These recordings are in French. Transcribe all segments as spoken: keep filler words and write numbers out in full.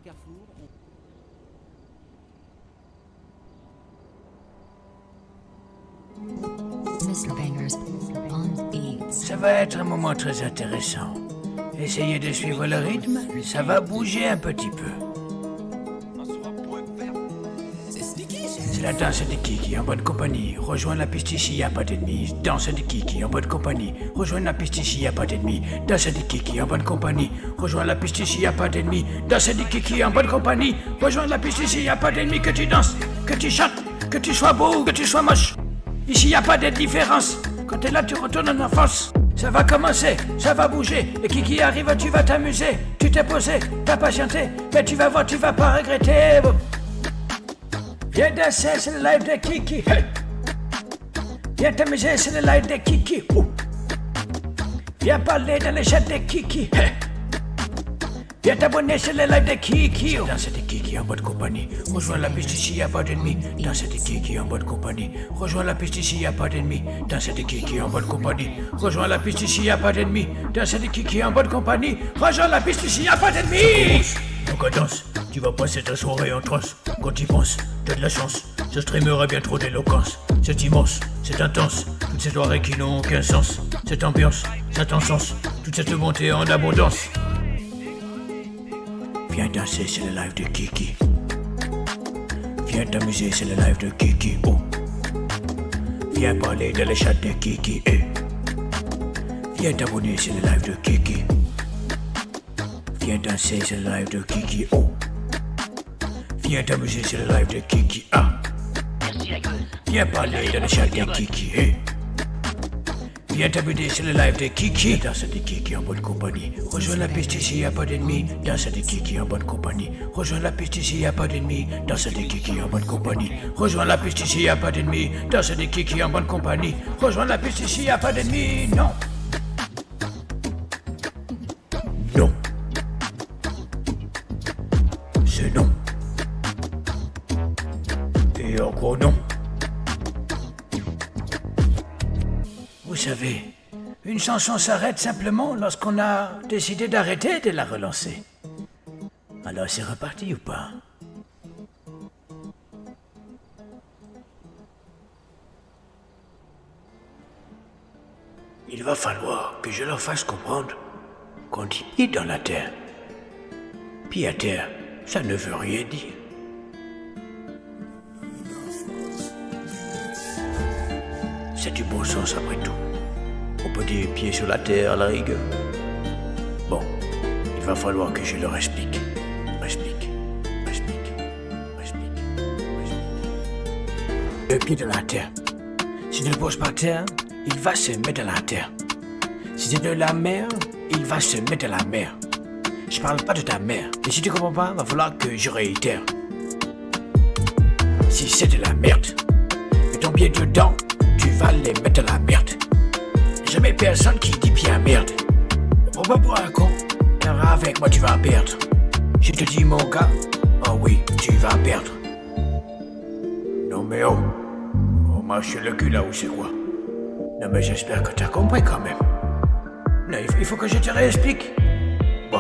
carrefours. On... mister Bangers on beats. Ça va être un moment très intéressant. Essayez de suivre le rythme, ça va bouger un petit peu. C'est la danse de Kiki en bonne compagnie. Rejoins la piste ici, y'a pas d'ennemis. Danse de Kiki en bonne compagnie. Rejoins la piste ici, y'a pas d'ennemis. Danse de Kiki en bonne compagnie. Rejoins la piste ici, y'a pas d'ennemis. Danse de Kiki en bonne compagnie. Rejoins la piste ici, y'a pas d'ennemis. Que tu danses, que tu chantes, que tu sois beau ou que tu sois moche. Ici, y'a pas de différence. Quand t'es là, tu retournes en enfance. Ça va commencer, ça va bouger. Et Kiki arrive, tu vas t'amuser. Tu t'es posé, t'as patienté. Mais tu vas voir, tu vas pas regretter. Viens danser, c'est le live de Kiki. Hey. Viens t'amuser, c'est le live de Kiki. Ouh. Viens parler dans les chats de Kiki. Hey. Viens t'abonner, c'est le live de Kiki. Danse de Kiki en bonne compagnie. Rejoins la piste ici, y'a pas d'ennemis. Danse de Kiki en bonne compagnie. Rejoins la piste ici, y'a pas d'ennemis. Danse de Kiki en bonne compagnie. Rejoins la piste ici, y'a pas d'ennemis. Danse de Kiki en bonne compagnie. Rejoins la piste ici, y'a pas d'ennemis. Donc on danse, tu vas passer ta soirée en transe. Quand tu penses, t'as de la chance. Ce streamer a bien trop d'éloquence. C'est immense, c'est intense. Toutes ces soirées qui n'ont aucun sens. Cette ambiance, cet encens. Toute cette montée en abondance. Viens danser, c'est le live de Kiki. Viens t'amuser, c'est le live de Kiki. Oh. Viens parler dans les chats de Kiki. Eh. Viens t'abonner, c'est le live de Kiki. Viens danser, c'est le live de Kiki. Oh. Viens t'amuser, c'est le live de Kiki. Ah. Viens parler dans les chats de Kiki. Eh. Viens t'amuser, c'est le live de Kiki. Danse de Kiki en bonne compagnie. Rejoins la piste ici, y'a pas d'ennemis. Danse de Kiki en bonne compagnie. Rejoins la piste ici, y'a pas d'ennemis. Danse de Kiki en bonne compagnie. Rejoins la piste ici, y'a pas d'ennemis. Danse de Kiki en bonne compagnie. Rejoins la piste ici, y'a pas d'ennemis. Non. Non. C'est non. Et encore non. Vous savez, une chanson s'arrête simplement lorsqu'on a décidé d'arrêter de la relancer. Alors c'est reparti ou pas? Il va falloir que je leur fasse comprendre qu'on dit pied dans la terre. Pied à terre, ça ne veut rien dire. C'est du bon sens après tout. On peut dire pied sur la terre à la rigueur. Bon, il va falloir que je leur explique. Explique, explique, explique, explique. Le pied dans la terre. Si tu le poses par terre, il va se mettre dans la terre. Si c'est de la mer, il va se mettre dans la mer. Je parle pas de ta mère. Mais si tu comprends pas, il va falloir que je réitère. Si c'est de la merde, mets ton pied dedans. Tu vas les mettre à la merde. Jamais personne qui dit bien merde. Ne prends pas pour un con, car avec moi tu vas perdre. Je te dis mon gars, oh oui, tu vas perdre. Non mais oh, on marche le cul là ou c'est quoi? Non mais j'espère que t'as compris quand même. Non, il faut que je te réexplique. Bon.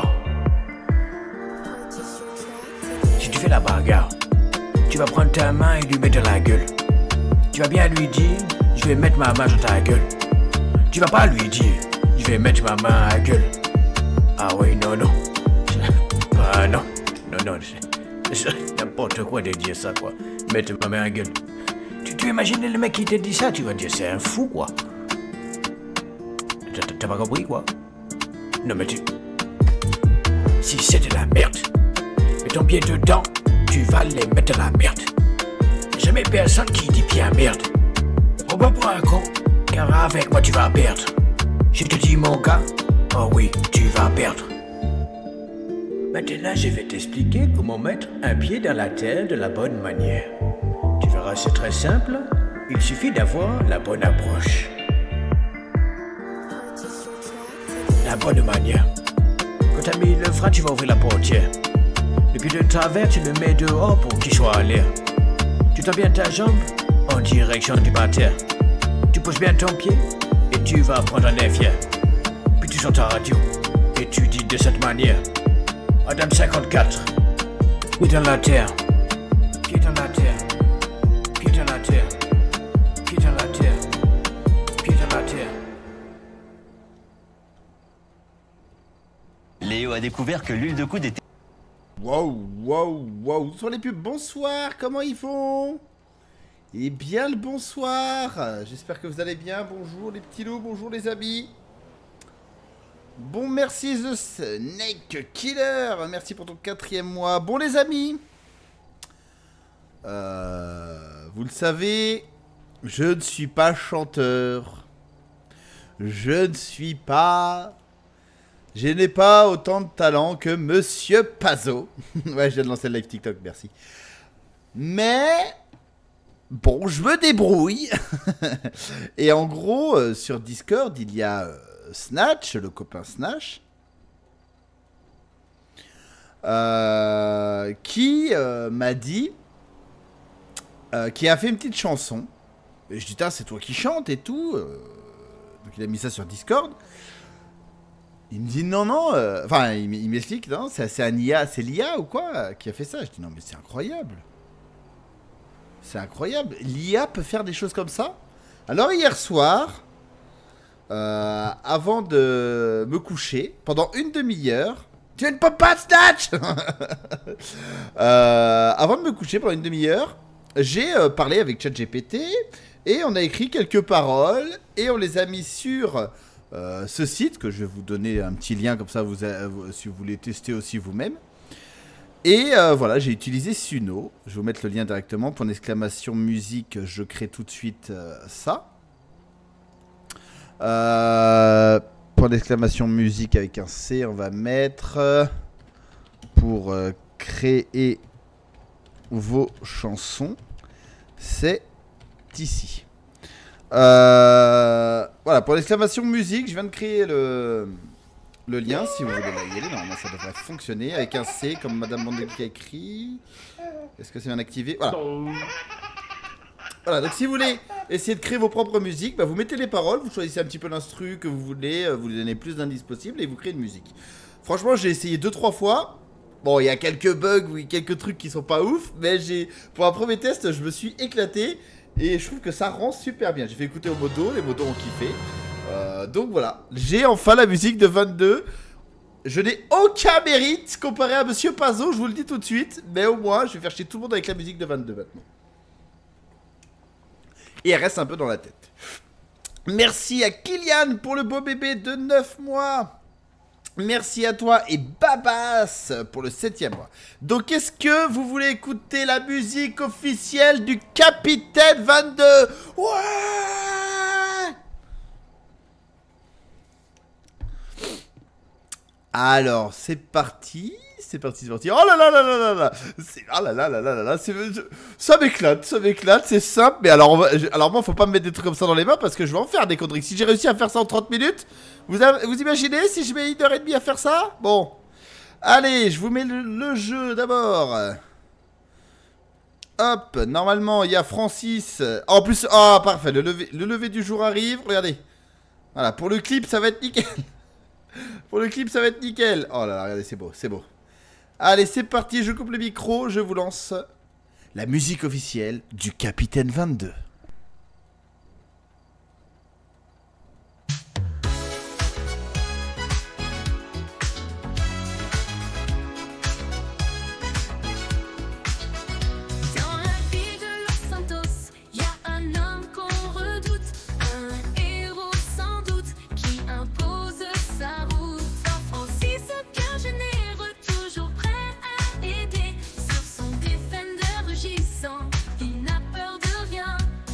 Si tu fais la bagarre, tu vas prendre ta main et lui mettre dans la gueule. Tu vas bien lui dire, je vais mettre ma main sur ta gueule. Tu vas pas lui dire, je vais mettre ma main à la gueule. Ah oui, non, non. Ah non, non, non, c'est n'importe quoi de dire ça, quoi. Mettre ma main à la gueule. Tu, tu imagines le mec qui te dit ça, tu vas dire, c'est un fou, quoi. T'as pas compris, quoi? Non, mais tu... Si c'est de la merde, mets ton pied dedans, tu vas les mettre à la merde. Jamais personne qui dit bien merde. On va pas un con, car avec moi tu vas perdre. Je te dis mon gars, oh oui, tu vas perdre. Maintenant je vais t'expliquer comment mettre un pied dans la terre de la bonne manière. Tu verras, c'est très simple, il suffit d'avoir la bonne approche. La bonne manière. Quand tu as mis le frein, tu vas ouvrir la portière. Le pied de travers, tu le mets dehors pour qu'il soit à l'air. Tu tends bien ta jambe en direction du bas-terre. Tu poses bien ton pied et tu vas prendre un air fier. Puis tu sors ta radio et tu dis de cette manière: Madame cinquante-quatre, Pied dans la terre. Pied dans la terre. Pied dans la terre. Pied dans la terre. Pied dans la terre. Léo a découvert que l'huile de coude était... Waouh, waouh, waouh. Où sont les pubs? Bonsoir, comment ils vont? Eh bien le bonsoir. J'espère que vous allez bien. Bonjour les petits loups, bonjour les amis. Bon, merci The Snake Killer. Merci pour ton quatrième mois. Bon les amis. Euh, vous le savez, je ne suis pas chanteur. Je ne suis pas... Je n'ai pas autant de talent que Monsieur Pazo. Ouais, je viens de lancer le live TikTok, merci. Mais... Bon, je me débrouille. Et en gros, euh, sur Discord, il y a euh, Snatch, le copain Snatch, euh, qui euh, m'a dit, euh, qui a fait une petite chanson. Et je dis, c'est toi qui chantes et tout. Euh, donc il a mis ça sur Discord. Il me dit, non, non. Enfin, euh, il, il m'explique, non, c'est un I A, c'est l'I A ou quoi qui a fait ça. Je dis, non, mais c'est incroyable. C'est incroyable. L'I A peut faire des choses comme ça. Alors hier soir, euh, avant de me coucher, pendant une demi-heure... Tu ne peux pas Snatch euh, Avant de me coucher, pendant une demi-heure, j'ai euh, parlé avec ChatGPT et on a écrit quelques paroles et on les a mis sur euh, ce site que je vais vous donner un petit lien comme ça vous, euh, si vous voulez tester aussi vous-même. Et euh, voilà, j'ai utilisé Suno. Je vais vous mettre le lien directement. Pour une exclamation musique, je crée tout de suite euh, ça. Euh, pour l'exclamation musique avec un C, on va mettre euh, pour euh, créer vos chansons. C'est ici. Euh, voilà, pour l'exclamation musique, je viens de créer le... Le lien, si vous voulez y aller, normalement ça devrait fonctionner. Avec un C, comme Madame Bandel qui a écrit. Est-ce que c'est bien activé? Voilà. Voilà, donc si vous voulez essayer de créer vos propres musiques, bah vous mettez les paroles, vous choisissez un petit peu l'instru que vous voulez, vous lui donnez plus d'indices possible et vous créez une musique. Franchement, j'ai essayé deux trois fois. Bon, il y a quelques bugs, oui, quelques trucs qui sont pas ouf, mais j'ai pour un premier test, je me suis éclaté et je trouve que ça rend super bien. J'ai fait écouter aux modos, les modos ont kiffé. Euh, donc voilà, j'ai enfin la musique de vingt-deux. Je n'ai aucun mérite comparé à Monsieur Pazo, je vous le dis tout de suite. Mais au moins, je vais faire chier tout le monde avec la musique de vingt-deux maintenant. Et elle reste un peu dans la tête. Merci à Kylian pour le beau bébé de neuf mois. Merci à toi et Babas pour le septième mois. Donc est-ce que vous voulez écouter la musique officielle du Capitaine vingt-deux? Ouais! Alors, c'est parti, c'est parti, c'est parti. Oh là là là là là là, oh là là là là là là, ça m'éclate, ça m'éclate, c'est simple. Mais alors, on va, je, alors moi, faut pas me mettre des trucs comme ça dans les mains parce que je vais en faire des conneries. Si j'ai réussi à faire ça en trente minutes, vous, avez, vous imaginez si je mets une heure et demie à faire ça? Bon, allez, je vous mets le, le jeu d'abord. Hop, normalement, il y a Francis. En plus, oh, parfait, le lever, le lever du jour arrive, regardez. Voilà, pour le clip, ça va être nickel. Pour le clip, ça va être nickel. Oh là là, regardez, c'est beau, c'est beau. Allez, c'est parti, je coupe le micro, je vous lance la musique officielle du Capitaine vingt-deux. Il n'a peur de rien.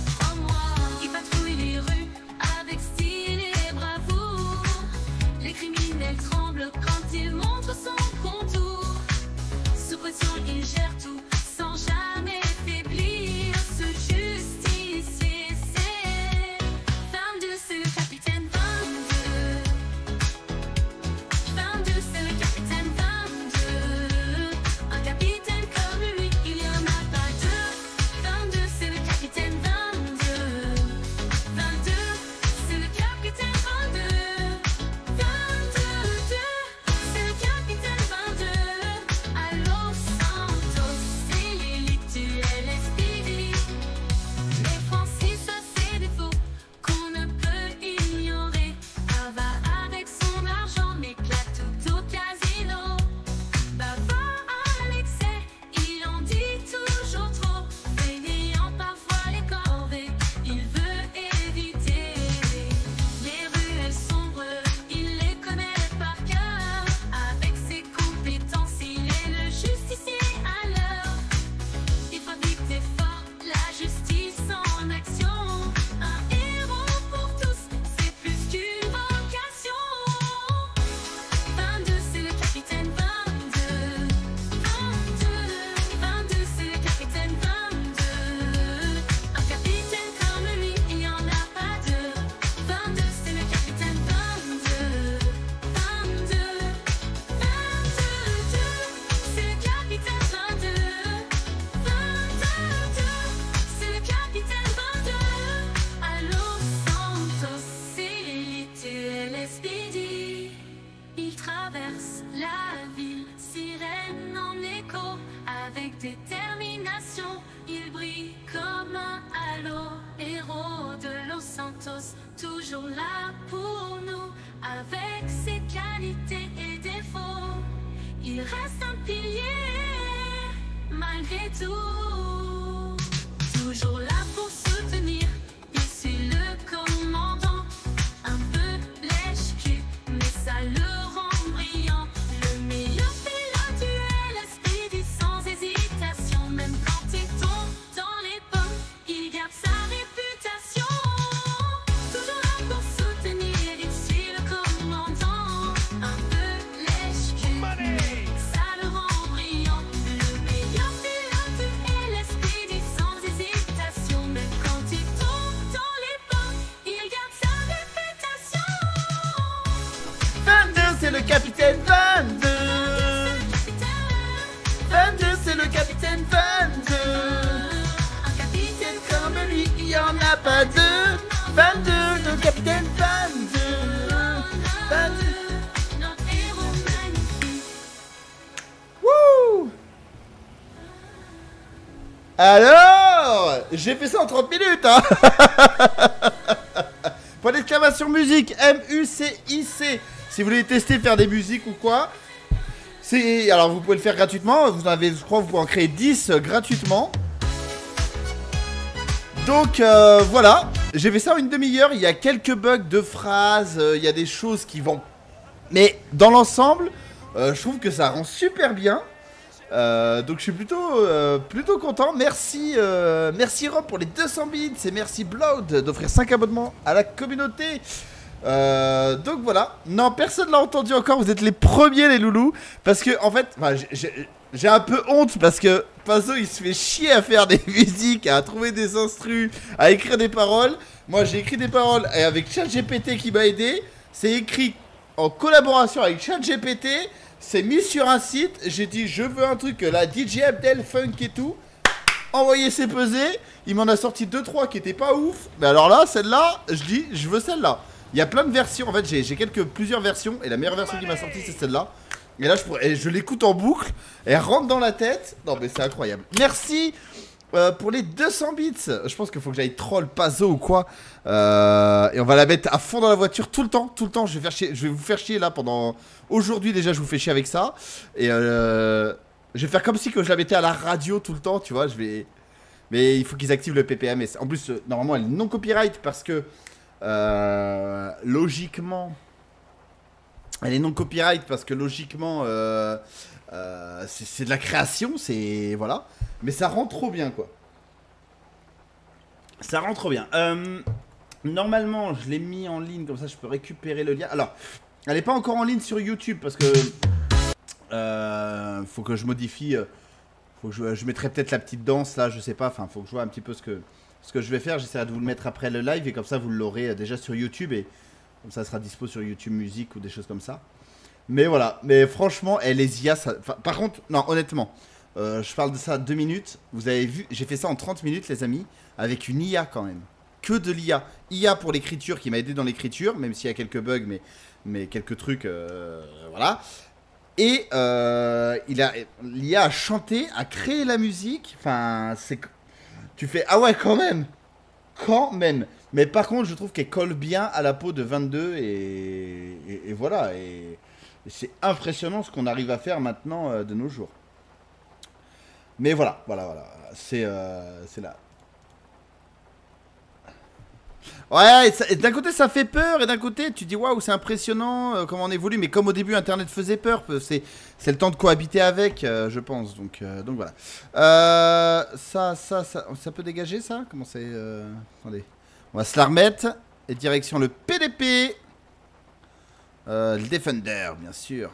détermination, il brille comme un halo. Héros de Los Santos, toujours là pour nous, avec ses qualités et défauts. Il reste un pilier, malgré tout. Toujours là pour soutenir, il suit le commandant. Un peu lèche-cul, mais ça le rend brillant. Le meilleur pilote du L S P D sans hésitation. Même quand il tombe dans les pommes, il garde sa réputation. Toujours là pour soutenir, il suit le commandant. Un peu lèche-cul, mais ça le rend brillant. Le meilleur pilote du L S P D sans hésitation. Même quand il tombe dans les pommes, il garde sa réputation. vingt-deux, c'est le capitaine vingt-deux. vingt-deux, c'est le capitaine vingt-deux. Un capitaine Comme lui, il y en a pas deux. vingt-deux, le capitaine vingt-deux. vingt-deux. notre héros magnifique. Wouh! Alors, j'ai fait ça en trente minutes, hein. Point d'exclamation musique, M U C I C. Si vous voulez tester faire des musiques ou quoi, c'est alors vous pouvez le faire gratuitement. Vous en avez, je crois, vous pouvez en créer dix euh, gratuitement. Donc euh, voilà, j'ai fait ça en une demi-heure. Il y a quelques bugs de phrases, euh, il y a des choses qui vont, mais dans l'ensemble, euh, je trouve que ça rend super bien. Euh, donc je suis plutôt euh, plutôt content. Merci euh, merci Rob pour les deux cents bits et merci Blood d'offrir cinq abonnements à la communauté. Euh, donc voilà. Non, personne l'a entendu encore. Vous êtes les premiers les loulous. Parce que en fait, enfin, j'ai un peu honte parce que Pazo il se fait chier à faire des musiques, à trouver des instrus, à écrire des paroles. Moi j'ai écrit des paroles et avec ChatGPT qui m'a aidé. C'est écrit en collaboration avec ChatGPT. C'est mis sur un site, j'ai dit je veux un truc là, D J Abdel, funk et tout. Envoyé ses pesées, il m'en a sorti deux trois qui étaient pas ouf. Mais alors là, celle-là, je dis je veux celle-là. Il y a plein de versions, en fait j'ai quelques plusieurs versions. Et la meilleure version qui m'a sorti c'est celle-là. Et là je, pourrais, je l'écoute en boucle, elle rentre dans la tête. Non mais c'est incroyable. Merci euh, pour les deux cents bits. Je pense qu'il faut que j'aille troll Pazo ou quoi. euh, Et on va la mettre à fond dans la voiture tout le temps. Tout le temps, je vais, faire chier, je vais vous faire chier là pendant... Aujourd'hui déjà je vous fais chier avec ça. Et euh, je vais faire comme si que je la mettais à la radio tout le temps, tu vois. Je vais... Mais il faut qu'ils activent le P P M. En plus euh, normalement elle est non copyright parce que euh, logiquement elle est non copyright parce que logiquement euh, euh, c'est de la création, c'est... Voilà. Mais ça rend trop bien quoi. Ça rend trop bien. euh, Normalement je l'ai mis en ligne, comme ça je peux récupérer le lien. Alors elle n'est pas encore en ligne sur YouTube parce que euh, faut que je modifie. euh, Faut que je, je mettrai peut-être la petite danse là, je sais pas. Enfin faut que je vois un petit peu ce que, ce que je vais faire. J'essaierai de vous le mettre après le live et comme ça vous l'aurez déjà sur YouTube. Et comme ça sera dispo sur YouTube Musique ou des choses comme ça. Mais voilà, mais franchement et les I A ça, par contre, non honnêtement euh, je parle de ça deux minutes. Vous avez vu, j'ai fait ça en trente minutes les amis. Avec une I A quand même. Que de l'I A. I A pour l'écriture qui m'a aidé dans l'écriture. Même s'il y a quelques bugs mais, mais quelques trucs euh, voilà. Et euh, il a l'I A a chanté, a créé la musique. Enfin c'est... Tu fais ah ouais quand même. Quand même. Mais par contre je trouve qu'elle colle bien à la peau de vingt-deux. Et, et, et voilà. Et, et c'est impressionnant ce qu'on arrive à faire maintenant euh, de nos jours. Mais voilà, voilà, voilà. C'est euh, c'est là. Ouais, d'un côté ça fait peur et d'un côté tu dis waouh c'est impressionnant euh, comment on évolue, mais comme au début internet faisait peur, c'est le temps de cohabiter avec euh, je pense, donc, euh, donc voilà. Euh, ça, ça, ça, ça peut dégager ça. Comment c'est euh... Attendez, on va se la remettre et direction le P D P, euh, le Defender bien sûr.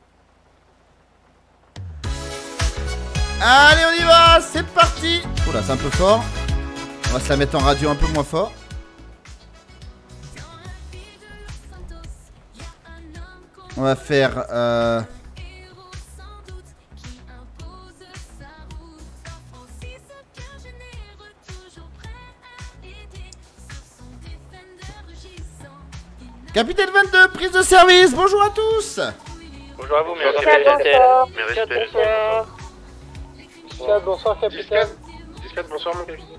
Allez on y va, c'est parti. Oh là c'est un peu fort, on va se la mettre en radio un peu moins fort. On va faire euh... Capitaine vingt-deux, prise de service, bonjour à tous. Bonjour à vous, merci. Bonsoir. Mes respects. Discat, bonsoir capitaine. Discat, bonsoir mon capitaine.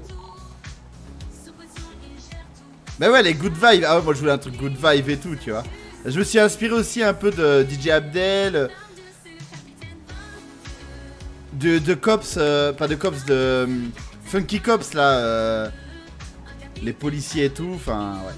Bah ouais, les good vibes. Ah ouais, moi je voulais un truc good vibe et tout, tu vois. Je me suis inspiré aussi un peu de D J Abdel. De, de Cops, euh, pas de Cops, de euh, Funky Cops là. Euh, les policiers et tout, enfin ouais.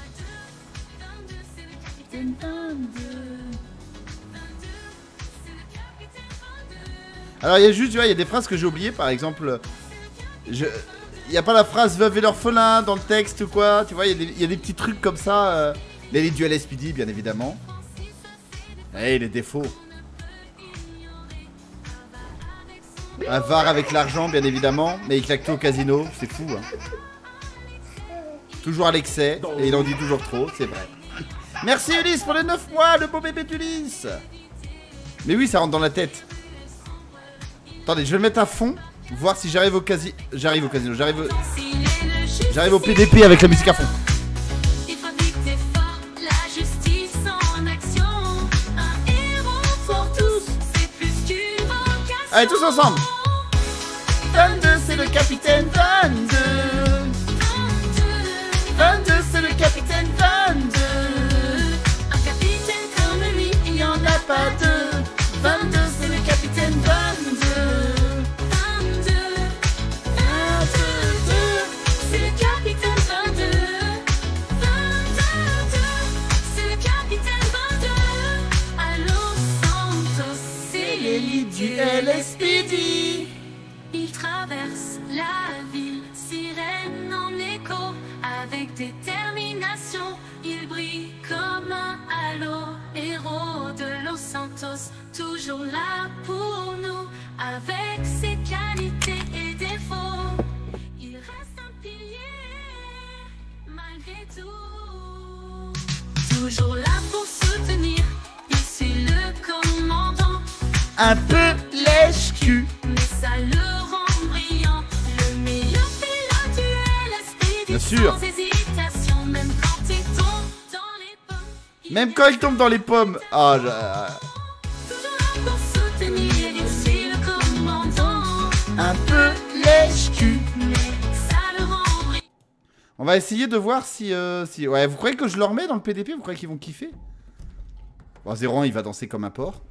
Alors il y a juste, tu vois, il y a des phrases que j'ai oubliées, par exemple, je, il y a pas la phrase veuve et l'orphelin dans le texte ou quoi, tu vois, il y, y a des petits trucs comme ça, euh, les, les duels S P D bien évidemment, et les défauts. Un V A R avec l'argent bien évidemment, mais il claque tout au casino, c'est fou hein. Toujours à l'excès, et il en dit toujours trop, c'est vrai. Merci Ulysse pour les neuf mois, le beau bébé d'Ulysse. Mais oui, ça rentre dans la tête. Attendez, je vais le mettre à fond, voir si j'arrive au casino. J'arrive au casino, j'arrive au... J'arrive au P D P avec la musique à fond. Il fabrique des forts, la justice en action. Un héros pour tous, c'est plus qu'une vocation. Allez, tous ensemble. vingt-deux, c'est le capitaine vingt-deux. vingt-deux, c'est le capitaine vingt-deux. Un capitaine comme lui, il y en Il n'y en a pas deux. vingt-deux, c'est le capitaine vingt-deux. vingt-deux, vingt-deux, c'est le capitaine vingt-deux. vingt-deux, c'est le capitaine vingt-deux. À Los Santos, c'est l'élite du L S P D. Il traverse la ville, sirène en écho, avec détermination. Il brille comme un halo, héros de Los Santos, toujours là pour nous, avec ses qualités et défauts. Il reste un pilier, malgré tout. Toujours là pour soutenir, il suit le commandant. Un peu lèche-cul. Mais ça le rend brillant, le meilleur pilote du L S P D. Bien sûr. Sans hésitation, même quand il tombe dans les pommes. il Même est quand il tombe dans les pommes. Ah, je- toujours là pour soutenir, il suit le commandant. un peu lèche-cul. Mais ça le rend brillant. On va essayer de voir si, euh, si... Ouais, vous croyez que je le remets dans le P D P? Vous croyez qu'ils vont kiffer? Bon, Zéron, il va danser comme un porc.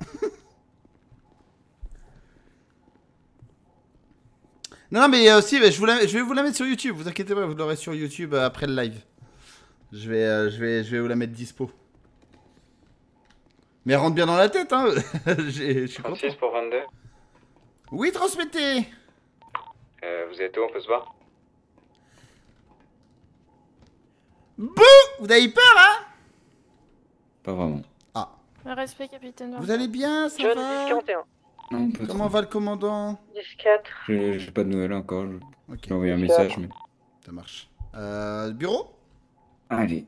Non, non, mais euh, si, mais je, vous la- je vais vous la mettre sur YouTube. Vous inquiétez pas, vous l'aurez sur YouTube euh, après le live. Je vais, euh, je, vais, je vais vous la mettre dispo. Mais elle rentre bien dans la tête, hein. J'ai- Je suis content. trente-six pour vingt-deux. Oui, transmettez. Euh, vous êtes où, on peut se voir? Bouh. Vous avez eu peur, hein? Pas vraiment. Ah. Respect, capitaine. Vous allez bien, ça John va? dix quarante et un. Non, pas Comment trop. va le commandant? dix quatre. J'ai j'ai pas de nouvelles encore. Je Ok, vais envoyer un message, mais. ça marche. Euh, bureau? Allez.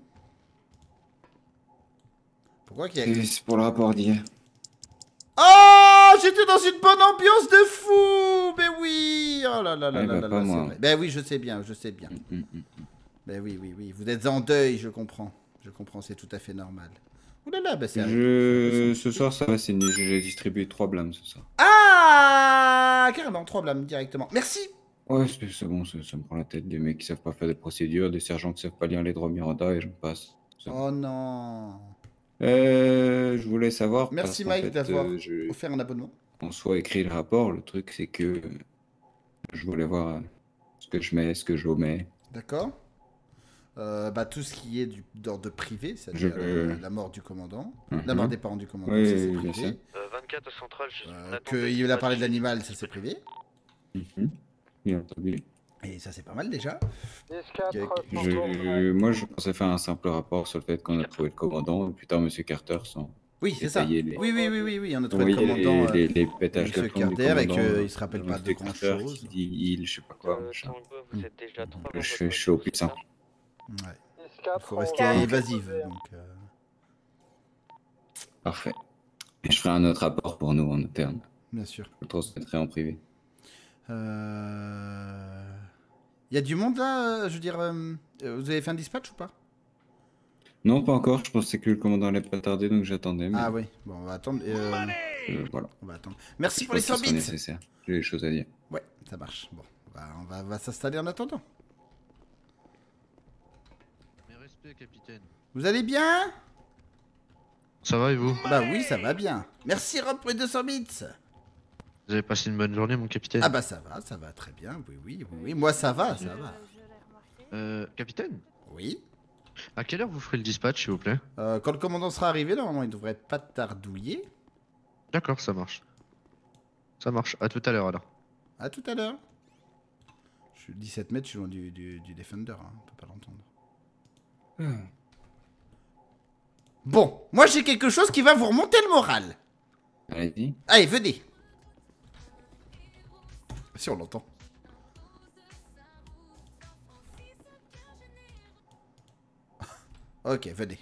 Pourquoi qu'il y a... Et c'est pour le rapport d'hier. Oh, j'étais dans une bonne ambiance de fou. Mais oui. Oh là là là Eh là bah, là pas là, c'est moi. vrai. Ben oui, je sais bien, je sais bien. Mm, mm, mm. Ben oui, oui, oui. Vous êtes en deuil, je comprends. Je comprends, c'est tout à fait normal. Ouh là là, bah c'est... Je... Ce soir, ça va, c'est une- j'ai distribué trois blâmes ce soir. Ah, carrément, trois blâmes directement. Merci. Ouais, c'est c'est bon, ça, ça me prend la tête. Des mecs qui savent pas faire de procédures, des sergents qui savent pas lire les droits Miranda et j'en passe. Ça. Oh non. Euh, je voulais savoir. Merci parce qu'en Mike fait, d'avoir euh, je- offert un abonnement. En soi, écrit le rapport, le truc c'est que euh, je voulais voir euh, ce que je mets, ce que je omets. D'accord. Euh, bah, tout ce qui est du- d'ordre privé, c'est-à-dire Je- euh, la mort du commandant, la Mhm. mort des parents du commandant, Oui, ça c'est oui, bien privé. sûr. vingt-quatre centrale, je Euh, Qu'il a parlé de l'animal, ça c'est privé. Mhm. Bien entendu. Et ça c'est pas mal déjà. dix quatre. Ok. Je, moi, je pensais faire un simple rapport sur le fait qu'on a trouvé le commandant, et plus tard, Monsieur Carter, sans Oui, c'est ça. détailler les- Oui, oui, oui, oui, oui, on a trouvé le envoyer les, commandant. euh, les, les pétages de Monsieur plomb du Carter et commandant, qu'il se rappelle pas de Monsieur grand Carter chose. qui dit il, je sais pas quoi, machin. vous êtes déjà trois Je, je suis au puissant. Ouais. dix Il quatre. faut rester évasive. Donc, euh, Parfait. Et je ferai un autre rapport pour nous en interne. bien sûr. Je le transmettrai en privé. Euh... Il y a du monde là, euh, je veux dire. euh, Vous avez fait un dispatch ou pas? Non, pas encore. Je pensais que le commandant allait pas tarder, donc j'attendais. Mais... Ah oui, bon, on va attendre. euh, Euh, voilà. On va attendre. Merci Je pour les pense que cent ce sera bits. nécessaire. J'ai des choses à dire. Ouais, ça marche. Bon, on va, on va, on va s'installer en attendant. Mes respects, capitaine. Vous allez bien? Ça va et vous? Bah oui, ça va bien. Merci Rob pour les deux cents bits. Vous avez passé une bonne journée, mon capitaine? Ah bah ça va, ça va très bien. Oui, oui, oui, oui. Moi ça va, ça va. Euh, capitaine? Oui. À quelle heure vous ferez le dispatch, s'il vous plaît? Euh, quand le commandant sera arrivé, normalement, il devrait pas tardouiller. D'accord, ça marche. Ça marche. À tout à l'heure alors. À tout à l'heure. Je suis dix-sept mètres, je suis loin du, du, du Defender, hein. On peut pas l'entendre. Ah. Bon, moi j'ai quelque chose qui va vous remonter le moral. Allez-y. Allez, venez. Si on l'entend. Ok, venez.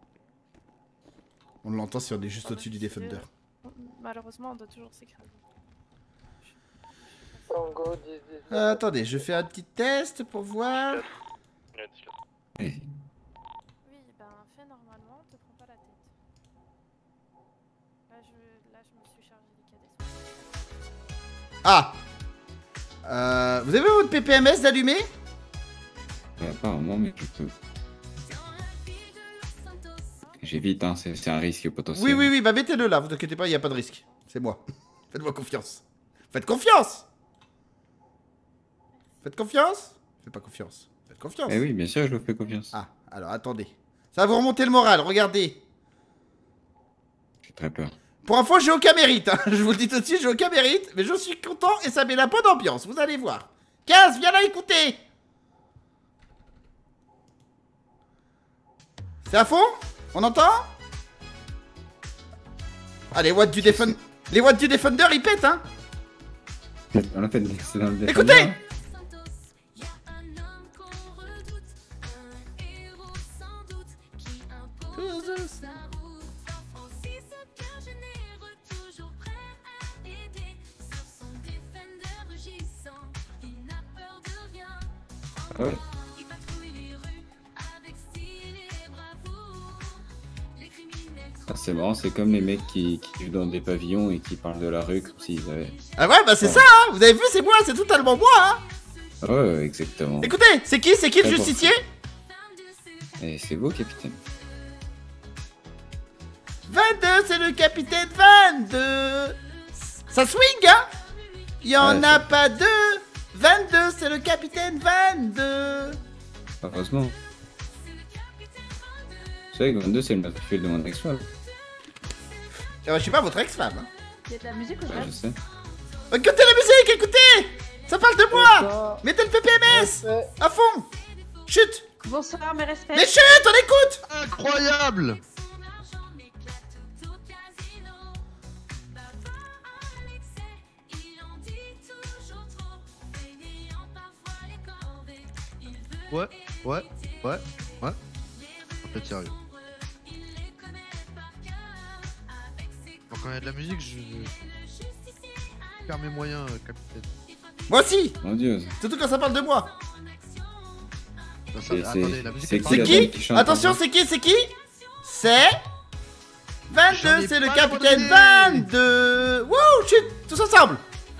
On l'entend si on est juste au-dessus du Defender. Malheureusement, on doit toujours s'écraser. Tango dix dix. Euh, attendez, je fais un petit test pour voir. Allez-y. Oui, ben, fais normalement, te prends pas la tête. Là, je, là, je me suis chargé des cadets. Ah euh, Vous avez votre P P M S d'allumé? Ouais, apparemment, mais je peux. J'évite, hein, c'est c'est un risque potentiel. Oui, oui, oui, bah mettez-le là, vous inquiétez pas, il n'y a pas de risque. C'est moi. Faites-moi confiance. Faites confiance Faites confiance Faites pas confiance. Faites confiance. Eh oui, bien sûr, je vous fais confiance. Ah, alors attendez. Ça va vous remonter le moral, regardez. J'ai très peur. Pour info, j'ai aucun mérite, hein. Je vous le dis tout de suite, j'ai aucun mérite, mais je suis content et ça met la bonne ambiance, vous allez voir. quinze, viens là écouter. C'est à fond? On entend? Ah, les watts du Defender, les watts du Defender, ils pètent, hein. On a fait c'est dans le Écoutez! Defender. Ah ouais. Ah, c'est marrant, c'est comme les mecs qui, qui vivent dans des pavillons et qui parlent de la rue comme s'ils avaient... Ah ouais, bah c'est ça, hein. Vous avez vu, c'est moi, c'est totalement moi, hein. Ah ouais, exactement. Écoutez, c'est qui, c'est qui le Très justicier? Et c'est vous, capitaine. vingt-deux, c'est le capitaine vingt-deux. Ça swing, hein. Il y en Ouais, a ça- pas deux. vingt-deux, c'est le capitaine vingt-deux. Heureusement. Vous savez que vingt-deux, c'est le matricule de mon ex-femme. Euh, je suis pas votre ex-femme, hein. Il y a de la musique ou Ouais, pas? je sais. Écoutez la musique, écoutez. Ça parle de moi. Mettez le P P M S à fond. Chut. Bonsoir, mes respects. Mais chut, on écoute. Incroyable! Ouais, ouais, ouais, ouais. Un peu de sérieux. Bon, quand il y a de la musique, je... je perds mes moyens, euh, capitaine. Moi aussi. Mon dieu. Surtout quand ça parle de moi. Ça, ça- C'est- attendez, c'est- la musique, c'est elle qui parle C'est la de- qui, dame qui chante, attention, pardon. c'est qui, c'est qui? C'est J'en vingt-deux, ai c'est le pas capitaine demandé. vingt-deux. Wouh, chut, tous ensemble.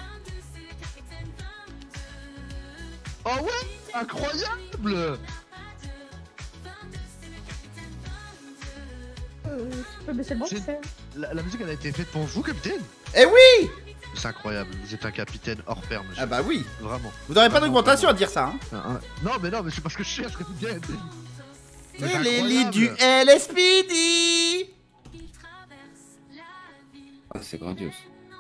Oh ouais, incroyable! Tu peux baisser le bon, C'est- c'est... La, la musique, elle a été faite pour vous, capitaine? Eh oui. C'est incroyable, vous êtes un capitaine hors pair, monsieur. Ah bah oui. Vraiment. Vous n'aurez pas Vraiment, d'augmentation à vraiment. dire ça, hein. Ah, ah. Non, mais non, mais c'est parce que je cherche, capitaine. Mais C'est les lits incroyable. du L S P D. Ah, c'est grandiose.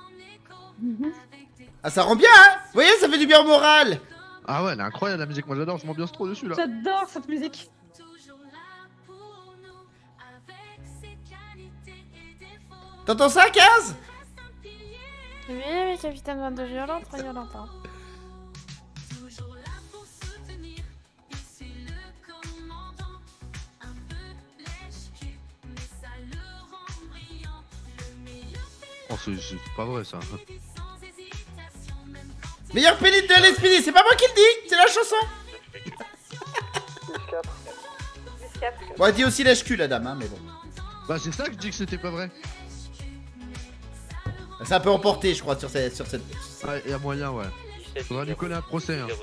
Ah, ça rend bien, hein. Vous voyez, ça fait du bien au moral. Ah ouais, elle est incroyable la musique, moi j'adore, je m'ambiance trop dessus là. J'adore cette musique. T'entends ça, quinze? Oui, oui, capitaine vingt-deux, violente, très violente. Hein. Oh, c'est c'est pas vrai ça. Meilleur pénite de L S P D, c'est pas moi qui le dis, c'est la chanson. Bon, elle dit aussi lèche-cul, la dame, hein, mais bon. Bah, c'est ça que je dis que c'était pas vrai. C'est un peu emporté, je crois, sur cette. Sur cette... Ouais, y a moyen, ouais. Faudra lui coller un procès. Hein.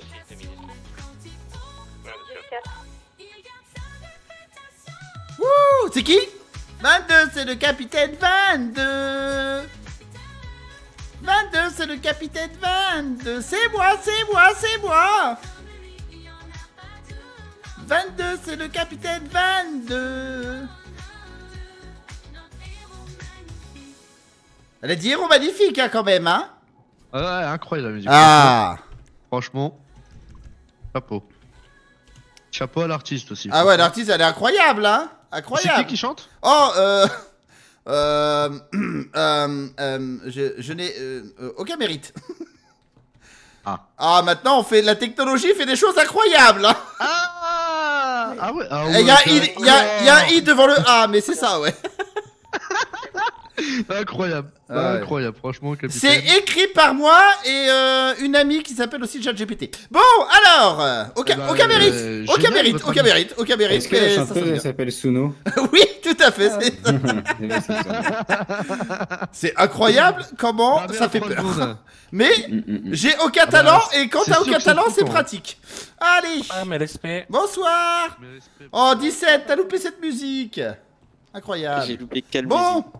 Wouh, c'est qui? vingt-deux, c'est le capitaine vingt-deux. vingt-deux, c'est le capitaine vingt-deux. C'est moi, c'est moi, c'est moi. vingt-deux, c'est le capitaine vingt-deux. Elle a dit héros magnifique, hein, quand même, hein. Ah ouais, incroyable la musique. Ah. Franchement, chapeau. Chapeau à l'artiste aussi. Ah ouais, l'artiste, elle est incroyable, hein. Incroyable. C'est qui qui chante? Oh, euh... Euh... euh, euh je je n'ai euh, euh, aucun mérite. Ah. Ah, maintenant, on fait... La technologie fait des choses incroyables, hein. Ah. Ah ouais. Ah Il y, a, il, y, a, il y a un i devant le A, mais c'est ça, ouais. Incroyable, Ah ouais. incroyable, franchement, capitaine. C'est écrit par moi et euh, une amie qui s'appelle aussi ChatGPT. Bon, alors, euh, aucun, Eh ben, aucun mérite, euh, aucun génial, mérite, votre aucun ami. mérite, aucun mérite. Est-ce que la mais ça chanteuse sonne elle bien. s'appelle Suno? Oui, tout à fait. C'est c'est incroyable comment Ah, mais ça la fait prod peur. jaune. Mais Mm, mm, mm. j'ai aucun Ah bah, talent et quand c'est t'as sûr aucun que c'est talent, c'est flippant. pratique. Allez, Ah, mais respect. bonsoir. Mais respect. Oh, dix-sept, t'as loupé cette musique. J'ai Incroyable. loupé quelle Bon. musique?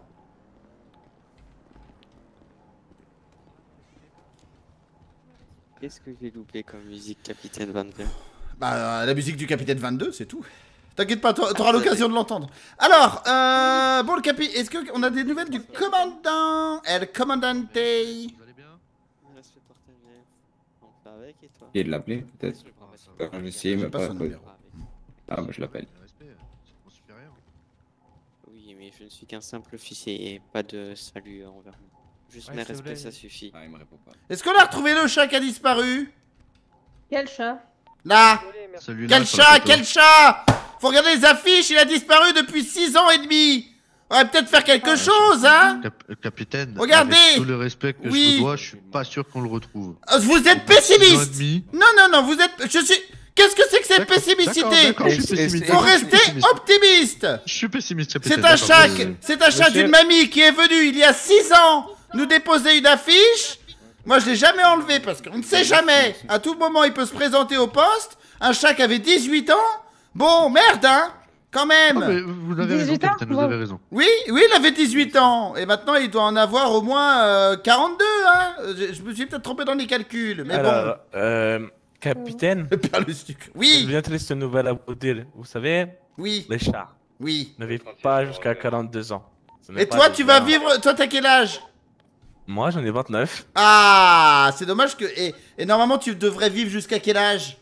Qu'est-ce que j'ai loupé comme musique, Capitaine vingt-deux? Bah, la musique du capitaine vingt-deux, c'est tout. T'inquiète pas, t'auras t'auras l'occasion de l'entendre. Alors, euh, bon, le capi, est-ce qu'on a des nouvelles du commandant El Commandante? Vous allez bien? Respect partagé. On fait avec et toi? Et de l'appeler, peut-être. Euh, Je vais essayer, J'ai mais pas pas. son numéro. Ah, bah je l'appelle. Respect, c'est mon supérieur. Oui, mais je ne suis qu'un simple officier et pas de salut envers moi. Juste Ouais, mes c'est respects, vrai. ça suffit. Ah, il me répond pas. Est-ce qu'on a retrouvé le chat qui a disparu? Quel chat? Là. Celui-là, Quel sur la chat? photo. Quel chat? Faut regarder les affiches, il a disparu depuis six ans et demi. On va peut-être faire quelque chose, hein? Cap- euh, capitaine, Regardez. avec tout le respect que Oui. je vous dois, je suis pas sûr qu'on le retrouve. Euh, Vous êtes Six ans et pessimiste. demi. Non, non, non, vous êtes... Je suis... Qu'est-ce que c'est que cette D'accord, pessimicité? d'accord, d'accord, je suis pessimiste. Faut D'accord, je suis rester pessimiste. optimiste. Je suis pessimiste, capitaine. C'est un d'accord, chat, désolé. c'est un chat Monsieur- d'une mamie qui est venue il y a six ans nous déposer une affiche. Moi, je l'ai jamais enlevé parce qu'on ne sait jamais. À tout moment, il peut se présenter au poste. Un chat qui avait dix-huit ans. Bon, merde, hein, quand même. Ah, mais vous avez raison, dix-huit ans, capitaine, vous wow. avez raison. Oui, oui, il avait dix-huit ans. Et maintenant, il doit en avoir au moins euh, quarante-deux, hein. Je, je me suis peut-être trompé dans les calculs, mais Alors, euh, capitaine, bon. Perle le sucre. je Oui, viens de triste nouvelle à vous dire. Vous savez, oui, les chats oui. ne vivent pas jusqu'à quarante-deux ans. Ce n'est Et pas toi, des tu vas gens. vivre... Toi, t'as quel âge? Moi, j'en ai vingt-neuf. Ah, c'est dommage que... Et, et normalement, tu devrais vivre jusqu'à quel âge?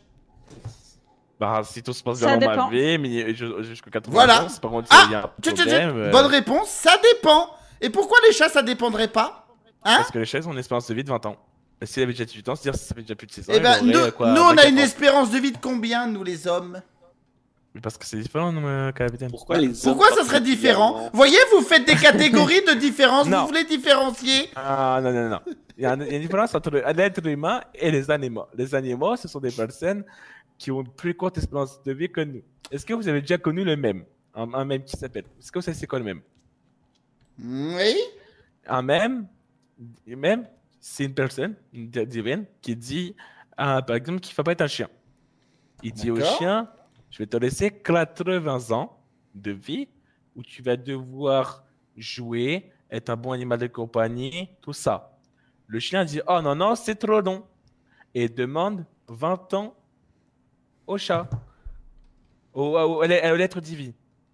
Bah, si tout se passe Ça bien dans ma dépend. vie, mais je- jusqu'à quatre-vingts Voilà. ans, c'est par contre, Ah, il y a un tu- tu- tu- problème. euh, bonne réponse, ça dépend. Et pourquoi les chats, ça dépendrait pas? Hein? Parce que les chats ont une espérance de vie de vingt ans. Et s'il avait déjà dix-huit ans, c'est-à-dire que ça fait déjà plus de six ans. Eh ben, il nous, aurait, quoi, nous, on a vingt-quatre une ans. espérance de vie de combien, nous, les hommes? Mais parce que c'est différent, non, euh, capitaine. Pourquoi les Pourquoi ça serait différent? Voyez, vous faites des catégories de différence, Non. vous voulez différencier? Ah, non, non, non. Il y a une, il y a une différence entre l'être humain et les animaux. Les animaux, ce sont des personnes qui ont une plus courte espérance de vie que nous. Est-ce que vous avez déjà connu le même? Un, un même qui s'appelle. Est-ce que vous savez c'est quoi le même? Oui. Un même, même c'est une personne, une di- divine, qui dit, ah, par exemple, qu'il ne faut pas être un chien. Il dit au D'accord. chien, je vais te laisser quatre-vingts ans de vie où tu vas devoir jouer, être un bon animal de compagnie, tout ça. Le chien dit, oh non, non, c'est trop long. Et demande vingt ans au chat, au, au- à l'être divin.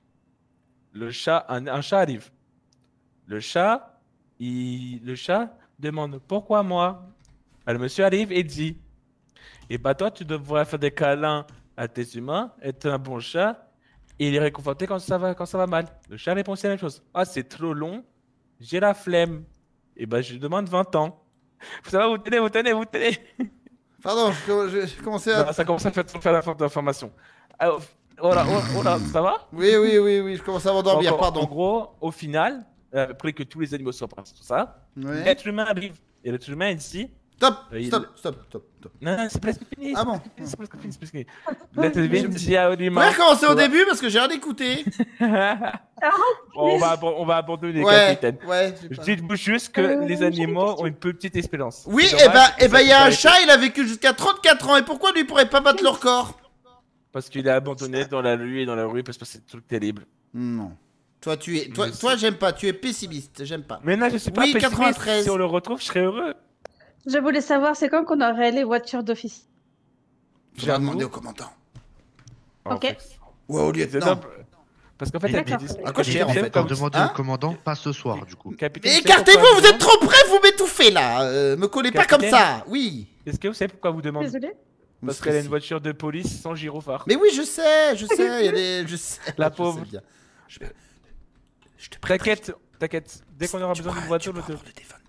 Le chat, un, un chat arrive. Le chat, il, le chat demande pourquoi moi. Alors, le monsieur arrive et dit, et bah toi tu devrais faire des câlins à tes humains, être un bon chat et les réconforter quand ça va, quand ça va mal. Le chat répond aussi la même chose. Ah c'est trop long, j'ai la flemme. Et bah je lui demande vingt ans. Ça va, vous tenez, vous tenez, vous tenez. Pardon, je, je, je commençais à... Non, ça commence à faire, faire la forme d'information. Alors, voilà, voilà, ça va? Oui, oui, oui, oui, je commence à m'endormir, Donc, en- En pardon. gros, au final, euh, après que tous les animaux soient partis, tout ça, Ouais. l'être humain arrive. Et l'être humain, il dit, Stop, Il- stop, stop, stop, stop. Non, non, c'est presque fini. Ah bon? C'est presque fini, c'est presque fini. Là, tu viens de dire à On Olima. va recommencer au début parce que j'ai rien écouté. on, va, abo- on va abandonner, Ouais, capitaine. ouais, j'ai Je pas- dis juste que Euh, les j'ai une animaux ont une petite espérance. Oui, C'est et bah, dommage et que bah, ça il y a un puisse arrêter. chat, il a vécu jusqu'à trente-quatre ans. Et pourquoi lui pourrait pas battre leur corps? Parce qu'il est abandonné dans la rue et dans la rue parce que c'est des trucs terribles. Non. Toi, tu es, toi, Je toi, j'aime pas. Tu es pessimiste. J'aime pas. Mais non, je suis pas Oui, pessimiste. quatre-vingt-treize. Si on le retrouve, je serais heureux. Je voulais savoir, c'est quand qu'on aurait les voitures d'office? Faudra J'avoue. demander au commandant. En Ok. fait. Ouais, au C'est lieutenant. top. Parce qu'en fait, il y a D'accord. des À quoi cher, en fait, Pour comme- demander Hein au commandant, pas ce soir du coup. Capitaine, Mais vous savez écartez-vous, pourquoi vous êtes demande- trop près, vous m'étouffez là. Euh, me collez pas comme Capitaine. ça. Oui. Est-ce que vous savez pourquoi vous demandez? Désolée. Parce qu'elle a une voiture de police sans gyrophare. Mais oui, je sais, je sais, elle est, je sais. La je pauvre. sais bien. Je, je te T'inquiète, t'inquiète. Dès qu'on aura Tu besoin pourras- d'une voiture, tu le pourras te- prendre le Defender.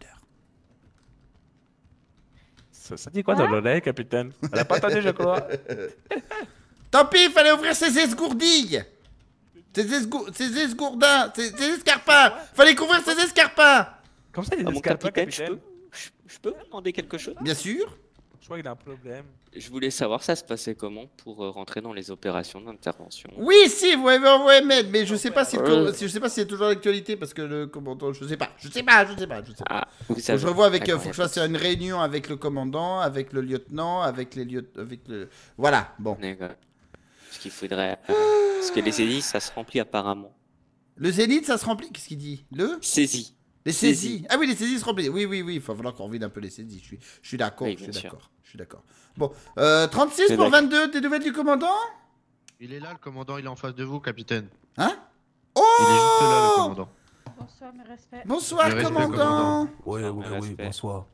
Ça, ça dit quoi dans l'oreille, capitaine? Elle a pas entendu, je crois. Tant pis, il fallait ouvrir ses esgourdilles. Ses, esgou... ses esgourdins, ses, ses escarpins. Fallait couvrir ses escarpins. Comme ça, il y a Ah, des mon escarpins, capitaine, je capitaine. peux, je, je peux vous demander quelque chose? Bien sûr. Je crois qu'il a un problème. Je voulais savoir ça se passait comment pour euh, rentrer dans les opérations d'intervention. Oui, si, vous m'avez envoyé mail, mais je sais pas si, le Euh. com- je sais pas si c'est toujours d'actualité parce que le commandant, je sais pas, je sais pas, je sais pas, je sais pas. Ah, vous Faut que savez. je revois avec, euh, D'accord, faut que je y a fasse une réunion avec le commandant, avec le lieutenant, avec les lieutenants, avec le, voilà, bon. pas- D'accord. Parce qu'il faudrait. euh, Parce que les hélices, ça se remplit apparemment. Le zénith, ça se remplit, qu'est-ce qu'il dit? Le Saisie. Les Saisies. saisies. Ah oui, les saisies se remplissent. Oui, oui, oui. Il va falloir qu'on vide un peu les saisies. Je suis, je suis d'accord. Oui, je suis bien sûr. d'accord. Je suis d'accord. Bon, euh, trente-six Mais pour d'accord. vingt-deux. Des nouvelles du commandant? Il est là, le commandant, il est en face de vous, capitaine. Hein? Il est juste Oh là, le commandant. Bonsoir, mes respects. Bonsoir, Le respect, commandant. commandant. Oui, Ah, oui, mais oui, respect. bonsoir.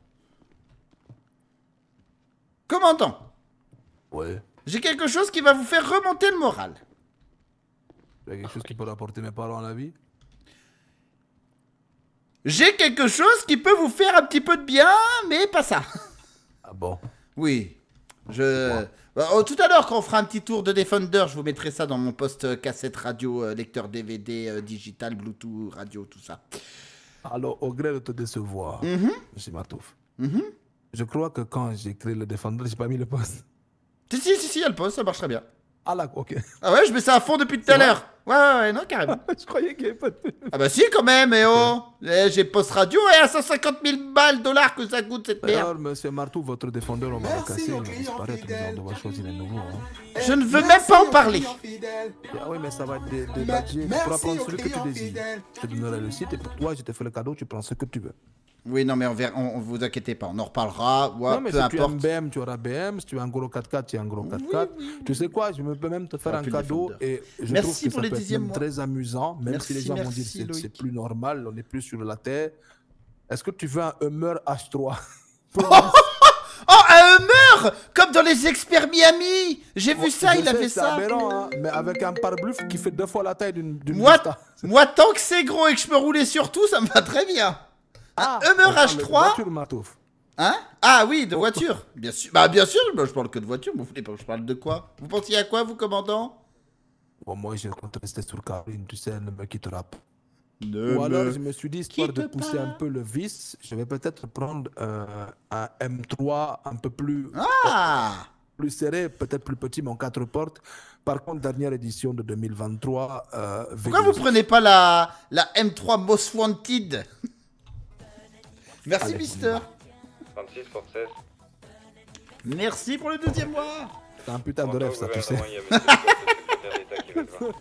Commandant, Oui. j'ai quelque chose qui va vous faire remonter le moral. Il y a quelque chose qui peut rapporter mes parents à la vie? J'ai quelque chose qui peut vous faire un petit peu de bien, mais pas ça. Ah bon? Oui. Je. Bah, oh, tout à l'heure, quand on fera un petit tour de Defender, je vous mettrai ça dans mon poste euh, cassette radio, euh, lecteur D V D, euh, digital, Bluetooth, radio, tout ça. Alors, au gré de te décevoir, Mhm, M. Matouf, mhm. je crois que quand j'ai créé le Defender, j'ai pas mis le poste. Si, si, si, si, il y a le poste, ça marche très bien. Ah là, ok. Ah ouais, je mets ça à fond depuis tout à vrai l'heure. Ouais, ouais, ouais, non, carrément. je croyais qu'il n'y avait pas de... Ah bah si, quand même, eh oh. Eh, j'ai poste radio et à cent cinquante mille balles, dollars que ça coûte cette merde. Alors, monsieur Martou, votre Defender, on va le casser, il va disparaître, nous allons devoir choisir un nouveau. Hein. Je ne veux même pas en parler. Ah oui, mais ça va être des des badges. Tu pourras prendre celui que tu désires. Je te donnerai le site et pour toi, je te fais le cadeau, tu prends ce que tu veux. Oui, non, mais on verra, on, on vous inquiétez pas, on en reparlera. Ouais, non, mais peu si tu as un importe. B M, tu auras B M. Si tu as un gros quatre quatre, tu as un gros quatre quatre. Tu sais quoi, je me peux même te faire Ah, un puis le cadeau Defender. et je Merci trouve que pour ça les peut être dixièmes même mois. très amusant, même Merci, si les gens vont merci, dire que c'est- Loïc. c'est plus normal, on n'est plus sur la terre. Est-ce que tu veux un Hummer H trois? Oh, un Hummer, comme dans les experts Miami. J'ai vu ça, Je il sais, avait c'est ça. aberrant, hein, mais avec un pare-bluff qui fait deux fois la taille d'une d'une Moi, Vista. moi, tant que c'est gros et que je peux rouler sur tout, ça me va très bien. Ah, Un Hummer on parle H de trois. voiture, Matouf. Hein? Ah oui, de voiture. Bien sûr. Bah bien sûr, moi, je parle que de voiture. Vous voulez pas que je parle de quoi? Vous pensiez à quoi, vous, commandant? Bon, moi, je compte rester sur Caroline, tu sais, ne me quitte pas. Ne Ou alors, me je me suis dit, histoire de quitte pousser pas. un peu le vice, je vais peut-être prendre euh, un M trois un peu plus, Ah! plus serré, peut-être plus petit, mais en quatre portes. Par contre, dernière édition de deux mille vingt-trois. Euh, Pourquoi vous prenez pas la, la M trois Most Wanted? Merci, Allez, Mister. trente-six pour seize. Merci pour le deuxième mois. C'est un putain de rêve, ça, tu sais. Il y a monsieur le secrétaire d'État qui va le voir.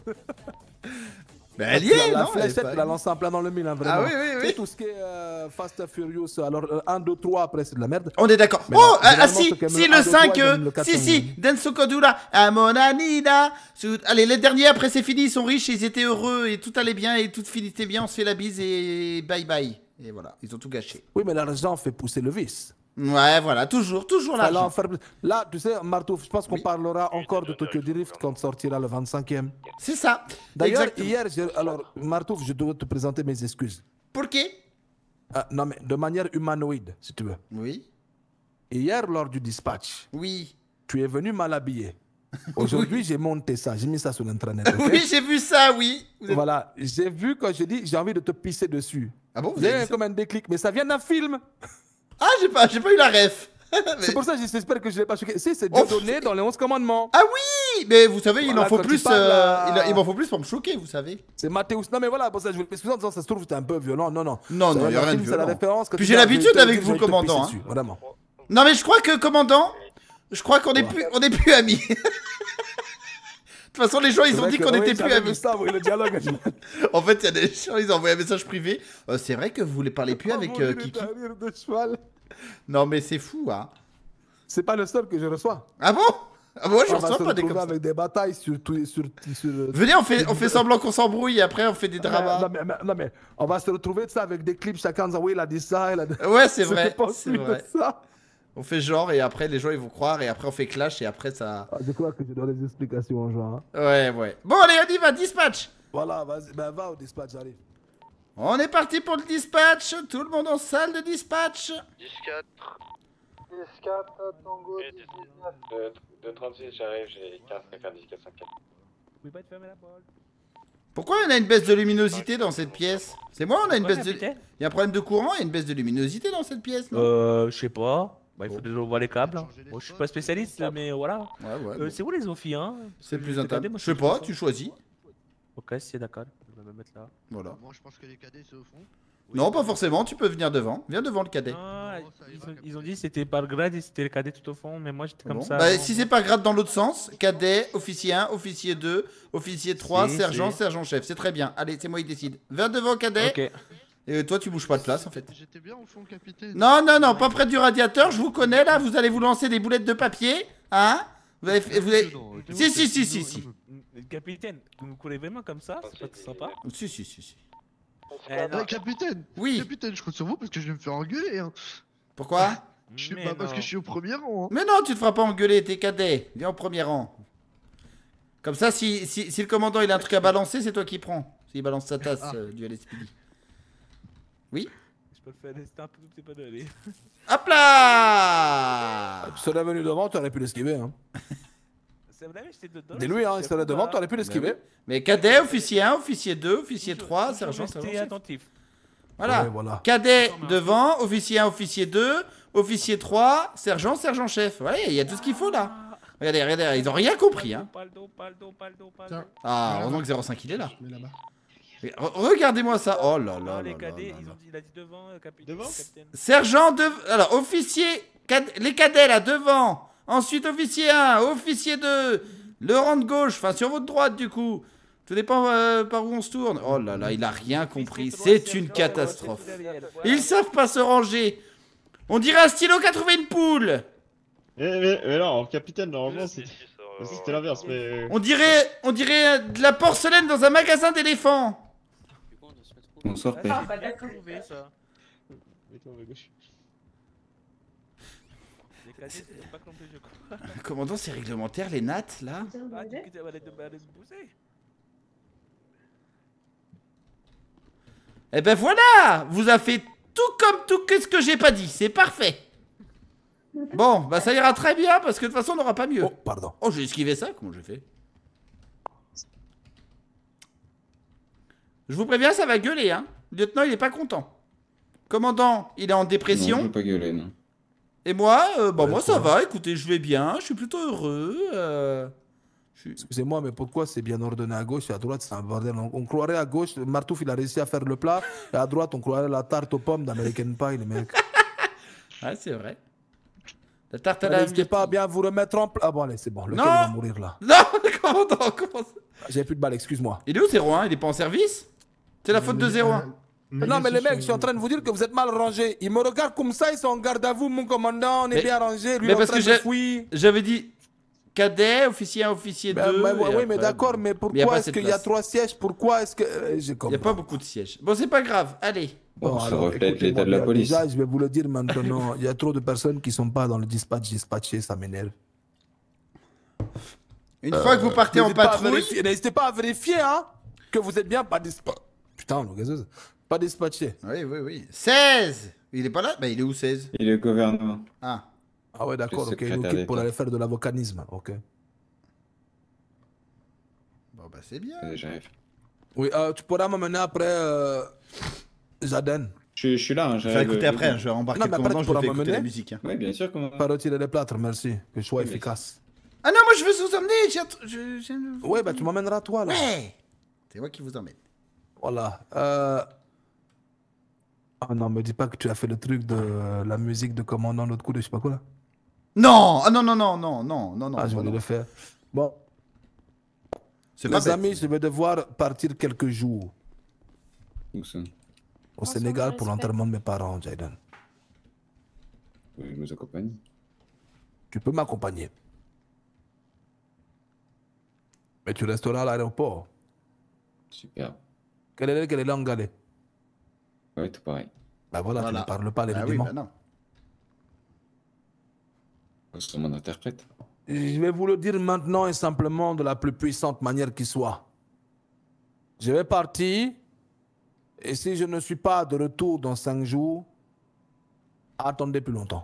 Mais elle y est, la, la non? elle est fléchette, pas- la lance en plein dans le mille, hein, vraiment. Ah oui, oui, Tu oui. sais, tout ce qui est euh, Fast and Furious, alors euh, un, deux, trois, après, c'est de la merde. On est d'accord. Mais Oh, non, ah, ah, généralement, si, c'est quand même si, le un, le deux, cinq, trois, et euh, même le quatre, si, cinq, si, Denso Kodura, Amonanida. Sud- Allez, les derniers, après, c'est fini, ils sont riches, ils étaient heureux, et tout allait bien, et tout finissait bien, on se fait la bise, et bye bye. Et voilà, ils ont tout gâché. Oui, mais l'argent fait pousser le vice. Ouais, voilà, toujours, toujours Fallait là. en faire plus. Là, tu sais, Martouf, je pense qu'on parlera encore de Tokyo Drift quand sortira le vingt-cinquième. C'est ça. D'ailleurs, Exactement. hier, j'ai- alors, Martouf, je dois te présenter mes excuses. Pour qui? Ah, non, mais de manière humanoïde, si tu veux. Oui. Hier, lors du dispatch, Oui. tu es venu mal habillé. Aujourd'hui, j'ai monté ça, j'ai mis ça sur l'intranet. ok? Oui, j'ai vu ça, oui. Vous êtes- Voilà, j'ai vu quand je dis j'ai envie de te pisser dessus. Ah bon, vous J'ai avez eu dit ça? comme un déclic, mais ça vient d'un film. Ah, j'ai pas, j'ai pas eu la ref. C'est pour ça que j'espère que je l'ai pas choqué. Si, c'est Dieu donné dans les onze commandements. Ah oui, mais vous savez, il Voilà, en faut quand plus. il parle, euh, là- il, il m'en faut plus pour me choquer, vous savez. C'est Mathéus. Non, mais voilà, pour ça, je voulais m'excuser en disant ça se trouve, c'était un peu violent. Non, non. Non, Ça non, va, il y a dans rien le de film, c'est la violent. référence. Quand Puis tu j'ai dis, l'habitude je vais te- avec je vous, vais te commandant, pisser hein. dessus, Vraiment. Non, mais je crois que, commandant, je crois qu'on est plus, on est plus amis. De toute façon, les gens, ils C'est ont vrai dit que, qu'on oui, était plus j'avais vu amis. ça, oui, le dialogue. En fait, il y a des gens, ils ont envoyé un message privé. Euh, c'est vrai que vous voulez parler plus avec euh, Kiki. de cheval. Non, mais c'est fou, hein. C'est pas le seul que je reçois. Ah bon? Ah bon, je On va reçois se pas des retrouver comme ça. avec des batailles sur tout, sur, sur. Venez, on fait, on fait semblant qu'on s'embrouille et après on fait des dramas. Non mais, mais- non, mais on va se retrouver de ça avec des clips, chacun en disant oui, il a dit ça, il a dit... Ouais, c'est C'était vrai, pas c'est suite de vrai. ça. On fait genre et après les gens ils vont croire et après on fait clash et après ça. Ah, je crois que je donne des explications aux gens. Hein. Ouais, ouais. Bon, allez, on y va, dispatch. Voilà, vas-y, ben va au dispatch, j'arrive. On est parti pour le dispatch. Tout le monde en salle de dispatch. dix quatre. dix quatre, Tango, dix-neuf. deux trente-six, j'arrive, j'ai quinze, cinquante, dix, quatre cent quatre. Vous pouvez pas te fermer la porte. Pourquoi on a une baisse de luminosité dans cette pièce? C'est moi, on a une Pourquoi, baisse de. capitaine Il y a un problème de courant et une baisse de luminosité dans cette pièce, non? Euh, je sais pas. Bah, il faut déjà voir les câbles. hein. Bon, je suis pas spécialiste, mais voilà. Ouais, ouais. Euh, bon. c'est où les Ophi, hein? C'est Parce plus que les intable. cadets, moi, Je sais fais pas, ça. tu choisis. Ok, c'est d'accord. Je vais me mettre là. Voilà. Moi, je pense que les cadets, c'est au fond. Non, pas forcément, tu peux venir devant. Viens devant le cadet. Ah, ils, ont, ils ont dit que c'était par grade et c'était le cadet tout au fond, mais moi j'étais comme Bon. ça. Bah, avant. si c'est pas grade dans l'autre sens, cadet, officier un, officier deux, officier trois, Si, sergent, si. sergent-chef. C'est très bien. Allez, c'est moi qui décide. Viens devant, cadet. Ok. Et toi, tu bouges pas de place en fait. J'étais bien au fond, capitaine. Non, non, non, pas près du radiateur. Je vous connais là. Vous allez vous lancer des boulettes de papier. Hein? Vous avez fait. Vous avez... Si, si, si, si, si. Capitaine, vous me courez vraiment comme ça? C'est pas sympa? Si, si, si, si. Eh, non. Ah, capitaine. Oui. Capitaine, je compte sur vous parce que je vais me faire engueuler. Hein. Pourquoi? Je suis Mais pas parce non. que je suis au premier rang. Hein. Mais non, tu te feras pas engueuler, t'es cadet. Viens au premier rang. Comme ça, si, si, si le commandant il a un truc à balancer, c'est toi qui prends. S'il balance sa tasse Ah. euh, du L S P D. Oui? Je peux le faire rester un peu, c'est pas d'aller. Hop là! Tu serais venu devant, tu aurais pu l'esquiver. Hein. C'est vrai, j'étais dedans. Dis-lui, hein, il serait devant, tu aurais pu l'esquiver. Mais cadet, officier un, officier deux, officier trois, sergent, sergent. Restez chef. attentif. Voilà. Ouais, voilà. Cadet devant, officier un, officier deux, officier trois, sergent, sergent-chef. Ouais, il y a tout ce qu'il faut là. Regardez, regardez, ils ont rien compris. Hein. Paldo, paldo, paldo, paldo. Ah, heureusement que zéro cinq il est là. Mais re- Regardez-moi ça. Oh là là. Non, là les là cadets, là ils là. ont dit, il a dit devant, euh, capitaine. Devant capitaine. Sergent de... Alors, officier... cad- Les cadets là, devant. Ensuite, officier un, officier deux. Le rang de gauche, enfin sur votre droite du coup. Tout dépend euh, par où on se tourne. Oh là là, il a rien compris. C'est une catastrophe. Ils savent pas se ranger. On dirait un stylo qui a trouvé une poule. Mais, mais, mais non, capitaine, normalement, c'était c'était l'inverse, mais... On dirait, on dirait de la porcelaine dans un magasin d'éléphants. Bonsoir, Ah, père. j'ai bien trouvé ça. Mets-toi à gauche. Les cadets, c'est pas compris, je crois. Commandant, c'est réglementaire les nattes là. Ah, du coup, tu vas aller te aller te pousser. Eh ben voilà, vous a fait tout comme tout qu'est-ce que j'ai pas dit, c'est parfait. Bon, bah ça ira très bien parce que de toute façon on n'aura pas mieux. Oh, pardon. Oh, j'ai esquivé ça, comment j'ai fait? Je vous préviens, ça va gueuler, hein. Le lieutenant, il est pas content. Commandant, il est en Non, dépression. je veux pas gueuler, non. Et moi, euh, bah Ouais, moi ça ça va. va, écoutez, je vais bien, je suis plutôt heureux. euh, je suis- Excusez-moi, mais pourquoi c'est bien ordonné à gauche et à droite, c'est un bordel. On, on croirait à gauche, Martouf il a réussi à faire le plat, et à droite on croirait la tarte aux pommes d'American Pie, les mecs. Ouais, c'est vrai. La tarte à la N'hésitez pas à bien vous remettre en place. Ah bon, allez, c'est bon, lequel Non. va mourir là? Non, commandant, comment ça? J'ai plus de balles, excuse-moi. Il est où zéro un? Il est pas en service? C'est la faute de zéro un. Non, mais les mecs, je suis en train de vous dire que vous êtes mal rangés. Ils me regardent comme ça, ils sont en garde à vous, mon commandant, on est Mais- bien rangés. Lui, mais en parce train que de j'ai- fouiller. J'avais dit cadet, officier un, officier Ben, deux. ben, et oui, mais après, d'accord, bon. mais y a pourquoi pas est-ce assez de qu'il y a place. trois sièges? Pourquoi est-ce que. euh, J'ai Il n'y a compris. pas beaucoup de sièges. Bon, c'est pas grave, allez. Bon, Ça alors, reflète écoutez, l'état de la moi, police. Déjà, je vais vous le dire maintenant, il y a trop de personnes qui sont pas dans le dispatch dispatché, ça m'énerve. Une fois que vous partez en N'hésitez pas à patrouille. vérifier- N'hésitez pas à vérifier, hein, que vous êtes bien pas dispatché. Putain, le gazeuse. Pas dispatché. Oui, oui, oui. seize. Il est pas là? Bah, il est où seize? Il est au gouvernement. Ah. Ah ouais, d'accord, Le ok, il nous secrétaire quitte pour d'État. aller faire de l'avocanisme, ok. Bon, bah, c'est bien. Allez, j'arrive. Oui, euh, tu pourras m'amener après euh, Jaden. Je, je suis là. Hein, Je vais écouter après, je vais embarquer Non, le mais après, commandant, tu je vais pourras faire me écouter mener. la musique. Hein. Oui, bien sûr. Comment... Pas retirer les plâtres, merci. Que je sois Oui, mais- efficace. Ah non, moi je veux vous emmener. j'ai- je- j'ai- Ouais, bah tu m'emmèneras toi là. Ouais. C'est moi qui vous emmène. Voilà. Euh... Ah non, me dis pas que tu as fait le truc de la musique de commandant l'autre coup de je sais pas quoi là. Non, ah non, non, non, non, non, non, non. Ah, je non, voulais non. le faire. Bon. C'est Les pas bête. amis, je vais devoir partir quelques jours Où ça? au Sénégal pour l'enterrement de mes parents, Jayden. Je vous accompagne. Tu peux m'accompagner. Mais tu resteras à l'aéroport. Super. Quelle est, quelle est la langue galée? Ouais, tout pareil. Bah voilà, Voilà. tu ne parles pas les Bah oui, rudiments. bah non. C'est mon interprète. Je vais vous le dire maintenant et simplement de la plus puissante manière qui soit. Je vais partir et si je ne suis pas de retour dans cinq jours, attendez plus longtemps.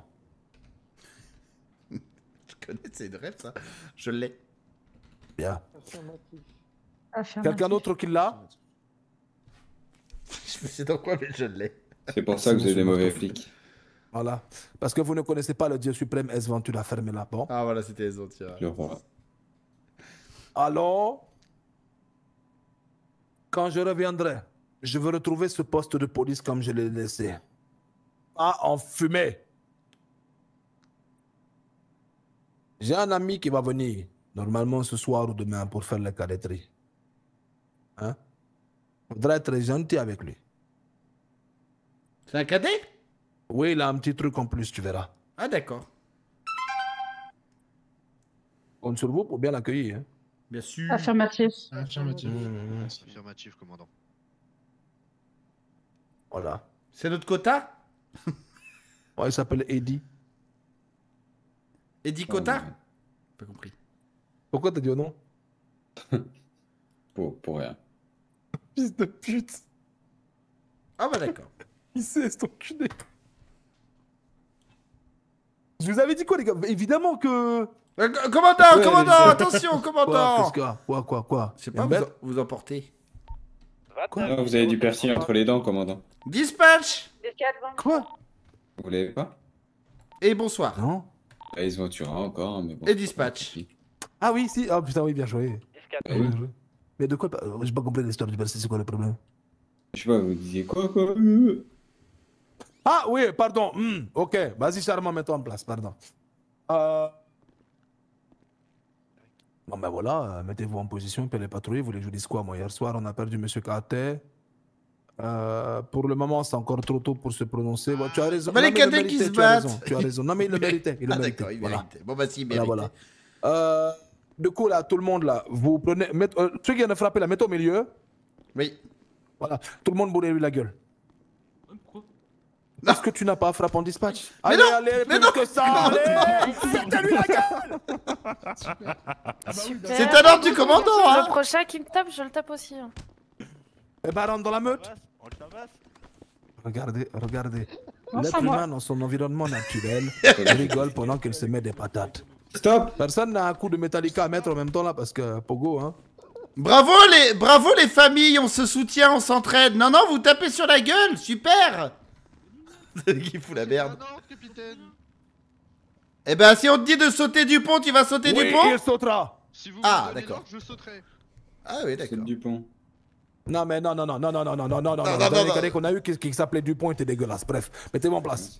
Je connais, c'est de rêve ça. Je l'ai. Bien. Affirmatif. Quelqu'un d'autre qui l'a? Je me sais dans quoi, mais je l'ai. C'est pour ça que vous avez des mauvais flics. Voilà. Parce que vous ne connaissez pas le Dieu suprême S Ventura, fermez-la. Bon. Ah voilà, c'était les autres. Le roi. Alors, quand je reviendrai, je veux retrouver ce poste de police comme je l'ai laissé. Pas en fumée. J'ai un ami qui va venir, normalement ce soir ou demain, pour faire la cadetterie. Hein? Faudra être gentil avec lui. C'est un cadet? Oui, il a un petit truc en plus, tu verras. Ah d'accord. Compte sur vous pour bien l'accueillir. Hein? Bien sûr. Affirmatif. Affirmatif. Mmh. Affirmatif, commandant. Voilà. C'est notre quota? Ouais, il s'appelle Eddie. Eddie Quota? Pas compris. Pourquoi t'as dit non? Pour, pour rien. Fils de pute. Ah bah d'accord. Il sait, c'est enculé. Je vous avais dit quoi, les gars? Évidemment que... Euh, commandant, Ouais, commandant, les- attention, Quoi, commandant. qu'est-ce qu'il y a? Quoi, quoi, quoi? Je sais Y a pas, une vous, bête en- vous emportez. Ah, vous avez du persil entre les dents, commandant. Dispatch. Quoi? Vous l'avez pas? Et bonsoir. Non. Ah, ils se Ventura encore, mais bon. Et dispatch. Ah oui, si. Ah putain, oui, bien joué. Ah oui. Bien joué. Mais de quoi? euh, J'ai pas compris l'histoire du persil, c'est quoi le problème? Je sais pas, vous disiez quoi, quoi? Ah oui, pardon. Hmm, ok, vas-y, Charmant, mets-toi en place, pardon. Euh... Bon ben voilà, euh, mettez-vous en position, puis les patrouilles, vous voulez que je vous dise quoi? Moi, hier soir, on a perdu Monsieur Carter. Euh, pour le moment, c'est encore trop tôt pour se prononcer. Bon, tu as raison. Bah, les Non, mais il le cadets qui méritait, se tu as battent. raison, tu as raison. Non, mais il le méritait. Il le Ah méritait. d'accord, il Voilà. méritait. Bon bah si, il Voilà, méritait. voilà. Euh, du coup, là, tout le monde, là, vous prenez... Mettez, euh, ceux qui viennent de frapper, là, mettez au milieu. Oui. Voilà. Tout le monde bourrez-lui la gueule. Parce que tu n'as pas frappé en dispatch. Mais allez, non, allez, mais plus non. que ça, allez. Pétez-lui la gueule. Super. C'est un ordre du commandant, hein. Le prochain qui me tape, je le tape aussi. hein. Eh ben, rentre dans la meute. On le tabasse. Regardez, regardez. Non, L'être c'est moi. humain dans son environnement naturel rigole pendant qu'il se met des patates. Stop! Personne n'a un coup de Metallica à mettre en même temps là parce que Pogo, hein. Bravo les, bravo les familles, on se soutient, on s'entraide. Non non, vous tapez sur la gueule, super. Qui fout la merde. Non, capitaine. Eh ben si on te dit de sauter du pont, tu vas sauter Oui, du pont? il sautera. Si vous Ah, me donnez d'accord. l'ordre, je sauterai. Ah oui, d'accord. C'est Dupont. Non mais non, non, non, non, non, non, non, non, non, non, non, le non, dernier non. cadet qu'on a eu qui, qui s'appelait Dupont était dégueulasse. Bref, mettez-vous en place.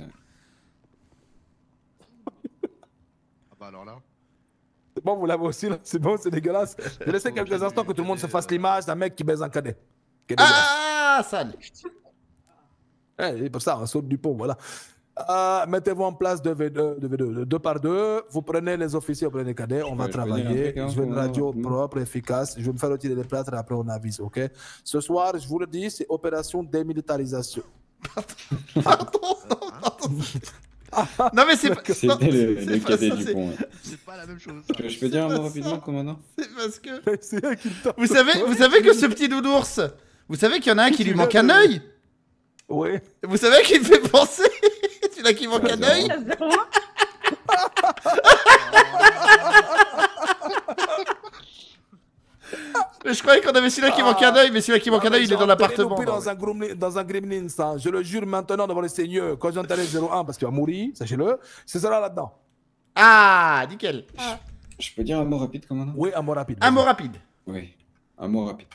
Ah bah alors là. C'est bon, vous l'avez aussi là, c'est bon, c'est dégueulasse. Je laissais quelques instants que tout le monde se fasse l'image d'un mec qui baise un cadet. Qui est dégueulasse. Ah, sale. Eh, c'est pour ça, on saute du pont, voilà. Euh, Mettez-vous en place deux v deux, deux v deux, deux par deux. Vous prenez les officiers, vous prenez les cadets, on va Ouais, je peux dire un travailler. truc, hein, Je veux une pour- radio Mm. propre, efficace. Je vais me faire retirer les plâtres et après on avise, ok? Ce soir, je vous le dis, c'est opération démilitarisation. Non mais c'est pas... non, C'était le, c'est le pas cadet ça, c'est- Dupont. ouais. C'est pas la même chose. Je, je peux dire un mot rapidement, commandant? C'est parce que... C'est elle qui me tape. Vous savez, vous savez que ce petit nounours, vous savez qu'il y en a un qui lui manque un œil? Oui. Vous savez qu'il me fait penser? Celui-là qui manque un œil? Mais je croyais qu'on avait celui-là qui manquait un œil, mais celui-là qui manque un œil, il est dans l'appartement. Dans un gremlin, dans un gremlin, ça. Je le jure maintenant devant le Seigneur. Quand j'entendrai zéro un, parce qu'il va mourir, sachez-le, ce sera là-dedans. Ah, nickel. Je peux dire un mot rapide, commandant? Oui, un mot rapide. Un mot rapide. Oui, un mot rapide.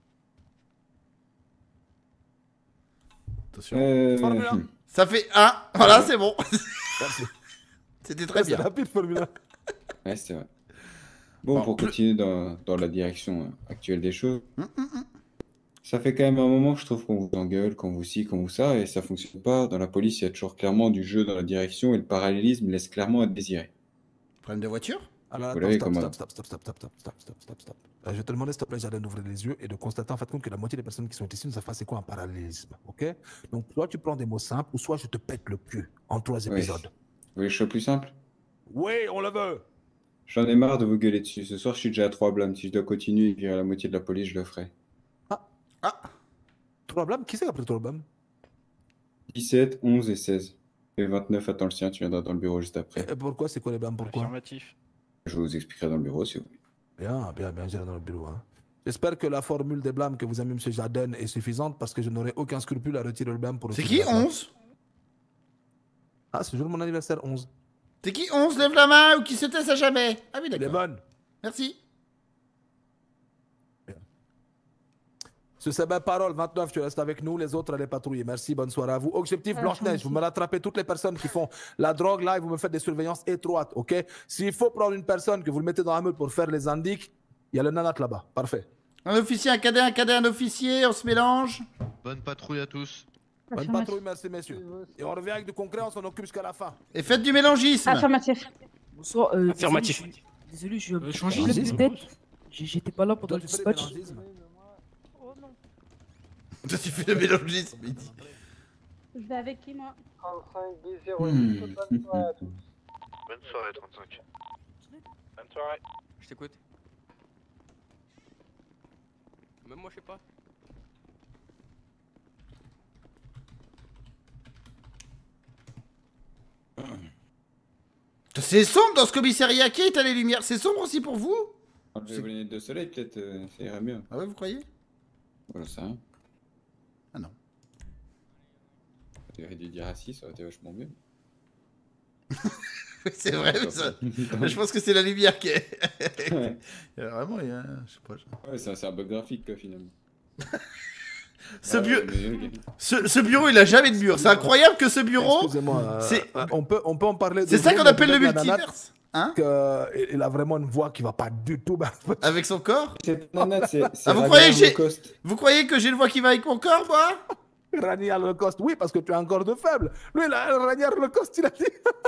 Attention. Euh... Hmm. Ça fait un. Voilà, c'est bon. Merci. C'était très bien. C'est rapide, Formule un. Ouais, c'est vrai. Bon, pour continuer dans, dans la direction actuelle des choses, mm, mm, mm. ça fait quand même un moment que je trouve qu'on vous engueule, qu'on vous ci, qu'on vous ça, et ça fonctionne pas. Dans la police, il y a toujours clairement du jeu dans la direction, et le parallélisme laisse clairement à désirer. Problème de voiture? Alors, Vous attends, l'avez, stop, commandant. stop, stop, stop, stop, stop, stop, stop, stop, stop. Euh, je te demandais, s'il te plaît, Jardin, d'ouvrir les yeux et de constater en fait compte que la moitié des personnes qui sont ici ne savent pas c'est quoi un parallélisme, ok? Donc, soit tu prends des mots simples, ou soit je te pète le cul en trois Oui. épisodes. Vous voulez que je sois plus simple? Oui, on le veut. J'en ai marre de vous gueuler dessus. Ce soir, je suis déjà à trois blâmes. Si je dois continuer et virer la moitié de la police, je le ferai. Ah. Trois blâmes? Qui c'est qui a pris trois blâmes? dix-sept, onze et seize. Et vingt-neuf, attends le sien, tu viendras dans le bureau juste après. Et pourquoi? C'est quoi les blâmes? Pourquoi? Affirmatif. Je vous expliquerai dans le bureau si vous voulez. Bien, bien, bien, j'irai dans le bureau. Hein. J'espère que la formule des blâmes que vous avez mis, M. Jardin, est suffisante parce que je n'aurai aucun scrupule à retirer le blâme pour... C'est qui onze? Ah, c'est toujours mon anniversaire, onze. C'est qui onze? Lève la main ou qui se taise à jamais? Ah oui, d'accord. Les bonnes. Merci. Sur ces belles paroles, vingt-neuf, tu restes avec nous, les autres allez patrouiller. Merci, bonne soirée à vous. Objectif Blanche-Neige, vous me rattrapez toutes les personnes qui font la drogue là et vous me faites des surveillances étroites, ok? S'il faut prendre une personne que vous le mettez dans la meute pour faire les indiques, il y a le nanat là-bas. Parfait. Un officier, un cadet, un cadet, un officier, on se mélange. Bonne patrouille à tous. Bonne patrouille, merci messieurs. Et on revient avec du concret, on s'en occupe jusqu'à la fin. Et faites du mélangisme. Affirmatif. Bonsoir. Euh, Affirmatif. Désolé, je- désolé, je suis un peu changer problème de de tête. J'ai- J'étais pas là pendant Toi, le tu fais des dispatch. mélangismes. Toi, tu fais le mélangisme, il dit. Je vais avec qui, moi? trente-cinq B zéro Hmm. huit, bonne soirée à tous. Bonne soirée, trente-cinq. Bonne soirée. Je t'écoute. Même moi, je sais pas. C'est sombre dans ce commissariat. Qui éteint les lumières? C'est sombre aussi pour vous? Enlevez vos lunettes de soleil, peut-être, euh, ça ira mieux. Ah ouais, vous croyez? Voilà, ça. Hein. Ah non. Tu aurais dû dire assis, ça aurait été vachement mieux. C'est vrai, mais ça... je pense que c'est la lumière qui est... Il y a vraiment, il y a... je sais pas. Je... Ouais, c'est un, c'est un bug graphique, quoi, finalement. Ce, Ah, bu- ouais, mais, ok. ce, ce bureau, il a jamais de mur. C'est incroyable que ce bureau... Excusez-moi, euh, c'est- euh, on, peut, on peut en parler. C'est de ça vous, qu'on mais appelle le peut-être la nanate, multiverse. Hein? que, euh, il a vraiment une voix qui va pas du tout. bah, Avec son corps? C'est nanate, c'est... c'est Ah, vous Ragnar croyez, que j'ai... Low-Cost. vous croyez que j'ai une voix qui va avec mon corps, moi? Ragnar Lecoste, oui, parce que tu as un corps de faible. Lui, il a Ragnar Lecoste, il a dit.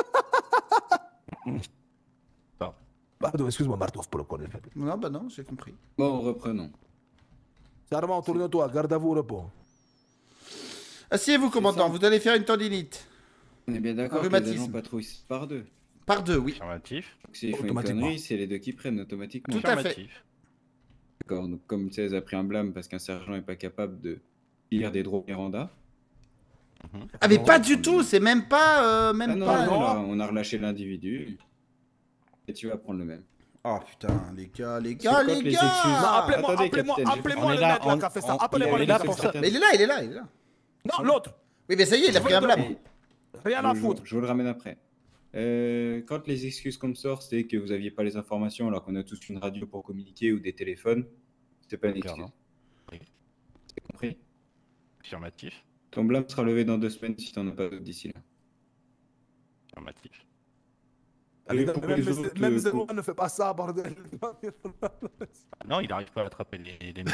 Pardon, excuse-moi, Martov, pour le corps de faible. Non, bah non, j'ai compris. Bon, reprenons. Charmant, tourne-toi, garde à vous au repos. Asseyez-vous, commandant, vous allez faire une tendinite. On est bien d'accord Un que les rhumatisme. agents patrouillent par deux. Par deux, oui. Affirmatif. Donc s'ils font une Automatiquement. connerie, c'est les deux qui prennent automatiquement. Tout à fait. Affirmatif. D'accord, donc comme seize a pris un blâme parce qu'un sergent n'est pas capable de lire des droits Miranda. Ah, mais pas du tout, c'est même pas... euh, même Ah non, pas... non, là, on a relâché l'individu. Et tu vas prendre le même. Oh putain, les gars, les Parce gars, que quand les les gars excuses- Non, appelez-moi, attendez, appelez-moi, capitaine, j'ai- appelez-moi on est le là, mec là on- qui a fait ça. on- Appelez-moi il le est mec là qui a pour fait ça. ça. Mais il est là, il est là, il est là. Non, l'autre. Oui, mais ça y est, il a pris un blâme. Rien à je, foutre. je vous le ramène après. Euh, quand les excuses qu'on me sort, c'est que vous n'aviez pas les informations alors qu'on a tous une radio pour communiquer ou des téléphones, c'est pas une excuse. Clairement. Oui. C'est compris? Affirmatif. Ton blâme sera levé dans deux semaines si t'en as pas d'autres d'ici là. Affirmatif. Allez, Et pour même les même autres, même euh, Zéro ne fait pas ça, bordel. Non, il n'arrive pas à attraper les, les...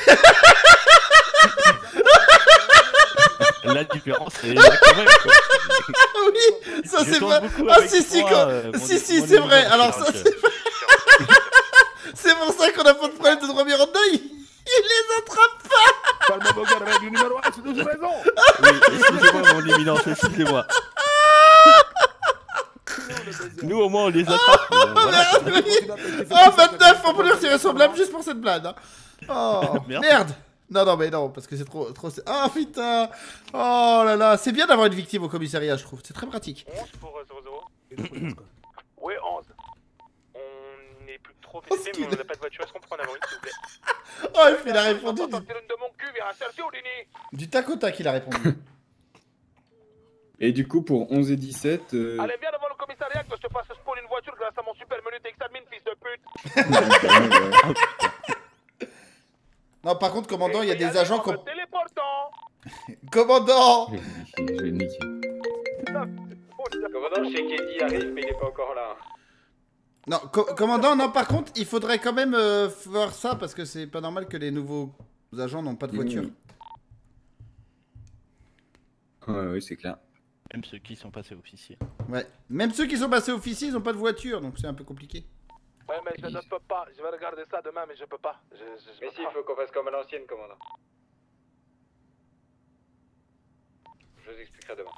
La différence, c'est la convaincre. Oui, ça Je c'est tourne vrai. beaucoup Ah avec si, si, toi, quoi. euh, mon- si, si, mon c'est vrai. éminence, Alors ça, donc, c'est c'est pour ça qu'on a pas de problème de droit Miranda. Il, il les attrape pas. Calme mon gars, règle numéro un, c'est toujours raison. Oui, excusez-moi, mon éminence, excusez-moi. Nous, au moins, on les attrape. Oh, Voilà. merde, oui. Oh, vingt-neuf, on peut lui retirer son blâme juste pour cette blague. Hein. Oh, Merde. merde. Non, non, mais non, parce que c'est trop, trop... Ah, putain. Oh là là, c'est bien d'avoir une victime au commissariat, je trouve. C'est très pratique. onze pour zéro zéro. Oui, onze. On est plus que trois. trop officier, mais on n'a pas de voiture, est-ce qu'on prend en avant une, s'il vous plaît? Oh, et puis il a répondu du... du tac au tac, il a répondu. Et du coup, pour onze et dix-sept... Euh... Allez, viens devant le commissariat que je te fasse spawn une voiture grâce à mon super menu d'examine, fils de pute. Non, par contre, commandant, il y a des agents qui ont... Commandant. Je vais le niquer. Commandant, je sais qu'Eddie arrive, mais il est pas encore là. Non, co commandant, non, par contre, il faudrait quand même euh, voir ça, parce que c'est pas normal que les nouveaux agents n'ont pas de voiture. Mmh. Ouais, oui, c'est clair. Même ceux qui sont passés officiers. Ouais, même ceux qui sont passés officiers, ils ont pas de voiture, donc c'est un peu compliqué. Ouais, mais je ne peux pas. Je vais regarder ça demain, mais je peux pas. Je, je, je mais si, il faut qu'on fasse comme à l'ancienne, commandant. Je vous expliquerai demain.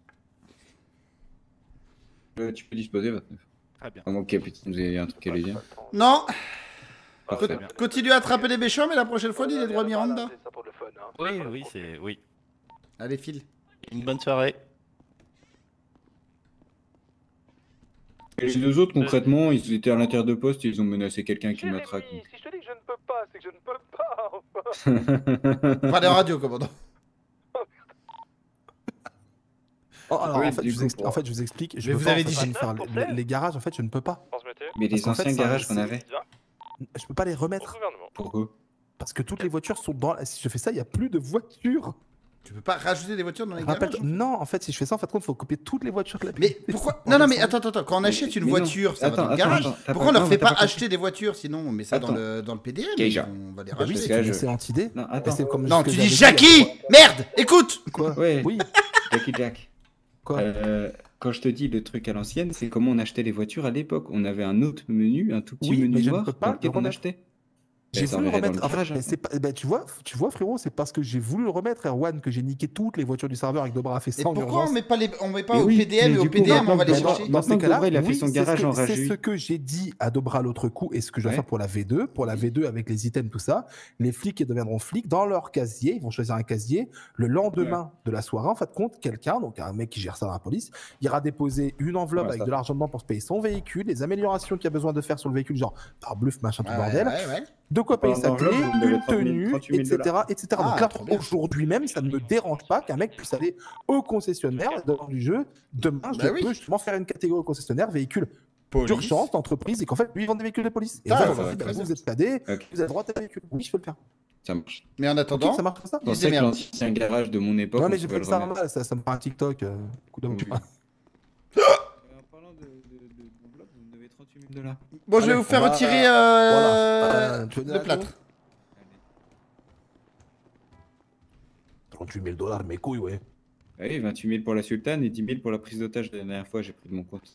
Euh, tu peux disposer, vingt-neuf. Très bien. À moins que capitaine, vous avez un truc à lui dire. Non. Parfait. Co continue à attraper les méchants, mais la prochaine fois, dis les droits Miranda. Oui, oui, c'est... oui. Allez, file. Une bonne soirée. Et les deux autres, concrètement, ils étaient à l'intérieur de poste et ils ont menacé quelqu'un qui matraque. Si je te dis que je ne peux pas, c'est que je ne peux pas. Parlez en radio, commandant. Oh, alors, Oui, en, fait, du je vous coup, explique, en fait, je vous explique. Je Mais peux vous pas, avez en fait, dit- faire les, les- les garages, en fait, je ne peux pas. Mais les Parce qu'en anciens fait, ça- garages qu'on c'est- avait. Je peux pas les remettre. Pourquoi? Parce que toutes les voitures sont dans. Si je fais ça, il n'y a plus de voitures. Tu peux pas rajouter des voitures dans les Rappelle- garages? non, en fait, si je fais ça, en fait, il faut copier toutes les voitures de la Mais pourquoi? Non, non, mais attends, attends, attends. Quand on achète une mais non. voiture, ça Attends, va dans le attends, garage. attends, t'as Pourquoi on pas- leur non, fait mais t'as pas pas compris. acheter des voitures? Sinon, on met ça dans Attends. le, dans le P D M. Keija. On va les Bah oui, racheter. c'est une essai anti-dé. Non, Et attends. c'est comme Non, ce que tu j'avais dis dit, il y a- Jackie! Merde! Écoute! Quoi? Ouais. Oui. Jackie Jack. Quoi? Euh, quand je te dis le truc à l'ancienne, c'est comment on achetait les voitures à l'époque. On avait un autre menu, un tout petit Oui, mais menu je ne noir peux pas dans lequel le on remettre. achetait. J'ai Ben, ça voulu le enverrait dans remettre. le En fait, garage, mais hein. c'est pas- ben, tu vois, tu vois, frérot, c'est parce que j'ai voulu le remettre, Erwan, que j'ai niqué toutes les voitures du serveur avec Dobra a fait Et ça en pourquoi urgence. on met pas les, on met pas Mais au oui, P D M mais et au du P coup, D M, on va les maintenant, chercher? dans- Dans ces Dobra, cas-là, il a fait oui, son c'est garage ce que- en c'est raju. ce que j'ai dit à Dobra l'autre coup et ce que je vais Ouais. faire pour la V deux. Pour la V deux, avec les items, tout ça, les flics qui deviendront flics, dans leur casier, ils vont choisir un casier. Le lendemain de la soirée, en fait, compte quelqu'un, donc un mec qui gère ça dans la police, ira déposer une enveloppe Ouais, avec ça. de l'argent dedans pour se payer son véhicule, les améliorations qu'il y a besoin de faire sur le véhicule, genre par bluff, machin, tout Ouais, bordel. ouais, ouais. De quoi payer sa clé, L'enveloppe, vous devez une trente mille, tenue, trente-huit mille et cetera, dollars. et cetera. Ah, Donc là, trop bien. aujourd'hui même, ça ne me dérange pas qu'un mec puisse aller au concessionnaire dans du jeu. Demain, je Bah oui. peux justement faire une catégorie au concessionnaire véhicule Police. d'urgence d'entreprise et qu'en fait, lui, il vend des véhicules de police. Et Ah, en fait, ouais, on leur ouais, dit, bah, très vous, bien. vous êtes cadet, Ok. vous avez droit à un véhicule. Oui, je peux le faire. Ça marche. Mais en attendant, Ok, ça marche comme ça. Dans il se ça que démerde. l'ancien garage de mon époque, Non, on mais j'ai pouvait pris le ça remettre. mal, ça, ça me fait un TikTok. Euh, coup d'un Oui. moment. En parlant de, de, de d'enveloppe, vous me devez trente-huit mille dollars. bon, je vais Allez, vous faire on va- retirer Voilà. euh, Euh, tu veux dire le la plâtre. chose trente-huit mille dollars, mes couilles, ouais. Ah oui, vingt-huit mille pour la sultane et dix mille pour la prise d'otage de la dernière fois, j'ai pris de mon compte.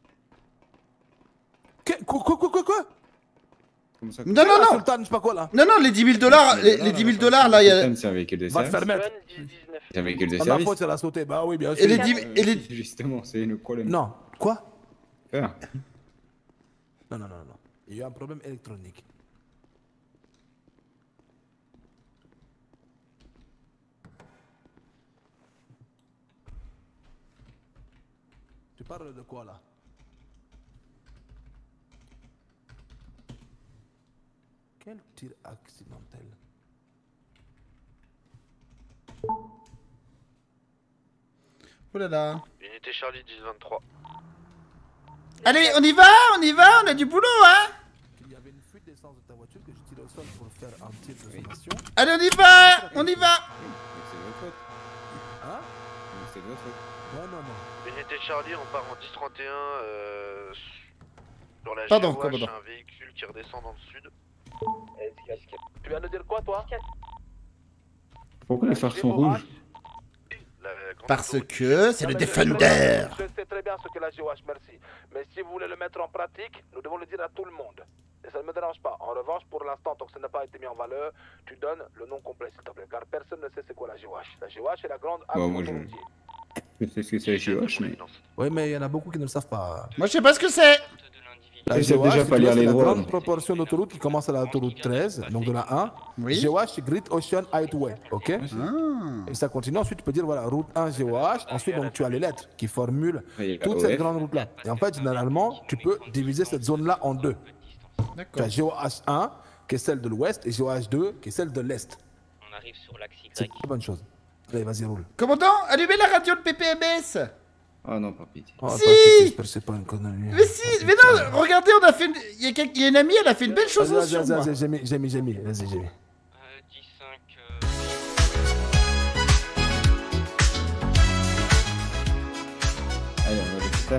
Que- Quoi, quoi, quoi, quoi, quoi Comment ça? Non, non, La non. Sultane, je sais pas quoi là. Non, non, les dix mille dollars, les, les dix mille dollars, là, il y a... Sultane, c'est un véhicule de Va te service. faire mettre. C'est un véhicule de Ah, ma service. faute, c'est la sauté. Bah oui, bien Et sûr. les dix... Euh, Et les... Justement, c'est le problème. Non. Quoi Ah. Non, non, non, non. Il y a un problème électronique. Tu parles de quoi là? Quel tir accidentel? Oh là là. Unité Charlie dix vingt-trois. Allez, on y va, on y va, on a du boulot, hein. Il y avait une fuite d'essence de ta voiture que je tirais au sol pour faire un tir de sommation. Allez, on y va, on y va. C'est votre faute. Hein? C'est votre faute. Non, non, non. Unité Charlie, on part en dix trente et un euh, sur la Pardon, G W H, commandant. un véhicule qui redescend dans le sud. Tu viens de dire quoi, toi? Pourquoi les phares sont rouges? Parce que c'est le Defender. Je sais très bien ce que la G W H, merci. Mais si vous voulez le mettre en pratique, nous devons le dire à tout le monde. Et ça ne me dérange pas. En revanche, pour l'instant, tant que ça n'a pas été mis en valeur, tu donnes le nom complet, s'il te plaît. Car personne ne sait c'est quoi la G W H. La G W H est la grande Bah, moi, je... routier. je sais ce que c'est la G W H, mais... Ouais, mais il y en a beaucoup qui ne le savent pas. Moi, je sais pas ce que c'est. La Ils savent G W H, déjà si pas tu veux, lire c'est les la droits, grande donc. proportion d'autoroutes qui commence à l'autoroute treize, donc de la un. Oui. G W H, c'est Great Ocean Highway, ok? Ah. Et ça continue, ensuite tu peux dire, voilà, route un G W H, ensuite donc tu as les lettres qui formulent Ouais, il y a toute O F. cette grande route-là. Et en fait, généralement, tu peux diviser cette zone-là en deux. Tu as G O H un qui est celle de l'ouest et G O H deux qui est celle de l'est. On arrive sur l'axe Y. C'est une bonne chose. Allez, vas-y, roule. Commandant, allumez la radio de P P M S. Oh non, pas pitié. Oh, Si pas c'est pas une connerie. Mais si, mais non, regardez, on a fait une... Il y a, quel- il y a une amie, elle a fait une belle chose Vas-y, sur vas-y, moi. vas-y, j'ai mis, j'ai mis, j'ai mis. Vas-y, j'ai mis. Allez, on va le système.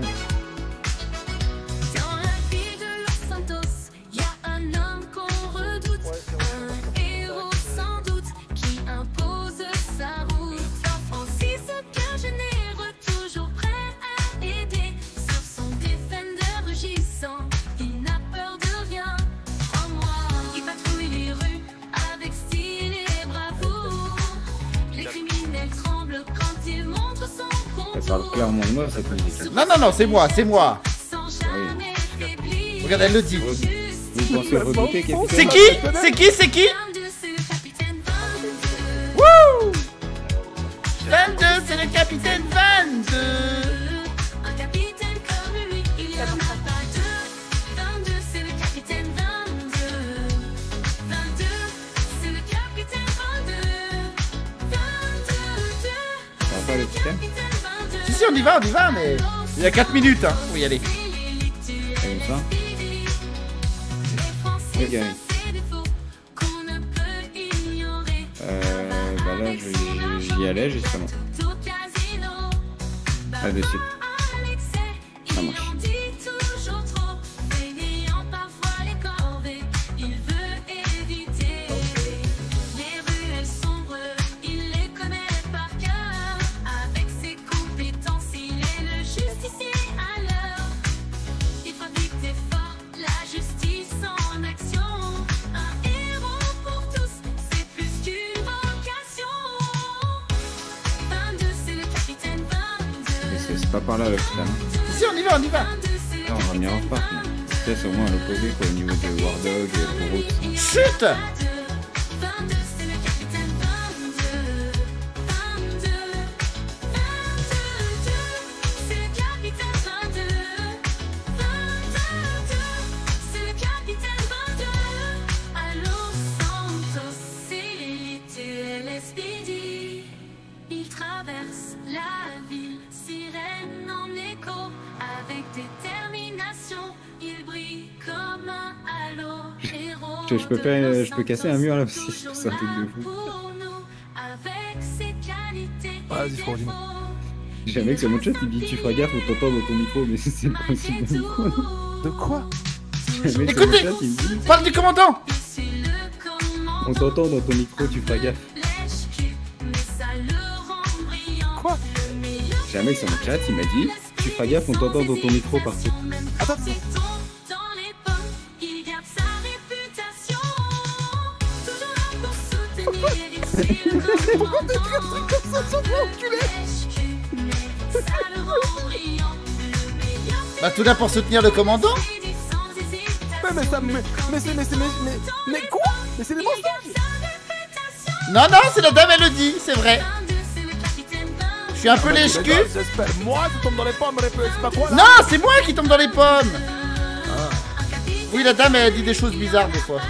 Dans la vie de Los Santos, y a un homme qu'on redoute, un héros sans doute qui impose sa route. Saint Francis, cœur généreux, toujours prêt à aider. Sur son défender rugissant, il n'a peur de rien. En moi, il patrouille les rues avec style et bravoure. Les criminels tremblent quand il montre son Ça parle clairement de moi, cette musique. Non, non, non, c'est moi, c'est moi. Oui. Regarde, elle le dit. Vous pensez redouter capitaine? C'est qui? C'est qui? C'est qui? Wouh! vingt-deux, c'est le capitaine vingt-deux. Un capitaine comme lui, il y en a pas deux. vingt-deux, c'est le capitaine vingt-deux. vingt-deux, c'est le capitaine vingt-deux. vingt-deux, Ça va pas le système? Si, si, on y va, on y va, mais... Il y a quatre minutes, hein, pour y aller. Comme ça. Ok. Euh, bah là, je- j'y allais justement. Là, de suite. Ça marche. C'est pas par là le système. Si, on y va, on y va. Là, on va venir en parc. Là, c'est au moins à l'opposé, quoi, au niveau de War Dog et Bourreau, tout ça. Chut! Il traverse la ville, sirène en écho, avec détermination, il brille comme un halo. Héros Je, je peux pas, je peux casser un mur là parce que c'est un truc de fou. pour nous, avec ses qualités Vas-y, et frérot, dis-moi. J'ai un mec sur mon chat qui dit tu feras gaffe, on t'entend dans ton micro, mais c'est le principe du micro. De quoi? J'ai un mec sur mon Écoutez, chat qui me dit parle du commandant. on t'entend dans ton micro, tu feras gaffe. Quoi? J'ai un mec sur mon chat, il m'a dit tu feras gaffe, on t'entend dans ton micro partout. Attends, Pourquoi t'écris un truc comme ça sans moi, enculé? Bah, tout là pour soutenir le commandant. Mais, mais ça, mais, mais c'est, mais c'est, mais, mais, mais quoi? Mais c'est des mensonges! Non, non, c'est la dame, elle le dit, c'est vrai. Je suis un peu lèche-cul. J'espère, moi, tu tombes dans les pommes, c'est pas quoi là? Non, c'est moi qui tombe dans les pommes. Oui, la dame, elle dit des choses bizarres des fois.